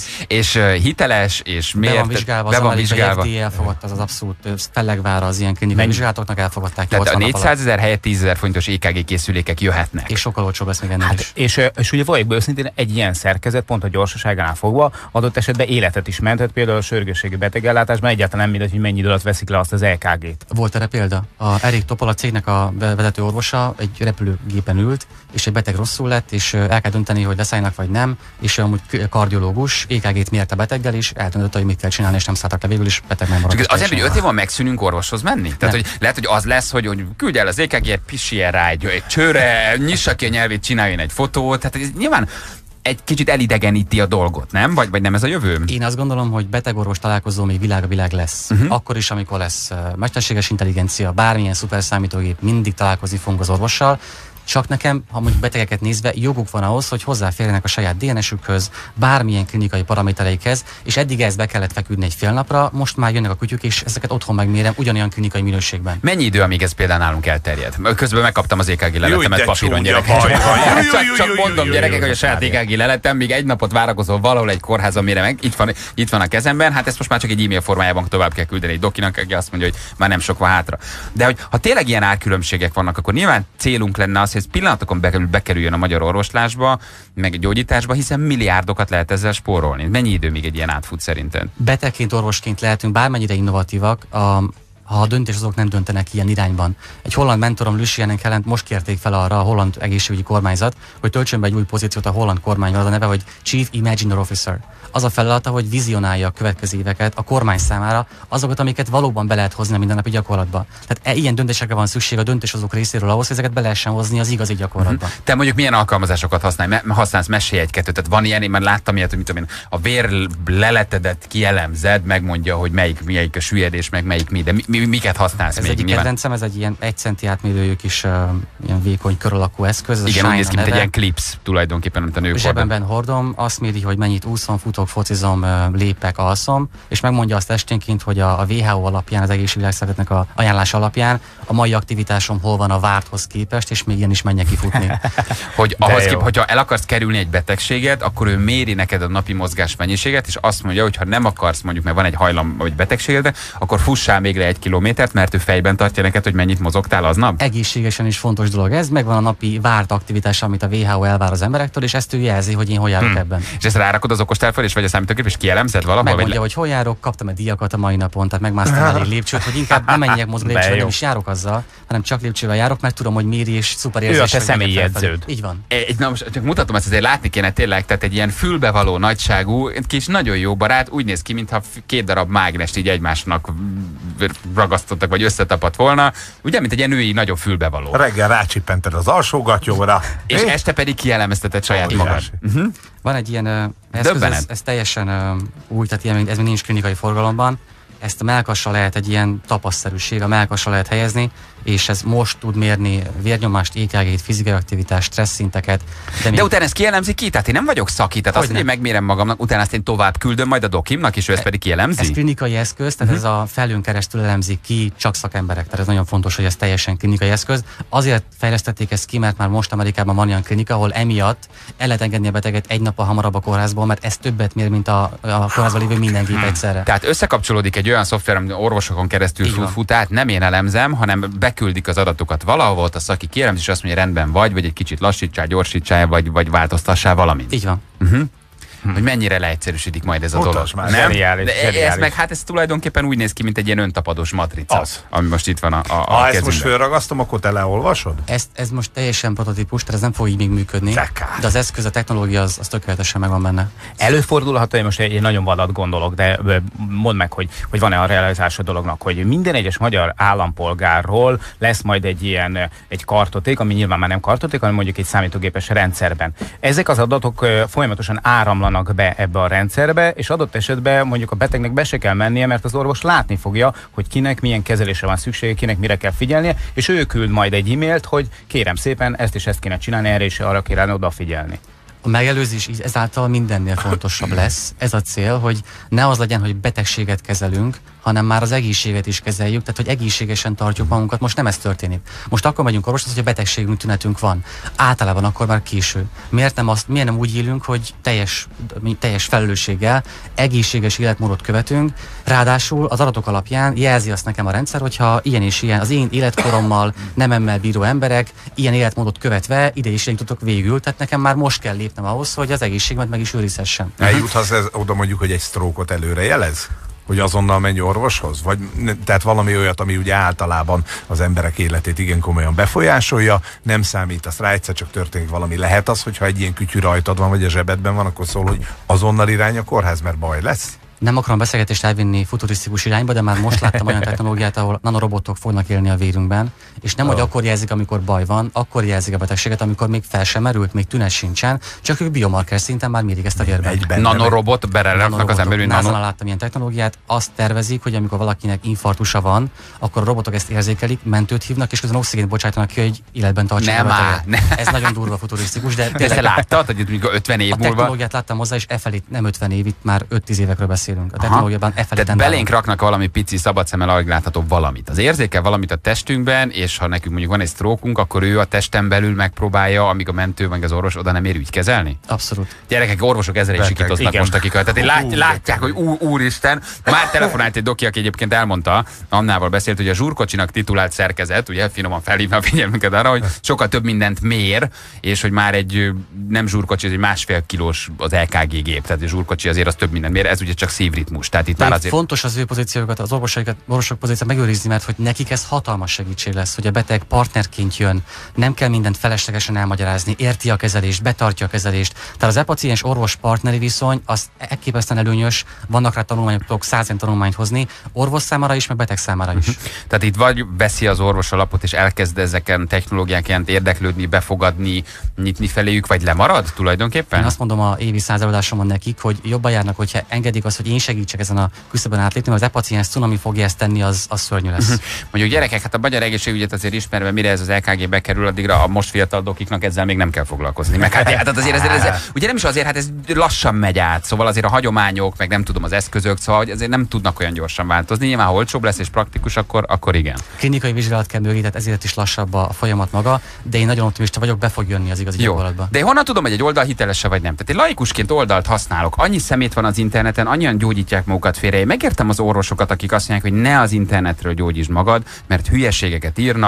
és uh, hiteles, és be miért? van vizsgálva, be az van amerikai vizsgálva. ef dé á elfogadta, az az abszolút fellegvára az ilyen klinikai vizsgálatoknak, elfogadták. Tehát a négyszázezer helyett tízezer forintos é ká gé készülékek jöhetnek. És sokkal olcsóbb lesz még ennél hát, is. És, és ugye valljuk be őszintén, egy ilyen szerkezet pont a gyorsaságánál fogva adott esetben életet is menthet, például a sürgősségi betegellátásban egyáltalán nem mindegy, hogy mennyi idő alatt veszik le azt az é ká gét. Volt erre példa. A Erik Topol, a cégnek a vezető orvosa egy repülőgépen ült, és egy beteg rosszul lett, és el kell dönteni, hogy leszállnak vagy nem, és amúgy kardiológus é ká gét mért a beteggel, és eldöntötte, hogy mit kell csinálni, és nem szálltak le végül, és beteg nem maradt. Csak azért, hogy öt év van megszűnünk orvoshoz menni? Tehát, Nem. hogy lehet, hogy az lesz, hogy, hogy küldj el az é ká gét, pissiljen rá egy, egy csőre, nyissa ki a nyelvét, csináljon egy fotót. Tehát ez nyilván egy kicsit elidegeníti a dolgot, nem? Vagy, vagy nem ez a jövő? Én azt gondolom, hogy betegorvos találkozó még világ a világ lesz. Uh-huh. Akkor is, amikor lesz uh, mesterséges intelligencia, bármilyen szuper számítógép, mindig találkozni fogunk az orvossal. Csak nekem, ha mondjuk betegeket nézve, joguk van ahhoz, hogy hozzáférjenek a saját dé en es-ükhöz, bármilyen klinikai paramétereikhez, és eddig ezt be kellett feküdni egy fél napra, most már jönnek a kutyuk, és ezeket otthon megmérem ugyanolyan klinikai minőségben. Mennyi idő, amíg ez például nálunk elterjed? Közben megkaptam az é ká gé leletemet papíron, gyerekek. Csak, csak mondom, gyerekek, hogy a saját é ká gé leletem, még egy napot várakozol valahol egy kórházon, mire meg itt van, itt van a kezemben, hát ezt most már csak egy e-mail formájában tovább kell küldeni egy dokinak, aki azt mondja, hogy már nem sok van hátra. De hogy ha tényleg ilyen árkülönbségek vannak, akkor nyilván célunk lenne az, hogy ez pillanatokon bekerüljön a magyar orvoslásba, meg a gyógyításba, hiszen milliárdokat lehet ezzel spórolni. Mennyi idő még egy ilyen átfut szerinted? Betegként, orvosként lehetünk bármennyire innovatívak, a, ha a döntéshozók nem döntenek ilyen irányban. Egy holland mentorom, Lucianen Kellent most kérték fel arra a holland egészségügyi kormányzat, hogy töltsön be egy új pozíciót a holland kormányban, az a neve, hogy Chief Imaginer Officer. Az a feladata, hogy vizionálja a következő éveket a kormány számára, azokat, amiket valóban be lehet hozni a mindennapi gyakorlatba. Tehát e, ilyen döntésekre van szükség a döntéshozók részéről ahhoz, hogy ezeket be lehessen hozni az igazi gyakorlatba. Uh-huh. Te mondjuk milyen alkalmazásokat használsz? Me- használsz mesélj egy-kettőt. Tehát van ilyen, én már láttam ilyet, hogy mit tudom én, a vér leletedet kielemzed, megmondja, hogy melyik, melyik a süllyedés, meg melyik mi, de mi, mi, miket használsz ez még? egyik Nyilván... kedvencem, ez egy ilyen egy centi átmérőjű kis uh, ilyen vékony kör alakú eszköz. Igen, úgy néz ki, mint egy ilyen clips tulajdonképpen, amit a nők zsebemben hordom, azt méri, hogy mennyit úszom, futok, focizom, lépek, alszom, és megmondja azt esténként, hogy a, a vé há o alapján, az egészségvilágszervezetnek a ajánlás alapján a mai aktivitásom hol van a várthoz képest, és még ilyen is menjek ki futni. Hogy ahhoz kép, hogyha el akarsz kerülni egy betegséget, akkor ő méri neked a napi mozgás mennyiséget, és azt mondja, hogy ha nem akarsz, mondjuk, mert van egy hajlam vagy betegséged, akkor fussál még le egy kilométert, mert ő fejben tartja neked, hogy mennyit mozogtál aznap. Egészségesen is fontos dolog ez, megvan a napi várt aktivitás, amit a vé há o elvár az emberektől, és ezt ő jelzi, hogy én hol járok hmm. ebben. És ezt rárakod az okostelefon és vagy a számítógép, és kielemzed valahol? Megmondja, vagy hogy hol járok, kaptam egy díjakat a mai napon, tehát megmásztam elég lépcsőt, hogy inkább nem menjek mozgó lépcsővel, nem is járok azzal, hanem csak lépcsővel járok, mert tudom, hogy méri és szuper érzés. Ő a te személyi edződ. Így van. Egy, na most csak mutatom ezt, azért látni kéne tényleg, tehát egy ilyen fülbevaló nagyságú, kis nagyon jó barát, úgy néz ki, mintha két darab mágnest így egymásnak ragasztottak, vagy összetapadt volna. Ugye, mint egy ilyen női nagyobb fülbevaló. Reggel rácsippented az alsógatyóra. És é? este pedig kielemezteted saját magad. Uh-huh. Van egy ilyen uh, eszköz, ez, ez teljesen uh, új, tehát ilyen, ez még nincs klinikai forgalomban. Ezt a mellkassal lehet egy ilyen tapaszszerűség, a mellkassal lehet helyezni, és ez most tud mérni vérnyomást, é ká gét, fizikai aktivitást, stressz szinteket. De, de utána ezt kielemzi ki? Tehát én nem vagyok szaki, tehát azt, hogy én megmérem magamnak, utána ezt én tovább küldöm majd a dokimnak, és ő ezt pedig kielemzi? Ez klinikai eszköz, tehát uh-huh. ez a felhőn keresztül elemzik ki csak szakemberek, tehát ez nagyon fontos, hogy ez teljesen klinikai eszköz. Azért fejlesztették ezt ki, mert már most Amerikában van olyan klinika, ahol emiatt el lehet engedni a beteget egy nappal hamarabb a kórházból, mert ez többet mér, mint a, a kórházban lévő minden gép egyszerre. Tehát összekapcsolódik egy olyan szoftver, ami orvosokon keresztül fut, fut át, nem én elemzem, hanem beküldik az adatokat valahol, ott a szaki kielemzi, és azt mondja, rendben vagy, vagy egy kicsit lassítsál, gyorsítsál, vagy, vagy változtassál valamit. Így van. Uh-huh. Hmm. Hogy mennyire leegyszerűsödik majd ez a dolog. Már. Nem? Zseniális, De zseniális. ez meg, hát ez tulajdonképpen úgy néz ki, mint egy ilyen öntapadós matrica, az. ami most itt van a, a, a Ha ezt kezünkben. most fölragasztom, akkor te leolvasod? Ez, ez most teljesen prototípus, tehát ez nem fog így még működni. Csekár. De az eszköz, a technológia az, az tökéletesen megvan benne. Előfordulhat, hogy most én nagyon vadat gondolok, de mondd meg, hogy, hogy van-e a realizása dolognak, hogy minden egyes magyar állampolgárról lesz majd egy ilyen egy kartoték, ami nyilván már nem kartoték, hanem mondjuk egy számítógépes rendszerben. Ezek az adatok folyamatosan áramlanak be ebbe a rendszerbe, és adott esetben mondjuk a betegnek be se kell mennie, mert az orvos látni fogja, hogy kinek milyen kezelésre van szüksége, kinek mire kell figyelnie, és ő küld majd egy e-mailt, hogy kérem szépen, ezt és ezt kéne csinálni, erre és arra kéne odafigyelni. A megelőzés így ezáltal mindennél fontosabb lesz. Ez a cél, hogy ne az legyen, hogy betegséget kezelünk, hanem már az egészséget is kezeljük, tehát hogy egészségesen tartjuk magunkat. Most nem ez történik. Most akkor megyünk orvoshoz, hogy a betegségünk, tünetünk van. Általában akkor már késő. Miért nem, azt, miért nem úgy élünk, hogy teljes, teljes felelősséggel egészséges életmódot követünk, ráadásul az adatok alapján jelzi azt nekem a rendszer, hogyha ilyen és ilyen, az én életkorommal, nememmel bíró emberek ilyen életmódot követve ide is eljutottak végül, tehát nekem már most kell lépnem ahhoz, hogy az egészségemet meg is őrizhessem. Eljuthatsz ez, oda mondjuk, hogy egy sztrókot előre jelez? Hogy azonnal menj orvoshoz? Vagy tehát valami olyat, ami ugye általában az emberek életét igen komolyan befolyásolja, nem számítasz rá, egyszer csak történik valami. Lehet az, hogyha egy ilyen kütyű rajtad van, vagy a zsebedben van, akkor szól, hogy azonnal irány a kórház, mert baj lesz? Nem akarom a beszélgetést elvinni futurisztikus irányba, de már most láttam olyan technológiát, ahol nanorobotok fognak élni a vérünkben, és nem, oh. hogy akkor jelzik, amikor baj van, akkor jelzik a betegséget, amikor még fel sem merült, még tünet sincsen, csak ők biomarker szinten már mérik ezt a vérben. Nanorobot, beleraknak az emberű nano... nano... láttam ilyen technológiát, azt tervezik, hogy amikor valakinek infarktusa van, akkor a robotok ezt érzékelik, mentőt hívnak, és közben oxigént bocsájtanak ki, hogy életben tartsák a beteget. Nem. Ez nagyon durva futurisztikus, de tényleg... Ezt láttad, hogy itt mikor ötven év a múlva? technológiát láttam hozzá, és e felé nem ötven év, itt már öt-tíz évekről beszélünk. A technológiában e felé. Tehát belénk raknak valami pici, szabad szemmel alig látható valamit. Az érzékel valamit a testünkben, és ha nekünk mondjuk van egy sztrókunk, akkor ő a testen belül megpróbálja, amíg a mentő vagy az orvos oda nem ér ügy kezelni. Abszolút. Gyerekek, orvosok ezeren sikítoznak most, akik. Tehát lát, látják, hogy ú, úristen, már telefonált egy doki, aki egyébként elmondta, Annával beszélt, hogy a zsúrkocsinak titulált szerkezet, ugye finoman felhívna a figyelmünket arra, hogy sokkal több mindent mér, és hogy már egy nem zsúrkocsi, ez egy másfél kilós az é ká gé gép, tehát a zsúrkocsi azért az több mindent mér, ez ugye csak szívritmus. Tehát itt már azért fontos az ő pozíciókat, az orvosokat, orvosok pozíciót megőrizni, mert hogy nekik ez hatalmas segítség lesz, hogy a beteg partnerként jön, nem kell mindent feleslegesen elmagyarázni, érti a kezelést, betartja a kezelést. Tehát az e-paciens orvos partneri viszony az elképesztően előnyös, vannak rá tanulmányok, tudok száz tanulmányt hozni, orvos számára is, meg beteg számára is. Tehát itt vagy veszi az orvos a lapot, és elkezd ezeken technológiák iránt érdeklődni, befogadni, nyitni feléjük, vagy lemarad tulajdonképpen? Én azt mondom a évi százaladásomon nekik, hogy jobban járnak, hogyha engedik azt, hogy én segítsek ezen a küszöbön átlépni, mert az e-paciens cunami fogja ezt tenni, az, az szörnyű lesz. Mondjuk gyerekek, hát a magyar egészségügyet azért ismerve, mire ez az é ká gé bekerül, addigra a most fiatal dokiknak ezzel még nem kell foglalkozni. Meg hát, hát azért ez, ez, ez, ugye nem is azért, hát ez lassan megy át, szóval azért a hagyományok, meg nem tudom az eszközök, szóval hogy azért nem tudnak olyan gyorsan változni. Nyilván, ha olcsóbb lesz és praktikus, akkor, akkor igen. Klinikai vizsgálat kell mögé, tehát ezért is lassabb a folyamat maga, de én nagyon optimista vagyok, be fog jönni az igazi gyakorlatba. De honnan tudom, hogy egy oldal hiteles-e vagy nem? Tehát én laikusként oldalt használok, annyi szemét van az interneten, annyian gyógyítják magukat félre. Én megértem az orvosokat, akik azt mondják, hogy ne az internetről gyógyítsd magad, mert hülyeségeket írnak,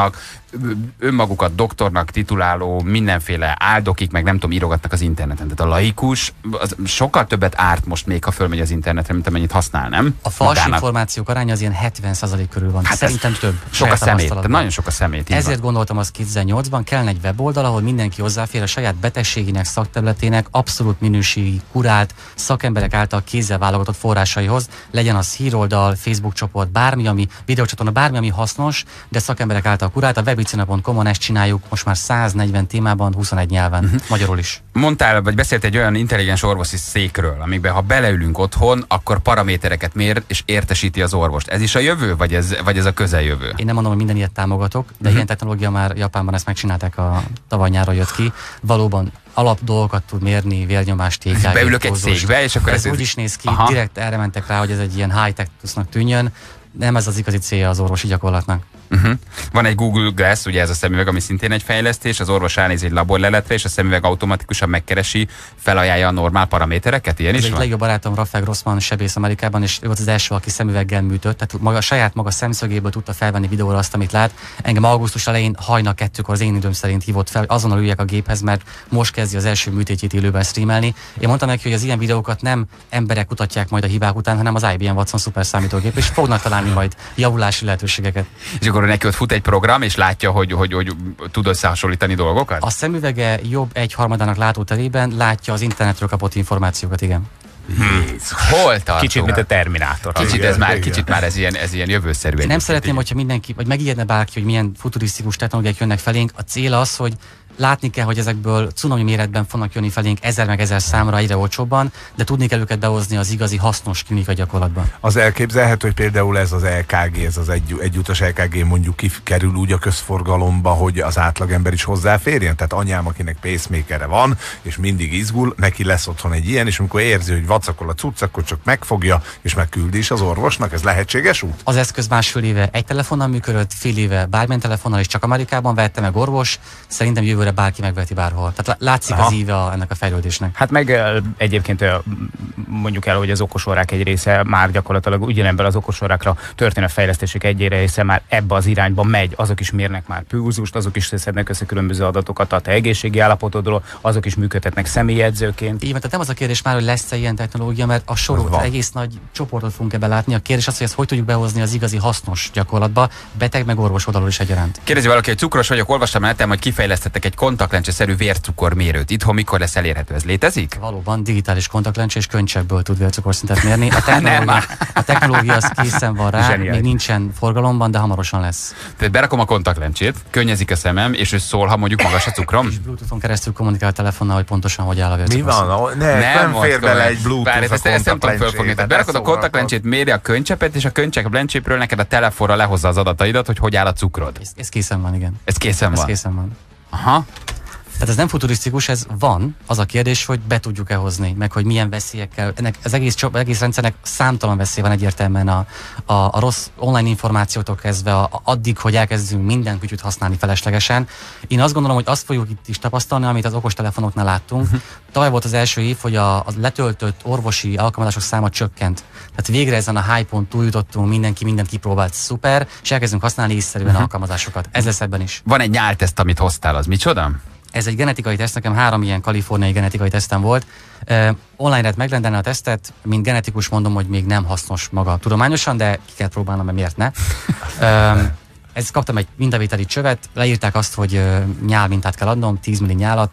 önmagukat doktornak tituláló mindenféle áldokik, meg nem tudom, írogatnak az interneten. Tehát a laikus az sokkal többet árt most még, ha fölmegy az internetre, mint amennyit használ, nem? A fals Magának. információk aránya az ilyen hetven százalék körül van. Hát szerintem több. Sok a szemét, tehát nagyon sok a szemét. Ezért van. Gondoltam azt kétezer-nyolcban, kellene egy weboldal, ahol mindenki hozzáfér a saját betegségének, szakterületének abszolút minőségi, kurált, szakemberek által kézzel válogatott forrásaihoz, legyen az híroldal, Facebook csoport, bármi, ami videócsatorna, bármi, ami hasznos, de szakemberek által kurált. A webicina pont com-on ezt csináljuk most már száznegyven témában, huszonegy nyelven, uh-huh. magyarul is. Mondtál, vagy beszélt egy olyan intelligens orvosi székről, amikben ha beleülünk otthon, akkor paramétereket mér és értesíti az orvost. Ez is a jövő, vagy ez, vagy ez a közeljövő? Én nem mondom, hogy minden ilyet támogatok, de uh-huh. ilyen technológia már Japánban ezt megcsinálták, a tavaly nyáron jött ki. Valóban alap dolgokat tud mérni, vérnyomást, tékát. Beülök egy székbe, és akkor ez, ez úgy is néz ki, aha. direkt erre mentek rá, hogy ez egy ilyen high-tech-nak tűnjön. Nem ez az igazi célja az orvosi gyakorlatnak. Uh-huh. Van egy Google Glass, ugye ez a szemüveg, ami szintén egy fejlesztés, az orvos ránéz egy laborleletre, és a szemüveg automatikusan megkeresi, felajánlja a normál paramétereket, ilyen ez is egy van? legjobb barátom, Rafael Grossman, sebész Amerikában, és ő volt az első, aki szemüveggel műtött, tehát maga, saját maga szemszögéből tudta felvenni videóra azt, amit lát. Engem augusztus elején hajnal kettőkor az én időm szerint hívott fel, hogy azonnal üljek a géphez, mert most kezdi az első műtétjét élőben streamelni. Én mondtam neki, hogy az ilyen videókat nem emberek kutatják majd a hibák után, hanem az I B M Watson szuperszámítógép, és fognak találni majd javulási lehetőségeket. És akkor neki ott fut egy program, és látja, hogy, hogy, hogy tud összehasonlítani dolgokat? A szemüvege jobb egyharmadának látóterében látja az internetről kapott információkat, igen. Jézus, hol tartunk? Kicsit, mint a Terminátor. Kicsit igen, ez már, igen. kicsit már ez ilyen, ez ilyen jövőszerű. Én nem szeretném, hogyha mindenki, vagy megijedne bárki, hogy milyen futurisztikus technológiák jönnek felénk. A cél az, hogy látni kell, hogy ezekből cunami méretben fognak jönni felénk ezer meg ezer számra egyre olcsóbban, de tudni kell őket behozni az igazi hasznos klinikai gyakorlatban. Az elképzelhető, hogy például ez az E K G, ez az egy, egyutas E K G mondjuk kikerül úgy a közforgalomba, hogy az átlagember is hozzáférjen. Tehát anyám, akinek pacemakere van, és mindig izgul, neki lesz otthon egy ilyen, és amikor érzi, hogy vacakol a cucc, akkor csak megfogja, és megküldi is az orvosnak. Ez lehetséges út? Az eszköz másfél éve egy telefonnal működött, fél éve bármilyen telefonnal, és csak Amerikában vette meg orvos. Szerintem jövőre bárki megveti bárhol. Tehát látszik Aha. az íve a, ennek a fejlődésnek. Hát meg egyébként mondjuk el, hogy az okosórák egy része már gyakorlatilag ugyanebben az okosórákra történő fejlesztések egy része már ebbe az irányba megy. Azok is mérnek már pulzust, azok is szednek össze különböző adatokat a te egészségi állapotodról, azok is működtetnek személyjegyzőként. Igen, tehát nem az a kérdés már, hogy lesz-e ilyen technológia, mert a sorot, egész nagy csoportot fogunk ebbe látni. A kérdés az, hogy ezt hogy tudjuk behozni az igazi hasznos gyakorlatba, beteg meg orvos oldalról is egyaránt. Kérdezi valaki, hogy cukros vagyok, olvastam el, hogy kifejlesztettek egy kontaktlencse-szerű vércukormérőt. Itthon mikor lesz elérhető? Ez létezik? Valóban digitális kontaktlencse és könycsebből tud vércukorszintet mérni. A technológia, a technológia az készen van rá, Zseniális. Még nincsen forgalomban, de hamarosan lesz. Tehát berakom a kontaktlencsét, könnyezik a szemem, és ő szól, ha mondjuk magas a cukrom. És Bluetoothon keresztül kommunikál a telefonnal, hogy pontosan hogy áll a vércukorszint. Mi van? Ne, nem, nem fér bele egy Bluetooth Várj, a ezt, ezt nem tudom fölfogni. Tehát berakod a kontaktlencsét, méri a könycsepet, és a könycseplencsépről neked a telefonra lehozza az adataidat, hogy hogy áll a cukrod. Ez, ez készen van, igen. Ez készen ez van? készen van. Aha. Tehát ez nem futurisztikus, ez van. Az a kérdés, hogy be tudjuk-e hozni, meg hogy milyen veszélyekkel. Ennek az egész, egész rendszernek számtalan veszély van egyértelműen a, a, a rossz online információtól kezdve a, a, addig, hogy elkezdünk minden kütyűt használni feleslegesen. Én azt gondolom, hogy azt fogjuk itt is tapasztalni, amit az okostelefonoknál láttunk. Uh-huh. Tavaly volt az első év, hogy a, a letöltött orvosi alkalmazások száma csökkent. Tehát végre ezen a high-pont túljutottunk, mindenki mindent kipróbált, szuper, és elkezdünk használni észszerűen uh-huh. alkalmazásokat. Ez lesz ebben is. Van egy nyálteszt, amit hoztál, az micsoda? Ez egy genetikai teszt, nekem három ilyen kaliforniai genetikai tesztem volt. Uh, online lehet megrendelni a tesztet, mint genetikus mondom, hogy még nem hasznos maga tudományosan, de ki kell próbálnom, mert miért ne. Uh, ez kaptam egy mintavételi csövet, leírták azt, hogy uh, nyál mintát kell adnom, tíz milli nyálat.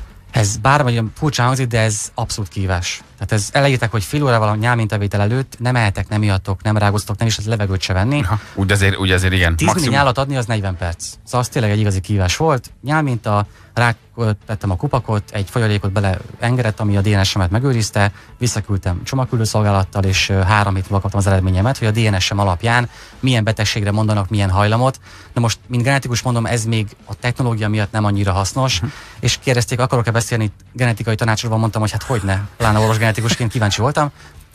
Ez bármilyen furcsán hangzik, de ez abszolút kihívás. Tehát ez elejétek, hogy fél órával a nyálmintavétel előtt nem ehetek, nem ihatok, nem rágoztok, nem is az levegőt se venni. Ha, úgy azért, úgy azért igen. tíz milli nyálat adni az negyven perc. Szóval az tényleg egy igazi kihívás volt. Nyálminta, rátettem a kupakot, egy folyadékot beleengedett, ami a dé en es-emet megőrizte, visszaküldtem csomagküldőszolgálattal, és három hét múlva kaptam az eredményemet, hogy a dé en es-em alapján milyen betegségre mondanak, milyen hajlamot. De most, mint genetikus mondom, ez még a technológia miatt nem annyira hasznos, uh-huh. és kérdezték, akarok-e beszélni genetikai tanácsról, mondtam, hogy hát hogyne, pláne orvos genetikusként kíváncsi voltam.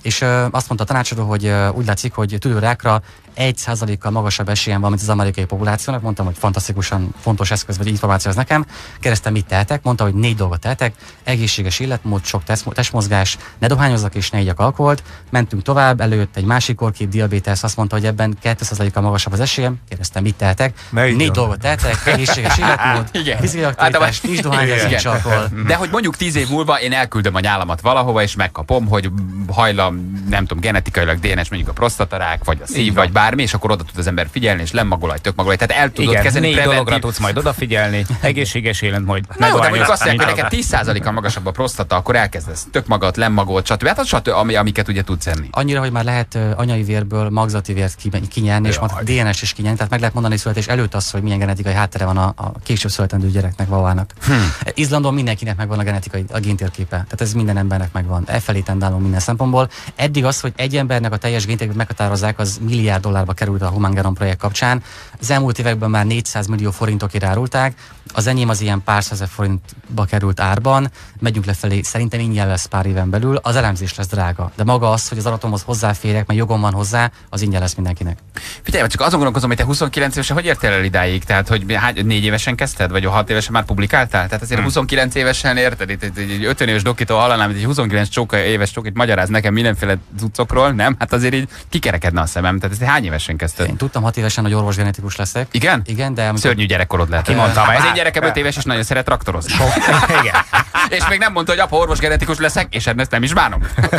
És ö, azt mondta a tanácsadó, hogy ö, úgy látszik, hogy tüdőrákra egy százalékkal magasabb esélyen van, mint az amerikai populációnak. Mondtam, hogy fantasztikusan fontos eszköz vagy információ az nekem. Kérdeztem, mit tehetek? Mondta, hogy négy dolgot tehetek. Egészséges életmód, sok testmozgás, ne dohányozzak és ne igyak alkoholt. Mentünk tovább, előtt egy másik korkép, diabétesz, azt mondta, hogy ebben két százalékkal magasabb az esélyem. Kérdeztem, mit tehetek? Négy, négy dolgot tehetek, egészséges életmód, fizikai aktivitás, nincs dohányozás, nincs alkohol. De hogy mondjuk tíz év múlva én elküldöm a nyálamat valahova, és megkapom, hogy hajlam, nem tudom, genetikailag dé en es, mondjuk a prostatarák, vagy a szív, vagy bármi, és akkor oda tud az ember figyelni, és lemmagolaj, tökmagolaj. Tehát el tudod Igen, kezdeni négy preventív... dologra tudsz majd odafigyelni, egészséges életmód. Na jó, de mondjuk azt nincs mondják, hogy neked alkohol. tíz százalékkal magasabb a prostata, akkor elkezdesz tökmagat, lemmagolt, stb. Hát az stb. Ami, amiket ugye tudsz enni. Annyira, hogy már lehet ö, anyai vérből magzati vért ki- kinyerni, és majd dé en es is kinyerni, tehát meg lehet mondani születés előtt az, hogy milyen genetikai háttere van a, a később születendő gyereknek, vavának. Hmm. Izlandon mindenkinek megvan a genetikai a géntérképe, tehát ez minden embernek megvan. E felé tendálunk minden szempontból. Eddig az, hogy egy embernek a teljes géntérképét meghatározzák, az milliárd dollárba került a Human Genome projekt kapcsán. Az elmúlt években már négyszáz millió forintokért árulták. Az enyém az ilyen pár százezer forintba került árban. Megyünk lefelé, szerintem ingyen lesz pár éven belül. Az elemzés lesz drága, de maga az, hogy az adatomhoz hozzáférek, mert jogom van hozzá, az ingyen lesz mindenkinek. Figyelj, csak azon gondolkozom, hogy te huszonkilenc évesen hogy értél el idáig? Tehát, hogy hány, négy évesen kezdted, vagy hat évesen már publikáltál? Tehát azért hmm. huszonkilenc évesen érted, itt egy, egy ötven éves dokitól hallanám, hogy egy huszonkilenc csóka, éves csókit magyaráz nekem mindenféle cuccokról, nem? Hát azért így kikerekedne a szemem. Tehát ezt hány évesen kezdted? Én tudtam hat évesen, hogy orvosgenetikus leszek. Igen? Igen, de amikor... Szörnyű gyerekkorod lehet. Kimondtam, Az hát- én gyerekem öt éves és nagyon szeret traktorozni. Igen. És még nem mondta, hogy apa orvosgenetikus leszek, és ezt nem is bánom.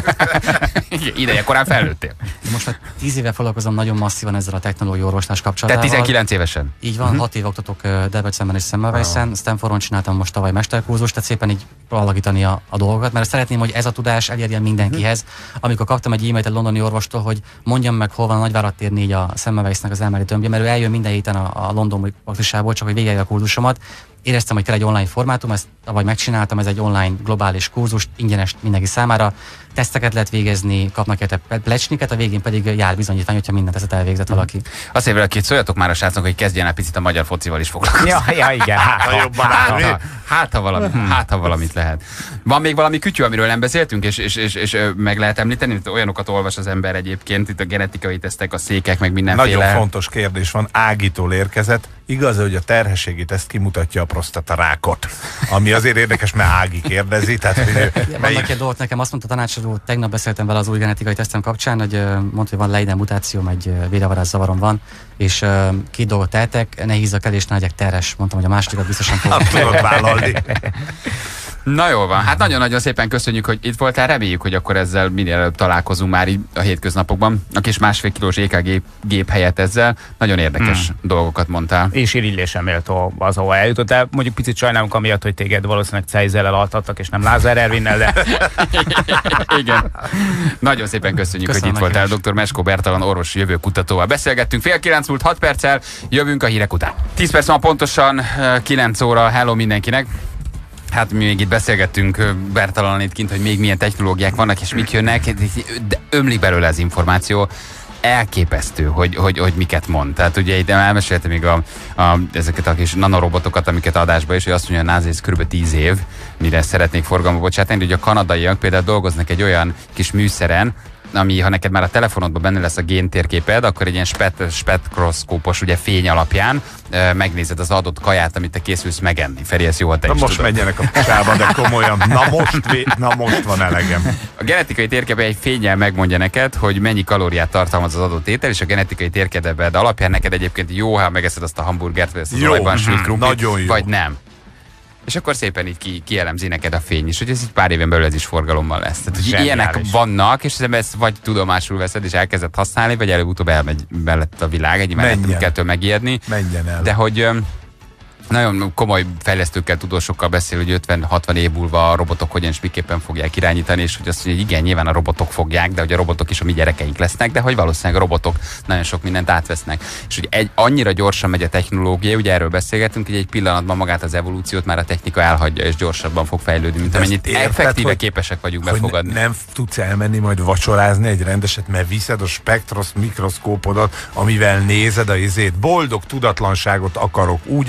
Ideje korán felnőttél. Most már tíz éve foglalkozom nagyon masszívan ezzel a technológiai orvoslás kapcsolatával. Tehát tizenkilenc évesen. Így van, uh-huh. hat év oktatok uh, Debrecenben és Semmelweisen, oh. Stanfordon csináltam most tavaly mesterkurzust, tehát szépen így alakítani a, a dolgokat, mert szeretném, hogy ez a tudás elérjen mindenkihez. Uh-huh. Amikor kaptam egy e-mailt egy londoni orvostól, hogy mondjam meg, hol van a Nagyvárad tér négy a Semmelweisnek az elméleti tömbje, mert ő eljön minden héten a, a londoni praktisából, csak hogy végigjelje a kurzusomat. Éreztem, hogy kell egy online formátum, ezt tavaly megcsináltam, ez egy online globális kurzus, ingyenes mindenki számára. Teszteket lehet végezni, kapnak érte plecsniket, a végén pedig jár bizonyítvány, hogyha mindent ezt elvégzett valaki. Azt mondja, hogy szóljatok már a srácok, hogy kezdjen el picit a magyar focival is foglalkozni. Ja, ja, igen, hát, Ha jobban Hát, állni. ha, hát, ha valami, hát, ha valamit lehet. Van még valami kütyű, amiről nem beszéltünk, és, és, és, és ö, meg lehet említeni? Olyanokat olvas az ember egyébként, itt a genetikai tesztek, a székek, meg mindenféle. Nagyon fontos kérdés van, Ágitól érkezett. Igaz, hogy a terhességi teszt kimutatja a prostatarákot, ami azért érdekes, mert Ági kérdezi. Tehát, hogy Ja, melyik... vannak egy dolgok, nekem azt mondta a tanácsadó, tegnap beszéltem vele az új genetikai tesztem kapcsán, hogy ö, mondta, hogy van Leiden mutációm, egy ö, véravarás zavarom van, és ö, két dolgot tehetek, ne hízzak el és ne legyek terhes. Mondtam, hogy a másodikat biztosan fogom. Nem tudod vállalni. Na jól van, hát nagyon-nagyon szépen köszönjük, hogy itt voltál, reméljük, hogy akkor ezzel minél előbb találkozunk már így a hétköznapokban. A kis másfél kilós é ká gé gép helyett ezzel nagyon érdekes hmm. dolgokat mondtál. és irigylésem méltó az, ahol eljutottál. Mondjuk picit sajnálunk amiatt, hogy téged valószínűleg Cejzellel altattak, és nem Lázár Ervinnel, de... Igen. Nagyon szépen köszönjük, Köszönöm, hogy itt voltál. neked is. doktor Meskó Bertalan orvosi jövőkutatóval beszélgettünk. Fél kilenc múlt hat perccel, jövünk a hírek után. tíz perc van pontosan, kilenc óra, hello mindenkinek. Hát mi még itt beszélgettünk Bertalan itt kint, hogy még milyen technológiák vannak, és mik jönnek, de ömlik belőle az információ. Elképesztő, hogy, hogy, hogy miket mond. Tehát ugye itt elmesélte még a, a, ezeket a kis nanorobotokat, amiket adásba is, hogy azt mondja, hogy a NASA ez kb. tíz év, mire szeretnék forgalomba bocsátani, hogy a kanadaiak például dolgoznak egy olyan kis műszeren, ami, ha neked már a telefonodban benne lesz a géntérképed, akkor egy ilyen spet, spektroszkópos ugye fény alapján e, megnézed az adott kaját, amit te készülsz megenni. Feri, ezt jó, ha te Na is most tudod. menjenek a picsába, de komolyan. Na most, vé- na most van elegem. A genetikai térképe egy fénnyel megmondja neked, hogy mennyi kalóriát tartalmaz az adott étel, és a genetikai térképed alapján neked egyébként jó, ha megeszed azt a hamburgert, vagy ezt az Jó, olajban sült mhm, krumplit, nagyon jó. vagy nem. És akkor szépen így ki, kielemzi neked a fény is, hogy ez így pár éven belül ez is forgalommal lesz. Tehát, hogy Zseniális. ilyenek vannak, és ezt vagy tudomásul veszed, és elkezded használni, vagy előbb-utóbb elmegy mellett a világ, egy már nem Menjen. kell ettől megijedni. Menjen el. De hogy öm, nagyon komoly fejlesztőkkel, tudósokkal beszél, hogy ötven-hatvan év múlva a robotok hogyan és miképpen fogják irányítani, és hogy azt mondja, hogy igen, nyilván a robotok fogják, de hogy a robotok is a mi gyerekeink lesznek, de hogy valószínűleg a robotok nagyon sok mindent átvesznek. És hogy egy, annyira gyorsan megy a technológia, ugye erről beszélgetünk, hogy egy pillanatban magát az evolúciót már a technika elhagyja, és gyorsabban fog fejlődni, mint De amennyit ezt érted, effektíve hogy- képesek vagyunk Hogy befogadni. ne, nem tudsz elmenni majd vacsorázni egy rendeset, mert viszed a spektros mikroszkópodat, amivel nézed a izét. Boldog tudatlanságot akarok, úgy akarok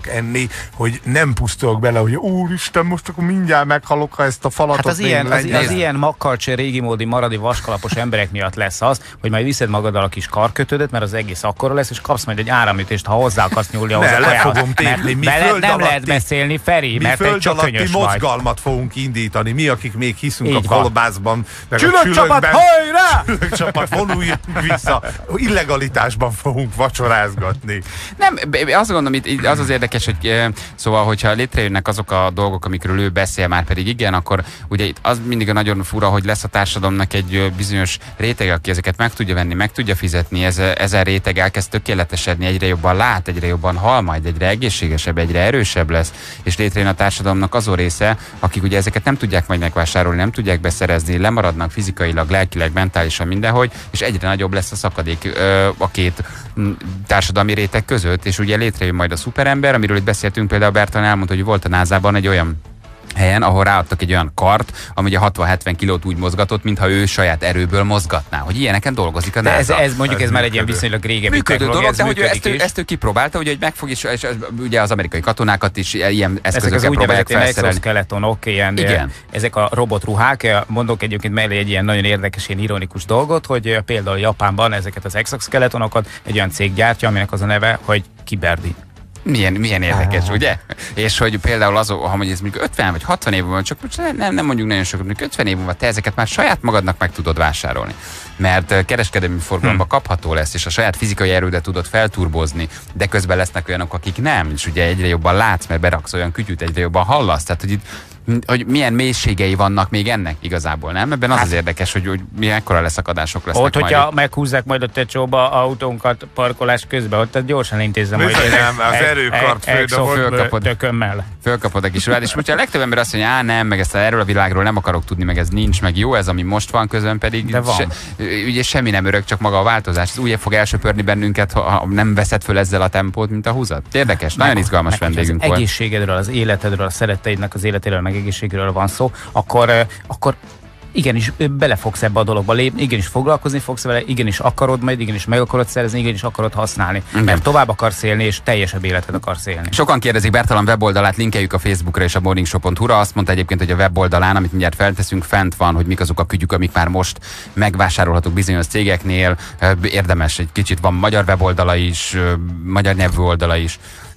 enni, hogy nem pusztulok bele, hogy úristen, most akkor mindjárt meghalok, ha ezt a falatot Hát az még ilyen, az, lenyelem. az ilyen makkarcse, régi módi, maradi vaskalapos emberek miatt lesz az, hogy majd viszed magaddal a kis karkötődet, mert az egész akkora lesz, és kapsz majd egy áramütést, ha hozzá akarsz nyúlni ahhoz Ne, a le kajához. fogom tépni. Mi Veled föld nem alatti- lehet beszélni, Feri, Mi mert egy föld alatti csökönyös vagy. mozgalmat fogunk indítani, mi, akik még hiszünk Így a van. kolbászban, meg a Csülök csapat, csülökben. hajrá! Csülök csapat, vonuljunk vissza. Illegalitásban fogunk vacsorázgatni. Nem, b- b- azt gondolom, itt, itt az az érdekes, hogy e, szóval, hogyha létrejönnek azok a dolgok, amikről ő beszél, már pedig igen, akkor ugye itt az mindig nagyon fura, hogy lesz a társadalomnak egy ö, bizonyos réteg, aki ezeket meg tudja venni, meg tudja fizetni, ez, ezen réteg elkezd tökéletesedni, egyre jobban lát, egyre jobban hal majd, egyre egészségesebb, egyre erősebb lesz, és létrejön a társadalomnak azon része, akik ugye ezeket nem tudják majd megvásárolni, nem tudják beszerezni, lemaradnak fizikailag, lelkileg, mentálisan, mindenhogy, és egyre nagyobb lesz a szakadék ö, a két m, társadalmi réteg között, és ugye létrejön majd a szuperember, amiről itt beszéltünk, például Bertalan elmondta, hogy volt a názában egy olyan helyen, ahol ráadtak egy olyan kart, ami ugye hatvan-hetven kilót úgy mozgatott, mintha ő saját erőből mozgatná, hogy ilyeneken dolgozik a De ez, NASA. ez mondjuk ez már egy ilyen viszonylag régebbi Működő technológia, dolog, ez de hogy ő működik ezt, ő, is. ezt ő kipróbálta, ugye, hogy megfog, és, és ugye az amerikai katonákat is ilyen Ezek az eszközökkel próbálják úgynevezett felszerelni. exoskeletonok, ilyen, Igen. ezek a robotruhák. Mondok egyébként mellé egy ilyen nagyon érdekes, ilyen ironikus dolgot, hogy például Japánban ezeket az exoskeletonokat egy olyan cég gyártja, aminek az a neve, hogy Kiberdi. Milyen, milyen érdekes, ugye? És hogy például az, ha mondjuk ez mondjuk ötven vagy hatvan év van, csak nem, nem mondjuk nagyon sokat, mondjuk ötven év múlva te ezeket már saját magadnak meg tudod vásárolni. Mert uh, kereskedelmi forgalomban hmm. kapható lesz, és a saját fizikai erődet tudod felturbozni, de közben lesznek olyanok, akik nem, és ugye egyre jobban látsz, mert beraksz olyan kütyűt, egyre jobban hallasz. Tehát, hogy itt hogy milyen mélységei vannak még ennek igazából, nem? Ebben az hát, az érdekes, hogy, hogy milyen ekkora leszakadások lesznek ott, majd. hogyha Ott. meghúzzák majd a tecsóba autónkat parkolás közben, ott gyorsan intézem, hogy nem, az erőkart fölkapod. tökömmel. Fölkapod a kis ruhát, és most a legtöbb ember azt mondja, á nem, meg ezt erről a világról nem akarok tudni, meg ez nincs, meg jó ez, ami most van, közben pedig De van. Se, ugye semmi nem örök, csak maga a változás. Ez úgy fog elsöpörni bennünket, ha, ha nem veszed föl ezzel a tempót, mint a húzat. Érdekes, meg, nagyon izgalmas meg, vendégünk az volt. Egészségedről, az életedről, a szeretteidnek az életéről, meg egészségről van szó, akkor, akkor igenis bele fogsz ebbe a dologba lépni, igenis foglalkozni fogsz vele, igenis akarod majd, igenis meg akarod szerezni, igenis akarod használni. Igen. Mert tovább akarsz élni, és teljesebb életet akarsz élni. Sokan kérdezik Bertalan weboldalát, linkeljük a Facebookra és a morningshow pont hu-ra. Azt mondta egyébként, hogy a weboldalán, amit mindjárt felteszünk, fent van, hogy mik azok a kütyük, amik már most megvásárolhatók bizonyos cégeknél. Érdemes, egy kicsit van magyar weboldala is, magyar nyelvű oldala is,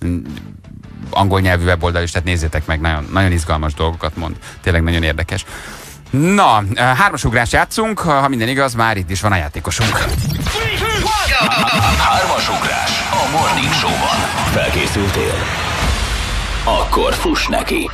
angol nyelvű weboldal is, tehát nézzétek meg, nagyon, nagyon izgalmas dolgokat mond. Tényleg nagyon érdekes. Na, hármasugrás játszunk, ha minden igaz, már itt is van a játékosunk. Hármasugrás a Morning Show-ban. Felkészültél? Akkor fuss neki!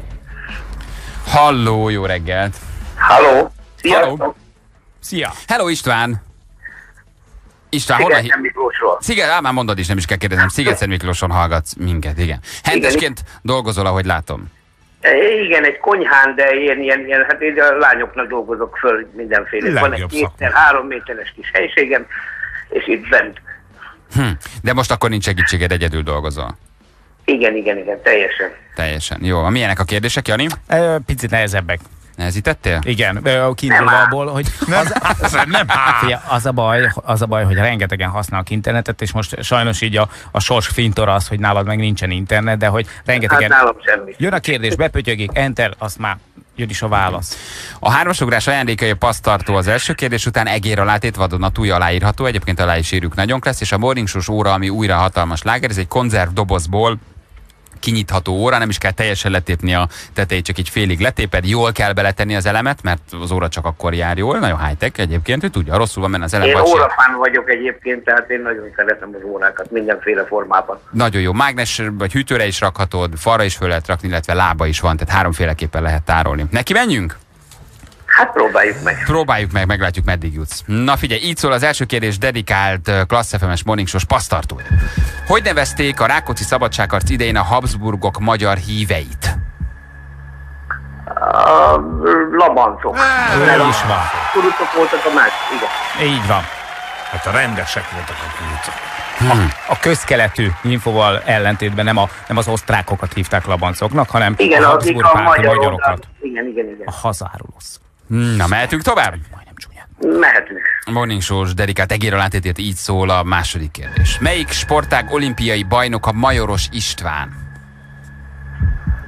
Halló, jó reggelt! Halló! Sziasztok! Halló. Szia! Hello István! István, honnan Szigetszen Miklósról. Sziget, á, már mondod is, nem is kell kérdeznem. Szigetszen Miklóson hallgatsz minket, igen. Hentesként dolgozol, ahogy látom. E, igen, egy konyhán, de ilyen, ilyen, ilyen hát én a lányoknak dolgozok föl mindenféle. Van egy kétszer három méteres kis helységem, és itt bent. Hm. De most akkor nincs segítséged, egyedül dolgozol. Igen, igen, igen, teljesen. Teljesen. Jó, milyenek a kérdések, Jani? E, picit nehezebbek. Nehezítettél? Igen, kiindulva abból, hogy az, az, nem, figyelj, az, a baj, az a baj, hogy rengetegen használnak internetet, és most sajnos így a, a sors fintora az, hogy nálad meg nincsen internet, de hogy rengetegen... Hát nálam semmi. Jön a kérdés, bepötyögik, enter, azt már jön is a válasz. A hármasugrás ajándékai a passztartó az első kérdés után, egér alátét vadonatúj aláírható, egyébként alá is írjuk, nagyon lesz, és a Morning Show óra, ami újra hatalmas láger, ez egy konzerv dobozból kinyitható óra, nem is kell teljesen letépni a tetejét, csak így félig letéped, jól kell beletenni az elemet, mert az óra csak akkor jár jól, nagyon high-tech egyébként, hogy tudja, rosszul van benne az elem. Én órafán vagyok egyébként, tehát én nagyon szeretem az órákat mindenféle formában. Nagyon jó, mágnes vagy hűtőre is rakhatod, falra is föl lehet rakni, illetve lába is van, tehát háromféleképpen lehet tárolni. Neki menjünk? Hát próbáljuk meg. Próbáljuk meg, meglátjuk meddig jutsz. Na figyelj, így szól az első kérdés dedikált Klassz ef em-es Morning Show-s passztartója. Hogy nevezték a Rákóczi szabadságharc idején a Habsburgok magyar híveit? A labancok. Ő is van. Kurucok voltak a más, igen. Így van. Hát a rendesek voltak a kurucok. A, a közkeletű infoval ellentétben nem, a, nem az osztrákokat hívták labancoknak, hanem igen, a az Habsburg a párti magyar magyarokat. oldal. Igen, igen, igen. A hazárulosz. Na, mehetünk tovább? Majdnem csúnyát. Mehetünk. Morning Show-s dedikált egér alátétét, így szól a második kérdés. Melyik sportág olimpiai bajnoka Majoros István?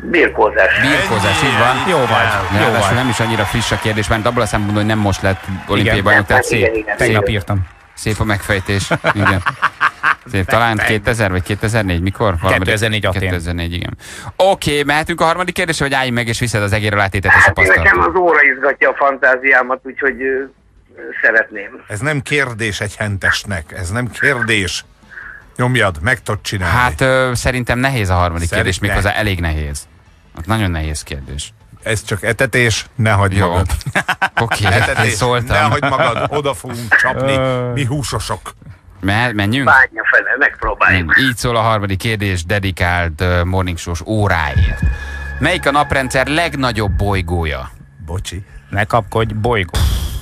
Birkózás. Birkózás, így van. Jó vagy, jó vagy. Nem is annyira friss a kérdés, mert abból a szempontból, hogy nem most lett olimpiai bajnok, tehát igen, szép. igen, Tegnap szép, írtam. szép a megfejtés. Igen. Szép, talán kétezer vagy kétezer-négy, mikor? kétezer-négy Atén. kétezer-négy, igen. Oké, okay, mehetünk a harmadik kérdésre, vagy álljunk meg és viszed az egér alátétet és a Hát én nekem pasztalt? az óra izgatja a fantáziámat, úgyhogy ö, szeretném. Ez nem kérdés egy hentesnek, ez nem kérdés. Nyomjad, meg tudod csinálni. Hát ö, szerintem nehéz a harmadik Szerint kérdés, ne. méghozzá elég nehéz. Hát nagyon nehéz kérdés. Ez csak etetés, ne hagyd Jó. magad. Oké, okay, Etetés, ne szóltam. hagyd magad, oda fogunk csapni, mi húsosok. Me- menjünk? Bánja fele, megpróbáljuk. Így szól a harmadik kérdés, dedikált uh, morning show-s óráért. Melyik a naprendszer legnagyobb bolygója? Bocsi. Ne kapkodj, bolygó.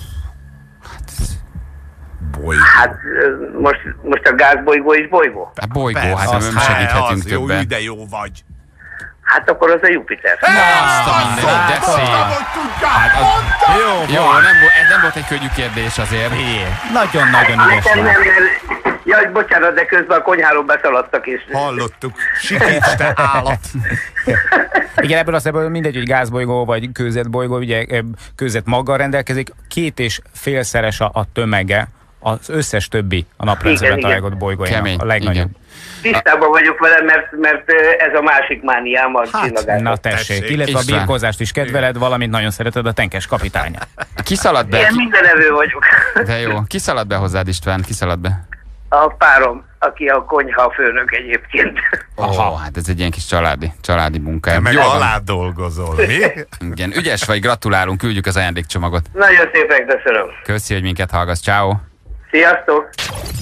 Bolygó. Hát ö, most, most a gázbolygó is bolygó? A bolygó, Persze, hát az- nem segíthetünk az jó, többen. de jó vagy. Hát akkor az a Jupiter. Azt a mindenit, de szép. Hát az, jó, jó, nem, vo- ez nem volt egy könnyű kérdés azért. Nagyon-nagyon ügyes Nekem vagy. nem, mert... Jaj, bocsánat, de közben a konyháról beszaladtak és... Hallottuk. Sikíts, te állat. Igen, ebből a szempontból mindegy, hogy gázbolygó vagy kőzetbolygó, ugye eh, kőzet maggal rendelkezik, két és félszeres a, a tömege az összes többi a naprendszerben Igen, igen. található bolygójának. Kemény, A legnagyobb. igen. Tisztában vagyok vele, mert, mert ö, ez a másik mániám a Hát, csillagászat. Na tessék, Tessék. illetve a István. birkózást is kedveled, valamint nagyon szereted a tenkes kapitányát. Kiszalad be, Ilyen ki, mindenevő vagyok. de jó, kiszalad be hozzád István, kiszalad be. A párom, aki a konyha főnök egyébként. Aha, hát ez egy ilyen kis családi, családi munka. Te meg Jól van. alá dolgozol, mi? Igen, ügyes vagy, gratulálunk, küldjük az ajándékcsomagot. Nagyon szépen köszönöm. Köszi, hogy minket hallgatsz, ciao. Sziasztok!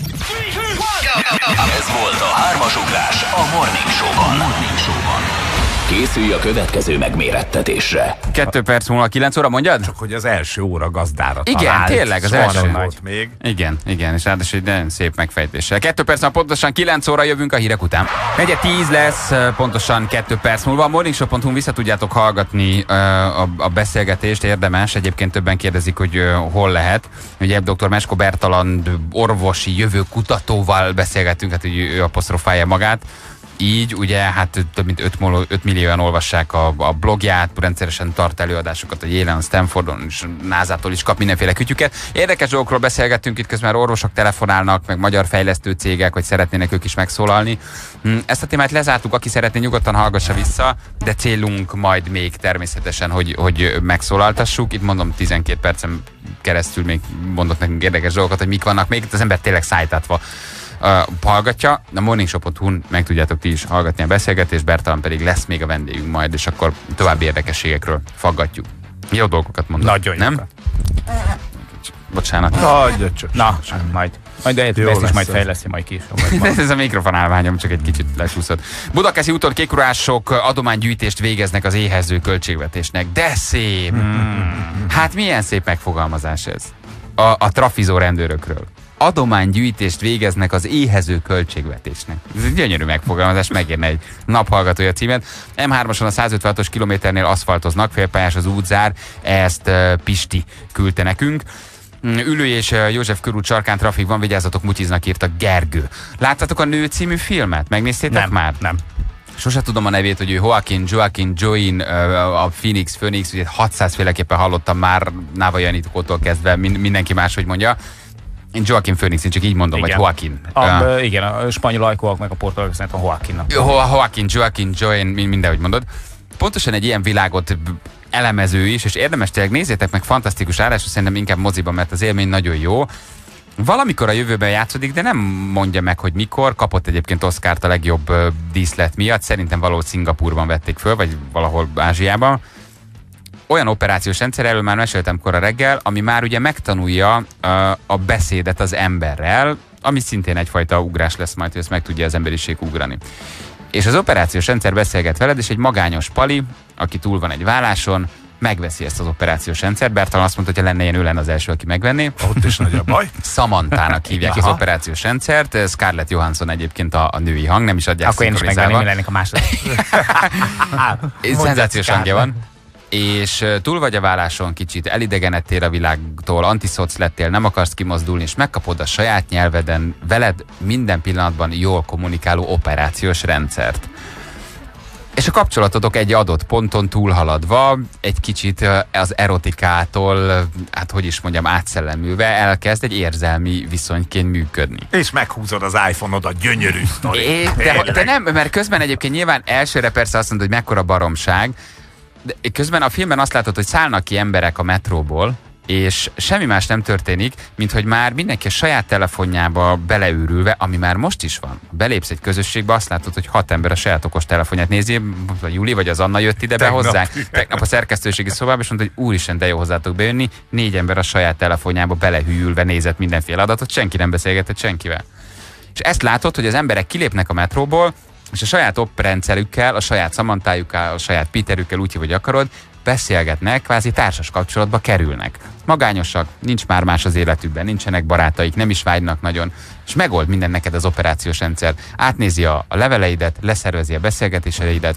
Ez volt a hármas ugrás a Morning Show-ban. Morning Show-ban. Készülj a következő megmérettetésre. Kettő perc múlva kilenc óra, mondjad? Csak hogy az első óra gazdára Igen, talált. tényleg, az Soha első. nem Nagy. volt még. Igen, igen, és ráadásul egy nagyon szép megfejtéssel. Kettő perc múlva pontosan kilenc óra jövünk a hírek után. Negyed tíz lesz, pontosan kettő perc múlva. A morningshow pont hu vissza tudjátok hallgatni uh, a, a beszélgetést, érdemes. Egyébként többen kérdezik, hogy uh, hol lehet. Ugye dr. Mesko Bertaland orvosi jövőkutatóval beszélgettünk, hát hogy ő apostrofálja magát. Így, ugye, hát több mint öt millióan olvassák a, a blogját, rendszeresen tart előadásokat a Yale-en, Stanfordon, és názától is kap mindenféle kütyüket. Érdekes dolgokról beszélgettünk, itt közben orvosok telefonálnak, meg magyar fejlesztő cégek, hogy szeretnének ők is megszólalni. Ezt a témát lezártuk, aki szeretné, nyugodtan hallgassa vissza, de célunk majd még természetesen, hogy, hogy megszólaltassuk. Itt mondom, tizenkét percen keresztül még mondott nekünk érdekes dolgokat, hogy mik vannak még, itt az ember tényleg szájtátva Uh, hallgatja. A morningshow pont hu-n meg tudjátok ti is hallgatni a beszélgetést, Bertalan pedig lesz még a vendégünk majd, és akkor további érdekességekről faggatjuk. Jó dolgokat mondok. Nagyon nem? jókat. Bocsánat. Hagyja csak. Na, majd. Majd ezt Jó is lesz majd ez. fejleszti majd később. majd. Ez a mikrofon állványom csak egy kicsit lesúszott. Budakeszi úton kékurások adománygyűjtést végeznek az éhező költségvetésnek. De szép! Hmm. Hát milyen szép megfogalmazás ez. A, a trafizó rendőrökről. Adománygyűjtést végeznek az éhező költségvetésnek. Ez egy gyönyörű megfogalmazás, megérne egy naphallgatója címet. em hármason a százötvenhatos kilométernél aszfaltoznak, félpályás az útzár, ezt uh, Pisti küldte nekünk. Ülő és József körút sarkán trafik van, vigyázzatok, mutyiznak, írta Gergő. Láttatok a Nő című filmet? Megnéztétek Nem, már? nem. Sose tudom a nevét, hogy ő Joaquin, Joaquin, Join, a Phoenix, Phoenix, ugye hatszáz féleképpen hallottam már Náva Janítótól kezdve, mindenki máshogy mondja. Én Joaquin Phoenix, én csak így mondom, Igen. vagy Joaquin. A, Uh, igen, a spanyol ajkóak meg a portugálok szerint a Joaquinnak. Jo- Joaquin, Joaquin, Join, mindenhogy mondod. Pontosan egy ilyen világot elemező is, és érdemes tényleg nézzétek meg, fantasztikus állás, szerintem inkább moziban, mert az élmény nagyon jó. Valamikor a jövőben játszódik, de nem mondja meg, hogy mikor. Kapott egyébként Oscart a legjobb uh, díszlet miatt. Szerintem valahol Szingapúrban vették föl, vagy valahol Ázsiában. Olyan operációs rendszer, erről már meséltem kora reggel, ami már ugye megtanulja uh, a beszédet az emberrel, ami szintén egyfajta ugrás lesz majd, hogy ezt meg tudja az emberiség ugrani. És az operációs rendszer beszélget veled, és egy magányos pali, aki túl van egy válláson, megveszi ezt az operációs rendszert. Bertalan azt mondta, hogy ha lenne ilyen, ő lenne az első, aki megvenné. Ott is nagy a baj. Samanthának hívják az Aha. operációs rendszert. Scarlett Johansson egyébként a, a női hang, nem is adják Akkor én is szinkronizálva. megvenném, lennék a második. Szenzációs hangja van. És uh, túl vagy a válláson kicsit, elidegenedtél a világtól, antiszoc lettél, nem akarsz kimozdulni, és megkapod a saját nyelveden veled minden pillanatban jól kommunikáló operációs rendszert. És a kapcsolatotok egy adott ponton túlhaladva, egy kicsit az erotikától, hát hogy is mondjam, átszellemülve elkezd egy érzelmi viszonyként működni. És meghúzod az iPhone-odat, gyönyörű sztori. É, de, de nem, mert közben egyébként nyilván elsőre persze azt mondod, hogy mekkora baromság, de közben a filmben azt látod, hogy szállnak ki emberek a metróból, és semmi más nem történik, mint hogy már mindenki a saját telefonjába beleőrülve, ami már most is van. Belépsz egy közösségbe, azt látod, hogy hat ember a saját okos telefonját nézi, a Juli vagy az Anna jött ide be hozzánk. Tegnap a szerkesztőségi szobába, és mondta, hogy úristen, de jó hozzátok bejönni. Négy ember a saját telefonjába belehűlve nézett mindenféle adatot, senki nem beszélgetett senkivel. És ezt látod, hogy az emberek kilépnek a metróból, és a saját oprendszerükkel, a saját Samantájukkal, a saját Peterükkel, úgy, hogy akarod, beszélgetnek, kvázi társas kapcsolatba kerülnek. Magányosak, nincs már más az életükben, nincsenek barátaik, nem is vágynak nagyon, és megold minden neked az operációs rendszer. Átnézi a, a leveleidet, leszervezi a beszélgetéseidet,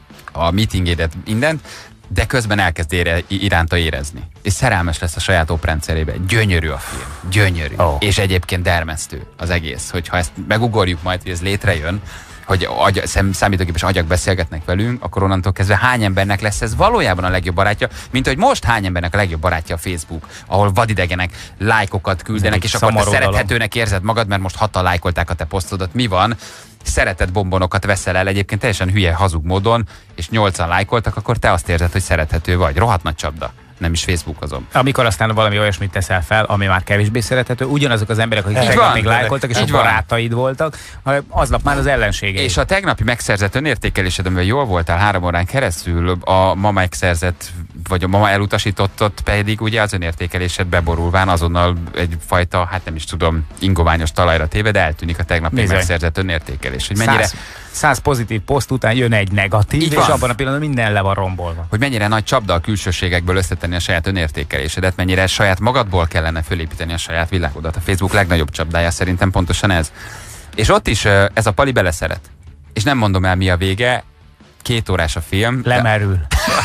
a meetingédet, mindent, de közben elkezd ére, iránta érezni. És szerelmes lesz a saját oprendszerébe. Gyönyörű a film. Gyönyörű. Oh. És egyébként dermesztő az egész. Hogyha ezt megugorjuk majd, hogy ez létrejön, hogy agy, szem, számítógépes agyak beszélgetnek velünk, akkor onnantól kezdve hány embernek lesz ez valójában a legjobb barátja, mint hogy most hány embernek a legjobb barátja a Facebook, ahol vadidegenek lájkokat küldenek, és akkor te szerethetőnek érzed magad, mert most hatan lájkolták a te posztodat. Mi van? Szeretett bombonokat veszel el egyébként teljesen hülye, hazug módon, és nyolcan lájkoltak, akkor te azt érzed, hogy szerethető vagy. Rohadt nagy csapda. Nem is Facebookozom. Amikor aztán valami olyasmit teszel fel, ami már kevésbé szerethető, ugyanazok az emberek, akik tegnap még lájkoltak, és a barátaid voltak, aznap már az ellenségei. És a tegnapi megszerzett önértékelésed, amivel jól voltál három órán keresztül, a ma megszerzett, vagy a ma elutasítottat pedig ugye az önértékelésed beborulván azonnal egyfajta, hát nem is tudom, ingoványos talajra téved, eltűnik a tegnapi Nézze. megszerzett önértékelés. Hogy mennyire... Száz, száz pozitív poszt után jön egy negatív, így és van. Abban a pillanatban minden le van rombolva. Hogy mennyire nagy csapda a külsőségekből összetenni a saját önértékelésedet, mennyire saját magadból kellene fölépíteni a saját világodat. A Facebook legnagyobb csapdája szerintem pontosan ez. És ott is ez a pali beleszeret. És nem mondom el, mi a vége, két órás a film. Lemerül.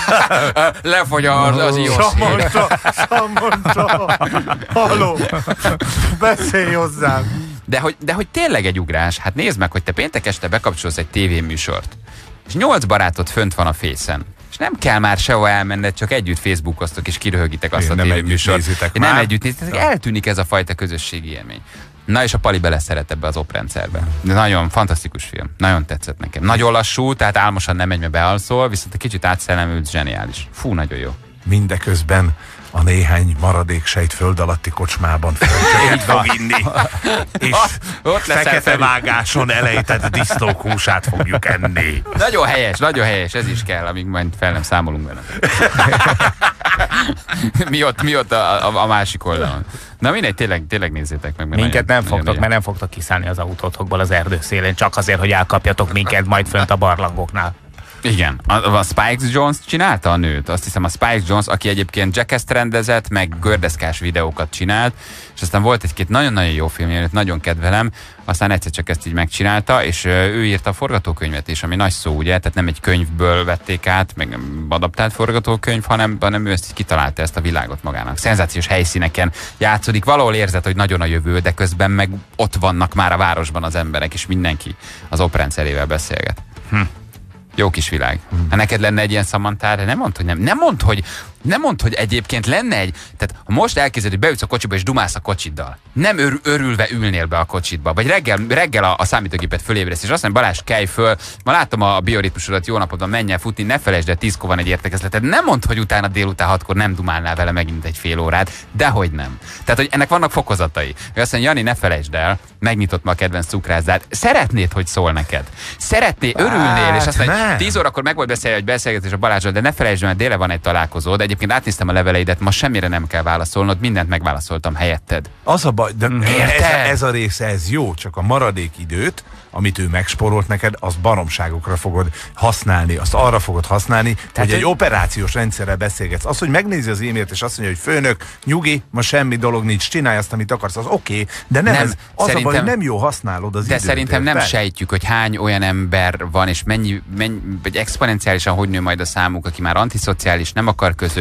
De... Lefogy az, az iOS. Samantha, Samantha, halló, beszélj hozzám. De hogy, de hogy tényleg egy ugrás, hát nézd meg, hogy te péntek este bekapcsolsz egy tévéműsort, és nyolc barátod fönt van a Face-en, és nem kell már sehova elmenned, csak együtt Facebookoztok és kiröhögitek azt Én a tévéműsort. Nem együtt nézitek, eltűnik ez a fajta közösségi élmény. Na és a pali beleszeret ebbe az oprendszerbe. De nagyon fantasztikus film. Nagyon tetszett nekem. Nagyon lassú, tehát álmosan nem megy, mert bealszol, viszont egy kicsit átszellemült, zseniális. Fú, nagyon jó. Mindeközben a néhány maradék sejt föld alatti kocsmában földcsöket fog inni. És ott fekete vágáson elejtett disznókúsát fogjuk enni. Nagyon helyes, nagyon helyes, ez is kell, amíg majd fel nem számolunk benne. mi ott, mi ott a, a, a másik oldalon. Na mindegy, tényleg, tényleg nézzétek meg. Minket nagyon, nem fogtok, nagyon mert nem fogtok kiszállni az autótokból az erdő szélén, csak azért, hogy elkapjatok minket majd fönt a barlangoknál. Igen, a, a Spike Jonze csinálta a nőt, azt hiszem a Spike Jonze, aki egyébként Jackass rendezett, meg gördeszkás videókat csinált, és aztán volt egy-két nagyon-nagyon jó film, nagyon kedvelem, aztán egyszer csak ezt így megcsinálta, és ő írta a forgatókönyvet is, ami nagy szó, ugye, tehát nem egy könyvből vették át, meg nem adaptált forgatókönyv, hanem, hanem ő ezt kitalálta, ezt a világot magának. Szenzációs helyszíneken játszódik, valahol érzed, hogy nagyon a jövő, de közben meg ott vannak már a városban az emberek, és mindenki az oprendszerével beszélget. Hm. Jó kis világ. Ha neked lenne egy ilyen Samantha, nem mondd, hogy nem. Nem mondd, hogy, nem mondd, hogy egyébként lenne egy... Tehát ha most elkezded, hogy beütsz a kocsiba és dumálsz a kocsiddal, nem ör, örülve ülnél be a kocsitba, vagy reggel, reggel a, a számítógépet fölébresz, és azt mondja, Balázs, kelj föl, ma látom a bioritmusodat, jó napod van, menj el futni, ne felejtsd el, tízkor van egy értekezleted. Nem mondd, hogy utána délután hatkor nem dumálnál vele megint egy fél órát, dehogy nem. Tehát, hogy ennek vannak fokozatai. Hogy azt mondja, Jani, ne felejtsd el, megnyitott ma a kedvenc cukrászdát. Szeretnéd, hogy szól neked. Szeretnél, örülnél, és azt mondja, tíz órakor meg volt beszélni, hogy beszélgetés a Balázsral, de ne felejtsd, mert déle van egy találkozód. Egyébként átnéztem a leveleidet, ma semmire nem kell válaszolnod, mindent megválaszoltam helyetted. Az a baj, de ez, ez a része, ez jó, csak a maradék időt, amit ő megsporolt neked, azt baromságokra fogod használni, azt arra fogod használni, tehát hogy egy operációs rendszerrel beszélgetsz. Az, hogy megnézi az e-mailt, és azt mondja, hogy főnök, nyugi, ma semmi dolog nincs, csinálj azt, amit akarsz, az oké, okay, de nem, nem ez, az a baj, hogy nem jó használod az de időt. De szerintem nem fel. sejtjük, hogy hány olyan ember van, és mennyi, mennyi vagy exponenciálisan hogy nő majd a számuk, aki már antiszociális, nem akar közös,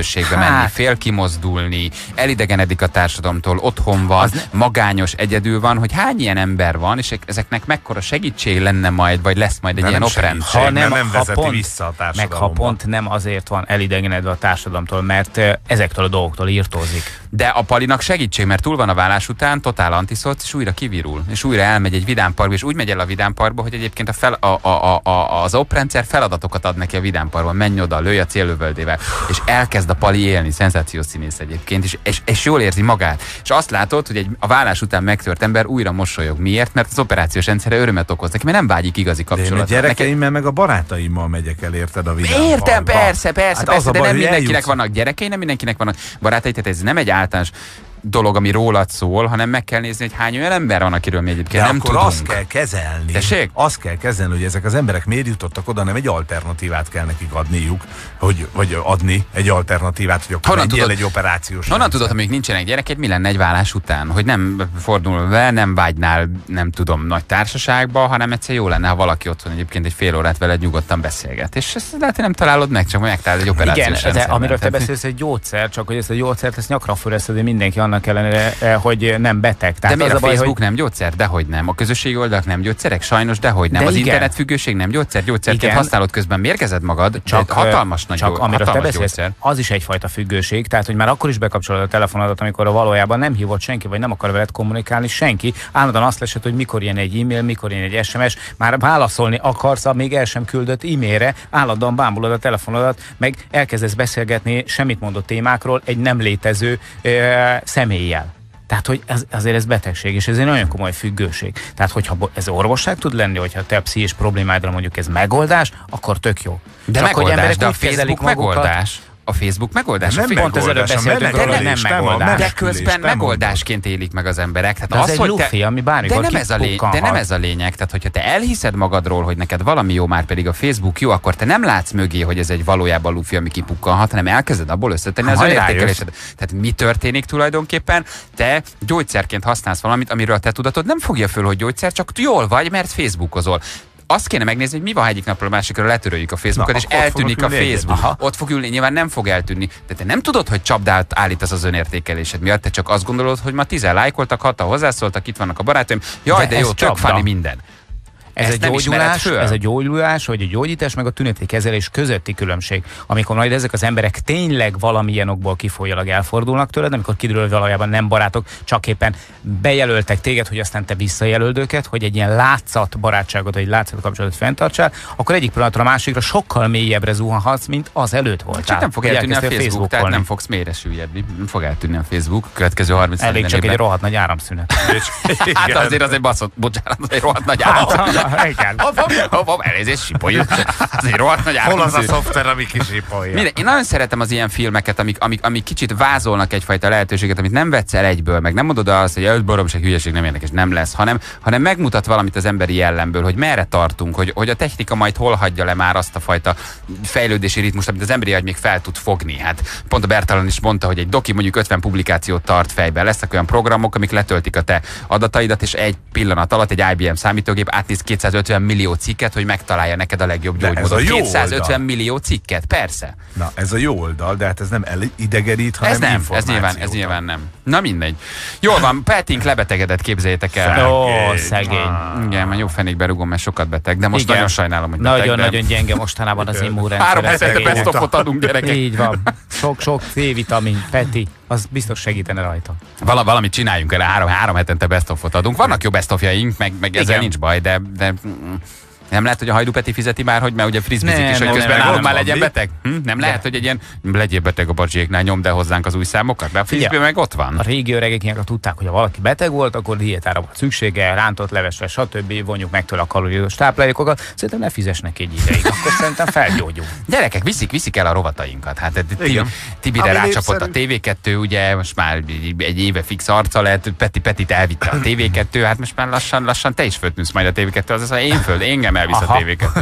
közösségbe Hát. menni, fél kimozdulni, elidegenedik a társadalomtól, otthon van, Az ne- magányos, egyedül van, hogy hány ilyen ember van, és ezeknek mekkora segítség lenne majd, vagy lesz majd egy De ilyen nem oprendszer. segítség, Ha nem, nem ha vezeti pont, vissza a meg ha társadalomba. pont nem azért van elidegenedve a társadalomtól, mert eh, ezektől a dolgoktól írtózik. De a Palinak segítség, mert túl van a vállás után, totál antiszoc, és újra kivirul. És újra elmegy egy vidámparkba, és úgy megy el a vidámparkba, hogy egyébként a fel, a, a, a, a, az oprendszer feladatokat ad neki a vidámparkban. Menj oda, lőj a céllövöldével. És elkezd a Pali élni, szenzációs színész egyébként, és, és, és jól érzi magát. És azt látod, hogy egy a vállás után megtört ember újra mosolyog. Miért? Mert az operációs rendszere örömet okoz neki, mert nem vágyik igazi De én a kapcsolatra. gyerekeimmel meg a barátaimmal megyek el, érted a vidám Értem, parkba. persze, persze, Hát persze, az a de baj, nem hogy mindenkinek eljutsz- vannak gyerekei, nem mindenkinek vannak barátai, tehát ez nem egy általános dolog, ami rólad szól, hanem meg kell nézni, hogy hány olyan ember van, akiről mi egyébként De nem akkor tudunk. azt kell kezelni. Tessék? Azt kell kezelni, hogy ezek az emberek miért jutottak oda, nem egy alternatívát kell nekik adniuk, hogy, vagy adni egy alternatívát, hogy akkor Honnan menjél tudod- egy operációs Honnan rendszer. tudod, hogy még nincsenek gyereked, mi lenne egy vállás után? Hogy nem fordul be, nem vágynál, nem tudom, nagy társaságba, hanem egyszer jó lenne, ha valaki otthon egyébként egy fél órát veled nyugodtan beszélget. És ezt lehet, hogy nem találod meg, csak majd megtalálod egy operációs Igen, de rendszerben. amiről te Tehát- beszélsz, egy gyógyszer, csak hogy ezt a gyógyszert ezt nyakra föleszedi mindenki annak ellenére, eh, hogy nem beteg. De miért az a baj, Facebook hogy... nem gyógyszer? Dehogy nem. A közösségi oldalak nem gyógyszerek? Sajnos dehogy nem. De Az igen. internetfüggőség nem gyógyszer? Gyógyszerként Igen. használod közben mérgezed magad? Csak, de hatalmas nagy csak gyó- amiről te hatalmas beszélsz, gyógyszer. az is egyfajta függőség, tehát hogy már akkor is bekapcsolod a telefonodat, amikor a valójában nem hívott senki, vagy nem akar veled kommunikálni senki. Állandóan azt lesett, hogy mikor jön egy e-mail, mikor jön egy es em es, már válaszolni akarsz a még el sem küldött e-mailre, állandóan bámulod a telefonodat, meg elkezdesz beszélgetni semmit mondott témákról egy nem létező ö, személlyel. Tehát, hogy ez, azért ez betegség, és ez egy nagyon komoly függőség. Tehát, hogyha bo- ez orvosság tud lenni, hogyha te a pszichés problémáidra mondjuk ez megoldás, akkor tök jó. De Csak hogy megoldás, emberek de a úgy kezelik Facebook magukat- megoldás. A Facebook megoldás. Nem a Facebook pont ezelőtt megoldás, a beszéltünk róla, hogy nem menekülés, nem a megoldás. de menekülés, közben nem megoldásként élik meg az emberek. Tehát De az egy hogy lufi, ami bármikor de nem, ez a lény, de nem kipukkanhat. ez a lényeg. Tehát, hogyha te elhiszed magadról, hogy neked valami jó, már pedig a Facebook jó, akkor te nem látsz mögé, hogy ez egy valójában lufi, ami kipukkanhat, hanem elkezded abból összetenni Ha az majd önértékelésed. Tehát mi történik tulajdonképpen? Te gyógyszerként használsz valamit, amiről te tudatod nem fogja föl, hogy gyógyszer, csak jól vagy, mert Facebookozol. Azt kéne megnézni, hogy mi van, ha egyik napról a másikra letöröljük a Facebookot, Na, és akkor ott eltűnik a fognak ülni Facebook. egyet. Ott fog ülni, nyilván nem fog eltűnni. De te nem tudod, hogy csapdát állítasz az önértékelésed miatt, te csak azt gondolod, hogy ma tizen lájkoltak, hatan hozzászóltak, itt vannak a barátaim. Jaj, de, De jó, ez tök csapda. fani minden. Ez Ezt egy, nem ismered gyógyulás, föl? ez a gyógyulás, vagy a gyógyítás, meg a tüneti kezelés közötti különbség. Amikor majd ezek az emberek tényleg valamilyen okból kifolyólag elfordulnak tőled, amikor kiderül, hogy valójában nem barátok, csak éppen bejelöltek téged, hogy aztán te visszajelöld őket, hogy egy ilyen látszat barátságot, vagy egy látszat kapcsolatot fenntartsál, akkor egyik pillanatra a másikra sokkal mélyebbre zuhanhatsz, mint az előtt voltál. Csak nem fog Hogy eltűnni a elkezdtél Facebook, tehát Facebookolni. nem fogsz mélyre süllyedni. Nem fog eltűnni a Facebook következő harminc Elég csak egy évben. rohadt nagy áramszünet. Hát azért az egy baszott, bocsánat, az egy rohadt nagy állam. Hát, igen. Hopp, hopp, elnézést, sipoljuk. Az egy rohadt nagy állam. Hol az a szoftver, ami kisipolja? Minden, én nagyon szeretem az ilyen filmeket, amik, amik, amik kicsit vázolnak egyfajta lehetőséget, amit nem vetsz el egyből, meg nem mondod azt, hogy ez baromság, hülyeség, nem érdekes, nem lesz, hanem, hanem megmutat valamit az emberi jellemből, hogy merre tartunk, hogy, hogy a technika majd hol hagyja le már azt a fajta fejlődési ritmust, amit az emberi agy még fel tud fogni. Hát pont a Bertalan is mondta, hogy egy doki mondjuk ötven publikációt tart fejben. Lesznek olyan programok, amik letöltik a te adataidat, és egy pillanat alatt egy i bé em számítógép átnéz kétszázötven millió cikket, hogy megtalálja neked a legjobb De ez gyógymódot. a jó kétszázötven oldal. millió cikket, persze. Na, ez a jó oldal, de hát ez nem elidegerít, hanem Ez nem, ez információt nyilván, ez ad. nyilván nem. Na mindegy. Jól van, Petink lebetegedett, képzeljétek el. Ó, Szegény. szegény. Igen, már jó fenékbe rugom, mert sokat beteg, de most Igen. nagyon sajnálom, hogy beteg. Nagyon-nagyon gyenge mostanában az immunrendszer. Három hetente szegény. best of-ot adunk, gyerekek. Így van. Sok-sok C-vitamin, Peti, az biztos segítene rajta. Vala, valamit csináljunk erre, három, három hetente best of-ot adunk. Vannak jó best of-jaink, meg, meg ezzel Igen. nincs baj, de, de mm, nem lehet, hogy a Hajdú Peti fizeti már, hogy mert ugye frizbizik Nem, is, hogy nem, közben nem, nálunk nem, már legyen nem. beteg? Hm? Nem lehet, hogy egy ilyen legyél beteg a bacsiéknál, nyomd el hozzánk az új számokat, de a frizbi meg ott van. A régi öregek ilyenkor tudták, hogy ha valaki beteg volt, akkor diétára volt szüksége, rántott levesre, stb. Vonjuk meg tőle a kalóriós táplálékokat. Szerintem ne fizess neki egy ideig, akkor szerintem felgyógyul. Gyerekek, viszik, viszik el a rovatainkat. Hát Tibi, Igen. Tibire Ami rácsapott a népszerű. té vé kettő, ugye most már egy éve fix arca lett, Peti Petit elvitte a té vé kettő, hát most már lassan, lassan te is föltűnsz majd a té vé kettő, az az, hogy én föl, engem elvisz a Aha. té vé kettő.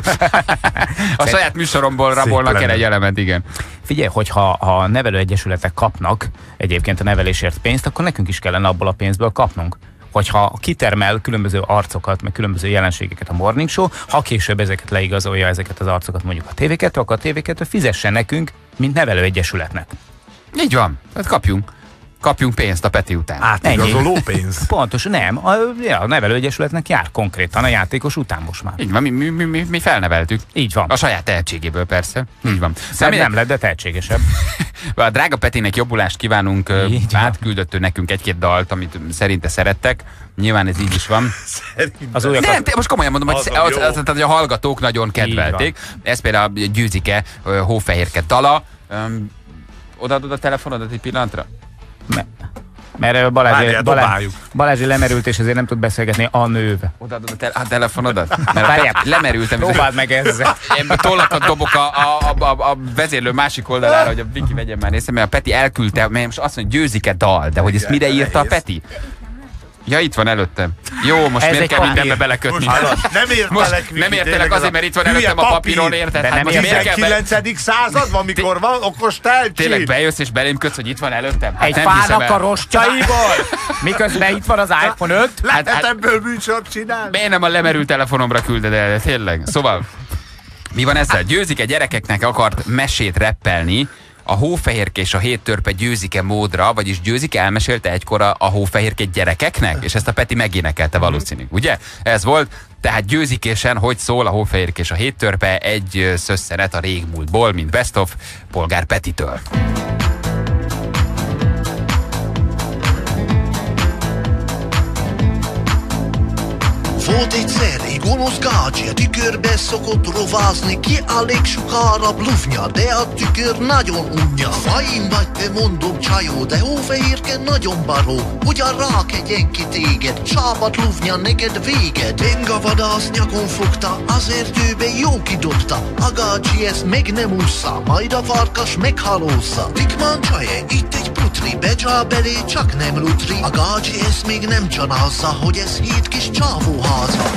A saját műsoromból rabolnak el lenne. egy elemet, igen. Figyelj, hogyha ha a nevelőegyesületek kapnak egyébként a nevelésért pénzt, akkor nekünk is kellene abból a pénzből kapnunk. Hogyha kitermel különböző arcokat, meg különböző jelenségeket a Morning Show, ha később ezeket leigazolja, ezeket az arcokat mondjuk a té vé kettő, akkor a té vé kettő fizessen nekünk, mint nevelőegyesületnek. Így van, hát kapjunk. Kapjunk pénzt a Peti után. Átigazoló pénz? Pontos, nem. A, a nevelőegyesületnek jár konkrétan a játékos után most már. Így van, mi, mi, mi, mi felneveltük. Így van. A saját tehetségéből persze. Így van. Nem, nem lett, de tehetségesebb. A drága Petinek jobbulást kívánunk. Átküldött ő nekünk egy-két dalt, amit szerinte szerettek. Nyilván ez így is van. Az újakat... Nem, most komolyan mondom, hogy az, az, az, az, a hallgatók nagyon kedvelték. Ez például a Győzike Hófehérke dala. Um, odaadod a telefonodat egy pillanatra? Me- Mert Balázsi, Balázsi, Balázsi lemerült, és ezért nem tud beszélgetni a nővel. Odaadod a, te- a telefonodat? Mert lemerültem. Próbáld meg ezzel. Én tollakat dobok a, a, a, a vezérlő másik oldalára, hogy a Viki vegyen már részt, mert a Peti elküldte, mert most azt mondja, Győzike dal, de hogy ezt mire írta a Peti? Ja, itt van előttem. Jó, most ez miért kell mindenbe belekötni? Most nem értelek, nem értelek azért, mert itt van előttem a papíron, érted? Hát most tizenkilencedik század van, mikor van okos teltség. Tényleg bejössz és belém kötsz, hogy itt van előttem? Hát egy fának a rostjaiból, miközben itt van az iPhone öt. Lehet hát, ebből műsort csinálni? Miért nem a lemerült telefonomra külded el? Tényleg. Szóval, mi van ezzel? Győzike gyerekeknek akart mesét reppelni, a Hófehérke és a hét törpe Győzike módra, vagyis Győzike elmesélte egykor a, a Hófehérke gyerekeknek, és ezt a Peti megénekelte valószínű, ugye? Ez volt, tehát Győzikésen, hogy szól a Hófehérke és a hét törpe, egy szösszenet a régmúltból, mint Best of Polgár Petitől. Volt egyszer egy gonosz gácsi, a tükörbe szokott rovázni, ki a legsukárabb lufnya, de a tükör nagyon unja. Fajn vagy te, mondom csajó, de Hófehérke nagyon baró, ugyan rákegyen ki téged, sápat lufnya neked véged. Benga vadász nyakon fogta, azért ő be jó kidobta, a gácsi ezt meg nem ússza, majd a farkas meghalózza. Dikmán csaje, itt egy putri, becsá belé csak nem lutri, a gácsi ezt még nem csanázza, hogy ez hét kis csávóháza.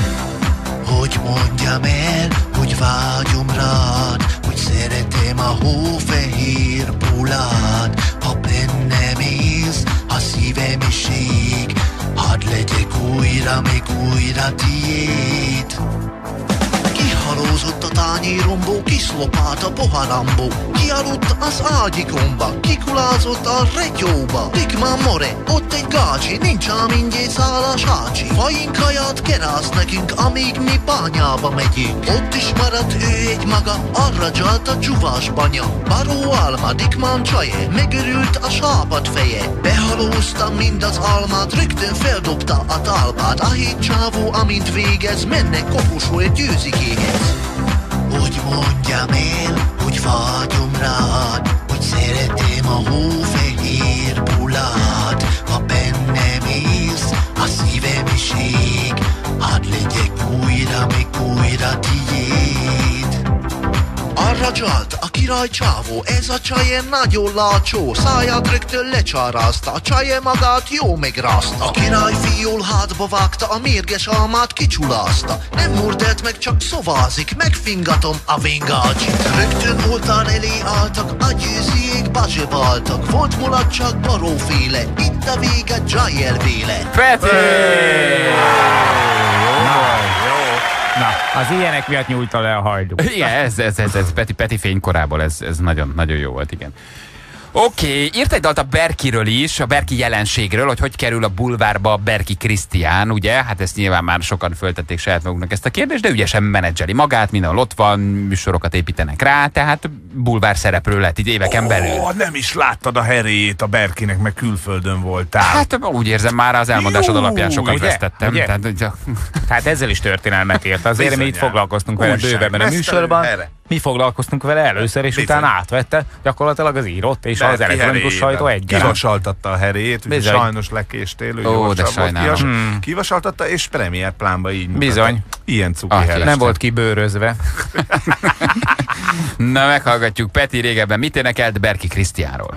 Hogy mondjam el, hogy vágyom rád, hogy szeretem a hófehér bulát. Ha bennem élsz, ha szívem is ég, hadd legyek újra, meg újra tiéd. Kihalózott a tányéromból, kiszlopált a poharambó, kialudt az ágyikomba, kikulázott a retyóba. Dikmán more, ott egy gácsi, nincs ám ingyé száll a sácsi. Fajin kaját kerász nekünk, amíg mi bányába megyünk. Ott is maradt ő egy maga, arra dzsalt a csuvás banya. Baró alma, Dikmán csaje, megörült a sápat feje. Behalóztam mind az almát, rögtön feldobta a talpát. A hét csávó, amint végez, menne koposul egy Győzikéhez. Hogy mondjam el, hogy vágyom rád, hogy szeretem a hófehér bulát. Ha bennem élsz, a szívem is ég, hadd legyek újra, meg újra tiéd. Arra dzsalt a király csávó, ez a csaje nagyon látsó, száját rögtön lecsárázta, a csaje magát jó megrázta. A király fiúl hátba vágta, a mérges almát kicsulázta, nem murdelt meg, csak szovázik, megfingatom a vingácsit. Rögtön oltár elé álltak, a győziék bazsebáltak, volt mulat csak baróféle, itt a vége dzsájel véle. Peti! Na, az ilyenek miatt nyújta le a hajdú. Igen, ez, ez, ez, ez Peti, Peti fénykorából, ez, ez nagyon, nagyon jó volt, igen. Oké, okay, írt egy dalt a Berkiről is, a Berki jelenségről, hogy hogy kerül a bulvárba Berki Krisztián, ugye? Hát ezt nyilván már sokan föltették saját maguknak ezt a kérdést, de ügyesen menedzseli magát, mindenhol ott van, műsorokat építenek rá, tehát bulvár szereplő lett így éveken belül. Ó, nem is láttad a heréjét a Berkinek, meg külföldön voltál. Hát úgy érzem, már az elmondásod alapján sokat ugye? vesztettem. Ugye? Tehát, ugye? Tehát ezzel is történelmet ért. Azért bizonyán. Mi itt foglalkoztunk vele bővebben a műsorban. Mi foglalkoztunk vele először, és bizony. Utána átvette gyakorlatilag az írott, és Berki az elektronikus sajtó egyaránt. Kivasaltatta a heréjét, ugye sajnos lekéstél, ő Ó, de sajnálom. Hmm. Kivasaltatta, és premier plánba így mutatta. Bizony. Ilyen cuki ah, heres. Nem volt kibőrözve. Na, meghallgatjuk Peti régebben mit énekelt Berki Krisztiánról.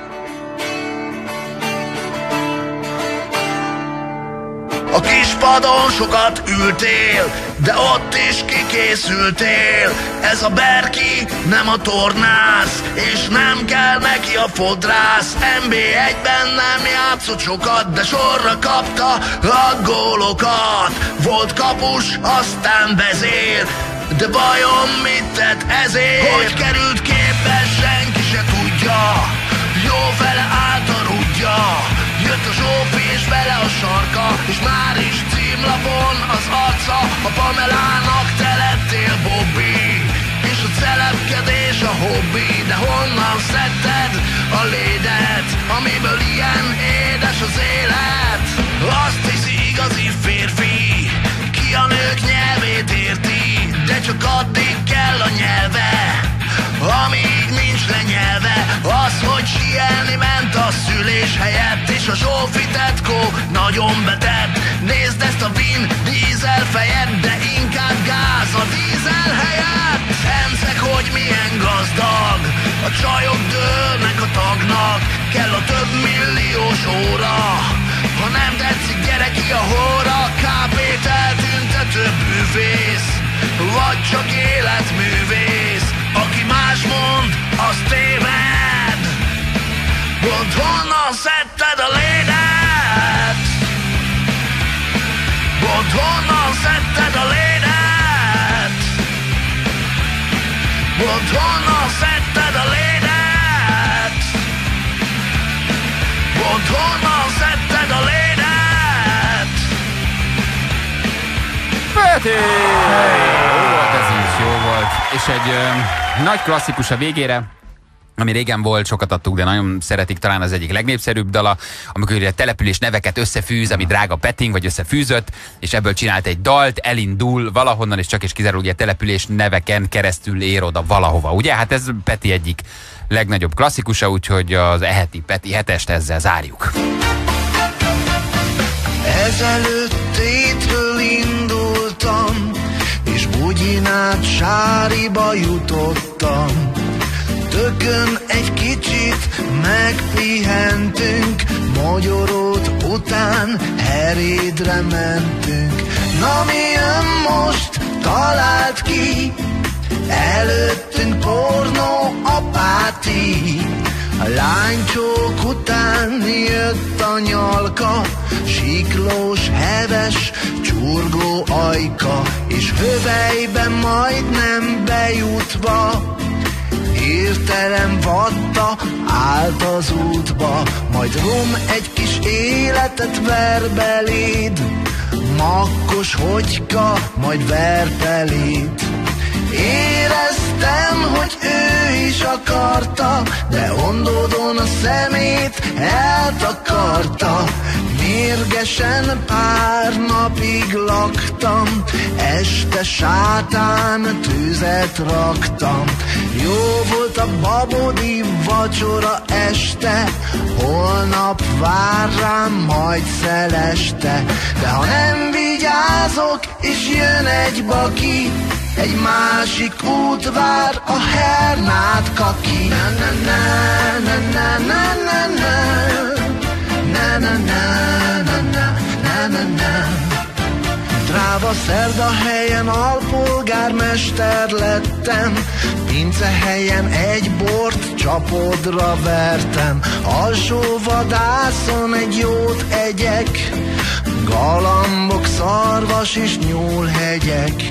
A kispadon sokat ültél, de ott is kikészültél. Ez a Berki nem a tornász, és nem kell neki a fodrász. en bé egyben nem játszott sokat, de sorra kapta a gólokat. Volt kapus, aztán vezér, de vajon mit tett ezért? Hogy került képbe, senki se tudja. jó fele állt a rúdja. Jött a Zsófi és vele a sarka, és már is címlapon az arca. A Pamelának te lettél Bobby, és a celebkedés a hobbi. De honnan szedted a lédet, amiből ilyen édes az élet? Azt hiszi igazi férfi, ki a nők nyelvét érti, de csak addig kell a nyelve, amíg nincs lenyelve. Az, hogy sielni ment a szülés helyett, és a Zsófi tetkó nagyon betett. Nézd ezt a Vin Diesel fejet, de inkább gáz a dízel helyett. Szemszeg, hogy milyen gazdag, a csajok dőlnek a tagnak. Kell a több milliós óra, ha nem tetszik, gyere ki a hóra. ká pét eltüntető bűvész, vagy csak életművész. Aki más mond, az téved. Mondd, honnan szedted a lédet. Mondd, honnan szedted a lédet. Mondd, honnan szedted a lédet. Mondd, honnan szedted a lédet. Peti! Jó volt ez is, jó volt. És egy ö, nagy klasszikus a végére, ami régen volt, sokat adtuk, de nagyon szeretik, talán az egyik legnépszerűbb dala, amikor ugye település neveket összefűz, ami drága Petting, vagy összefűzött, és ebből csinált egy dalt, elindul valahonnan, és csak és kizárólag ugye település neveken keresztül ér oda valahova. Ugye? Hát ez Peti egyik legnagyobb klasszikusa, úgyhogy az eheti Peti hetest ezzel zárjuk. Ezelőtt étről indultam, és Bugyinát Sáriba jutottam. Tökön egy kicsit megpihentünk, Magyarót után Herédre mentünk. Na mi jön most, talált ki, előttünk pornó apáti. A lánycsók után jött a nyalka, siklós, heves, csurgó ajka, és hövelyben majdnem bejutva hirtelen vatta állt az útba. Majd rom egy kis életet ver beléd, makkos hogyka, majd ver beléd. Éreztem, hogy ő is akarta, de ondódon a szemét eltakarta. Mérgesen pár napig laktam, este sátán tüzet raktam. Jó volt a babodi vacsora este, holnap vár rám majd szeleste. De ha nem vigyázok és jön egy baki, egy másik út vár a hernát kaki. Na na na na na na na na na na na na na na. Dráva szerda helyen alpolgármester lettem, Pince helyen egy bort csapodra vertem, alsó vadászon egy jót egyek, galambok, szarvas és nyúlhegyek.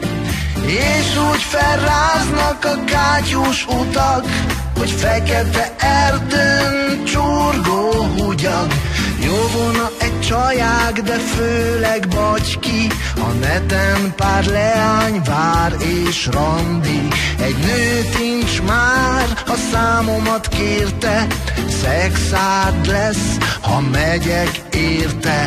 És úgy felráznak a kátyús utak, hogy fekete erdőn csurgó húgyag. Jó volna egy csaják, de főleg bagyki, a neten pár leány vár és randi. Egy nő nincs már, a számomat kérte, szexárd lesz, ha megyek érte.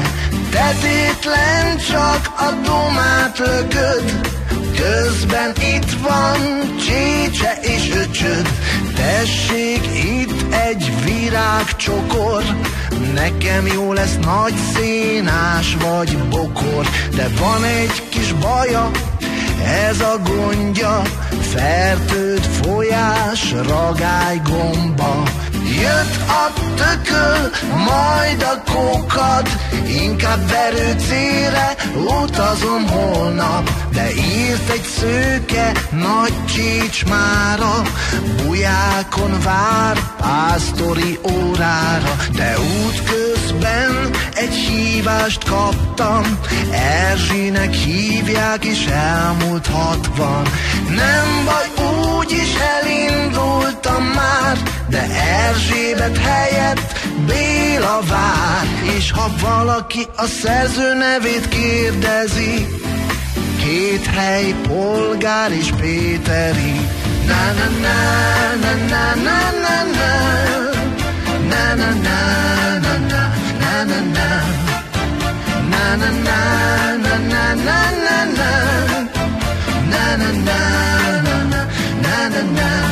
Tetétlen csak a domát lököd, közben itt van csécse és öcsöd. Tessék, itt egy virágcsokor, nekem jó lesz nagy szénás vagy bokor. De van egy kis baja, ez a gondja, fertőd folyás, ragály gomba. Jött a tököl, majd a kókad, inkább verőcére utazom holnap. De írt egy szőke nagy csícsmára, bujákon vár pásztori órára. De útközben egy hívást kaptam, Erzsinek hívják és elmúlt hatvan. Nem baj, úgyis elindultam már, de Erzsi Erzsébet helyett Béla vár, és ha valaki a szerző nevét kérdezi, két hely, Polgár és Péteri. Na na na na na na na na na na na na na na na. Na na na na na na na na na na na na na na.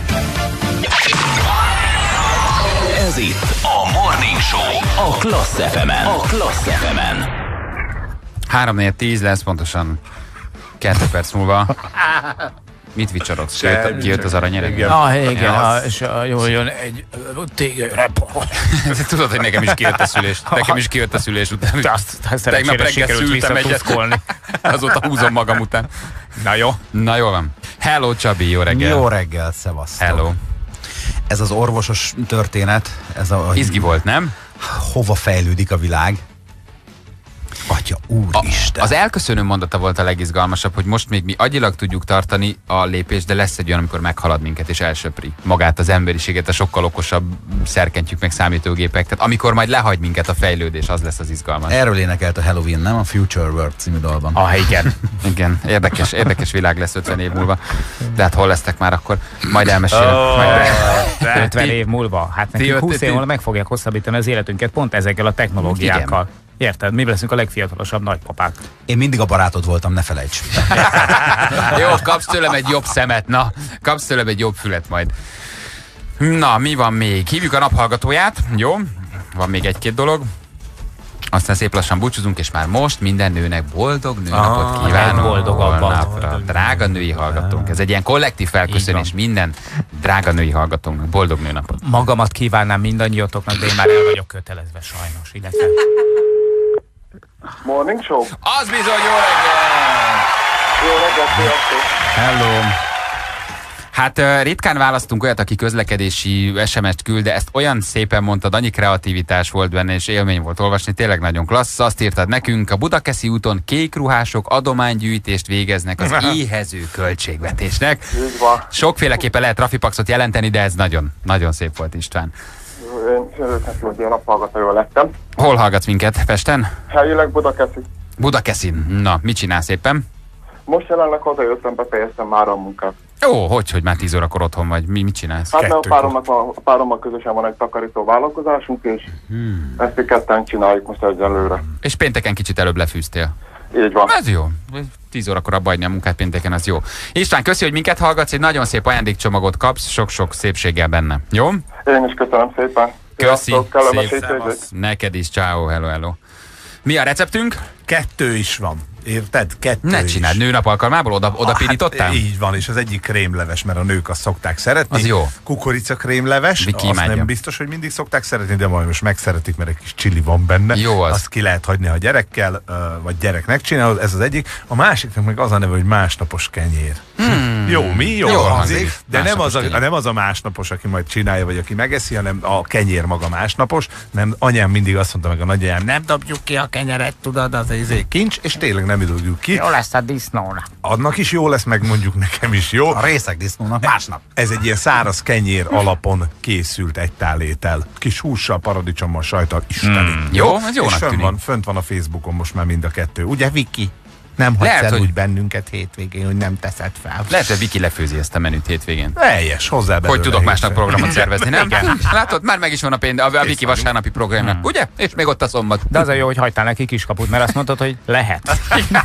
Ez itt a Morning Show a Klassz ef emen. A Klassz ef emen. három négy tíz lesz pontosan kettő perc múlva. Mit vicsorogsz? Kijött, kijött az aranyereg? Ah, igen, ja, és jól jön egy tégőre. Tudod, hogy nekem is kijött a szülés. Nekem is kijött a szülés után. Tegnap reggel szültem egyet. Azóta húzom magam után. Na jó. Na jó van. Hello Csabi, jó reggel. Jó reggel, szevasztok. Hello. Ez az orvosos történet, ez a... Izgi volt, nem? Hova fejlődik a világ? Atya úristen. Az elköszönő mondata volt a legizgalmasabb, hogy most még mi agyilag tudjuk tartani a lépést, de lesz egy olyan, amikor meghalad minket és elsöpri magát az emberiséget, a sokkal okosabb szerkentjük meg számítógépek. Tehát amikor majd lehagy minket a fejlődés, az lesz az izgalmas. Erről énekelt a Halloween, nem? A Future World című dalban. Ah, igen. Igen, érdekes, érdekes világ lesz ötven év múlva. De hát hol lesztek már akkor? Majd elmesélem. Oh, majd ötven év múlva? Hát nekünk húsz év múlva meg fogják hosszabbítani az életünket pont ezekkel a technológiákkal. Igen. Érted? Mi leszünk a legfiatalosabb nagypapák. Én mindig a barátod voltam, ne felejts. Jó, kapsz tőlem egy jobb szemet, na. Kapsz tőlem egy jobb fület majd. Na, mi van még? Hívjuk a naphallgatóját, jó? Van még egy-két dolog. Aztán szép lassan búcsúzunk, és már most minden nőnek boldog nőnapot ah, kívánunk. Holnapra. Drága női hallgatónk. Ez egy ilyen kollektív felköszönés minden drága női hallgatónknak. Boldog nőnapot. Magamat kívánnám mindannyiatoknak, de én már el vagyok kötelezve sajnos. Illetve... Morning Show. Az bizony, jó reggel! Jó reggel, sziasztok! Hello! Hát uh, ritkán választunk olyat, aki közlekedési es em es-t küld, de ezt olyan szépen mondtad, annyi kreativitás volt benne, és élmény volt olvasni, tényleg nagyon klassz. Azt írtad nekünk, a Budakeszi úton kékruhások adománygyűjtést végeznek az éhező költségvetésnek. Sokféleképpen lehet trafipaxot jelenteni, de ez nagyon, nagyon szép volt, István. Én örülök, hogy ilyen naphallgatóval lettem. Hol hallgatsz minket? Pesten? Helyileg Budakeszi. Budakeszin. Na, mit csinálsz éppen? Most jelenleg hazajöttem, befejeztem már a munkát. Ó, hogy, hogy már tíz órakor otthon vagy? Mi, mit csinálsz? Hát a páromnak, a párommal közösen van egy takarító vállalkozásunk, és hmm. ezt mi ketten csináljuk most egyelőre. És pénteken kicsit előbb lefűztél? Így van. Ez jó. Tíz órakor abba hagyni a munkát pénteken, az jó. István, köszi, hogy minket hallgatsz, egy nagyon szép ajándékcsomagot kapsz, sok-sok szépséggel benne. Jó? Én is köszönöm szépen. Köszi. Szép. Neked is. Ciao, hello, hello. Mi a receptünk? Kettő is van. Érted? Kettő Ne csináld, nőnap alkalmából oda, oda ah, pirítottál? Hát így van, és az egyik krémleves, mert a nők azt szokták szeretni. Az jó. Kukorica krémleves, Viki azt imádja. nem biztos, hogy mindig szokták szeretni, de majd most megszeretik, mert egy kis csili van benne. Jó az. Azt ki lehet hagyni, ha gyerekkel, vagy gyereknek csinálod, ez az egyik. A másiknak meg az a neve, hogy másnapos kenyér. Hmm. Jó, mi? Jó, jó hangzik. De nem az, a, nem az a másnapos, aki majd csinálja, vagy aki megeszi, hanem a kenyér maga másnapos. Nem, anyám mindig azt mondta meg a nagyanyám, nem dobjuk ki a kenyeret, tudod, az egy kincs, és tényleg nem dobjuk ki. Jó lesz a disznónak. Annak is jó lesz, meg mondjuk nekem is jó. A részeg disznónak másnap. Ez egy ilyen száraz kenyér alapon készült egy tálétel. Kis hússal, paradicsommal, sajttal, isteni. Hmm. Jó, ez jónak és fönt tűnik. van, fönt van a Facebookon most már mind a kettő. Ugye, Viki? Nem hagysz el hogy... úgy bennünket hétvégén, hogy nem teszed fel. Lehet, hogy Viki lefőzi ezt a menüt hétvégén. Teljes, hozzá belőle. Hogy tudok másnap programot szervezni, nem? Látod, már meg is van a, pénz, a, a Viki vasárnapi programnak, hmm. ugye? És még ott a szombat. De az a jó, hogy hagytál neki kiskaput, mert azt mondtad, hogy lehet.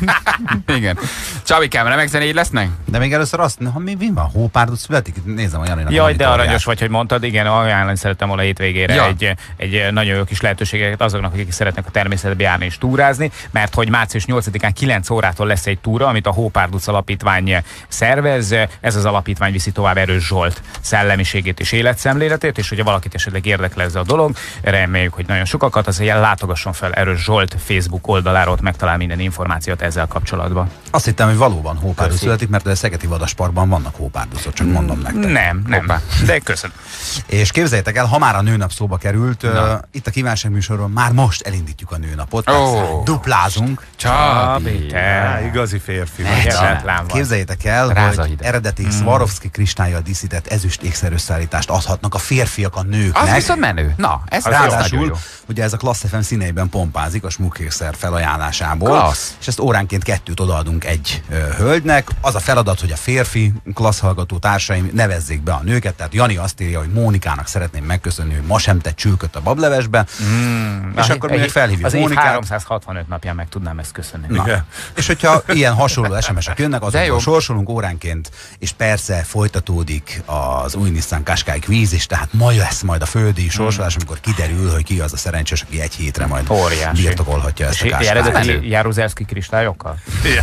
Igen. Csabikám, remek zenéid lesznek? De még először azt, ha mi, mi van, hópárdot születik? Nézem a Janinak. Jaj, de aranyos vagy, hogy mondtad, igen, ajánlani szerettem volna hétvégére ja. egy, egy nagyon jó kis lehetőséget azoknak, akik szeretnek a természetbe járni és túrázni, mert hogy március nyolcadikán kilenc órától lesz egy túra, amit a Hópárduc Alapítvány szervez. Ez az alapítvány viszi tovább Erős Zsolt szellemiségét és életszemléletét, és hogyha valakit esetleg érdekel ez a dolog, reméljük, hogy nagyon sokakat, az ilyen látogasson fel Erős Zsolt Facebook oldaláról, ott megtalál minden információt ezzel kapcsolatban. Azt hittem, hogy valóban hópárduc születik, mert a Szegedi Vadasparkban vannak hópárducok, csak mondom nektek. Nem, nem. Hoppá. De köszönöm. És képzeljétek el, ha már a nőnap szóba került, uh, itt a kívánság műsorban már most elindítjuk a nőnapot. Oh. Duplázunk. Csabi, Ne, igazi férfi. Képzeljétek el, Ráza hogy ide. eredeti Mm. Swarovski kristályjal díszített ezüst ékszerösszállítást adhatnak a férfiak a nőknek. Az viszont menő. Na, ez az nagyon ráadásul, jó. ugye ez a Class ef em színeiben pompázik a smukékszer felajánlásából. Klassz. És ezt óránként kettőt odaadunk egy ö, hölgynek. Az a feladat, hogy a férfi klasszhallgató társaim nevezzék be a nőket. Tehát Jani azt írja, hogy Mónikának szeretném megköszönni, hogy ma sem tett csülköt a bablevesbe. Mm, és akkor még felhívjuk az év Mónikát. háromszázhatvanöt napján meg tudnám ezt köszönni. Na. És hogyha ilyen hasonló es em es-ek jönnek, azokból sorsolunk óránként, és persze folytatódik az új Nissan Qashqai kvíz is, tehát ma lesz majd a földi sorsolás, amikor kiderül, hogy ki az a szerencsés, aki egy hétre majd Óriási. birtokolhatja ezt a És Qashqai. eredeti Jaruzelszki kristályokkal?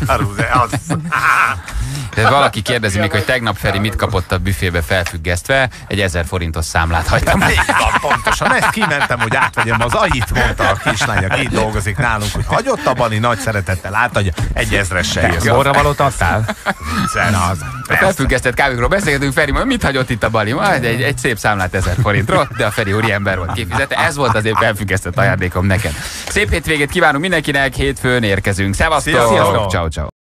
De valaki kérdezi még, hogy tegnap Feri mit kapott a büfébe felfüggesztve, egy ezer forintos számlát hagytam. Így van, pontosan. Ezt kimentem, hogy átvegyem az Ait, mondta a kislány, aki itt dolgozik nálunk, hogy hagyott a Bani, nagy szeretettel átadja, egy ezressel jössz. Borra valót adtál? Az, a felfüggesztett kávékról beszélgetünk, Feri, mondja, mit hagyott itt a Bali? Majd egy, egy szép számlát ezer forintról, de a Feri úri ember volt kifizette. Ez volt az épp felfüggesztett ajándékom neked. Szép hétvégét kívánunk mindenkinek, hétfőn érkezünk. Szevasztok! Sziasztok! Ciao, ciao.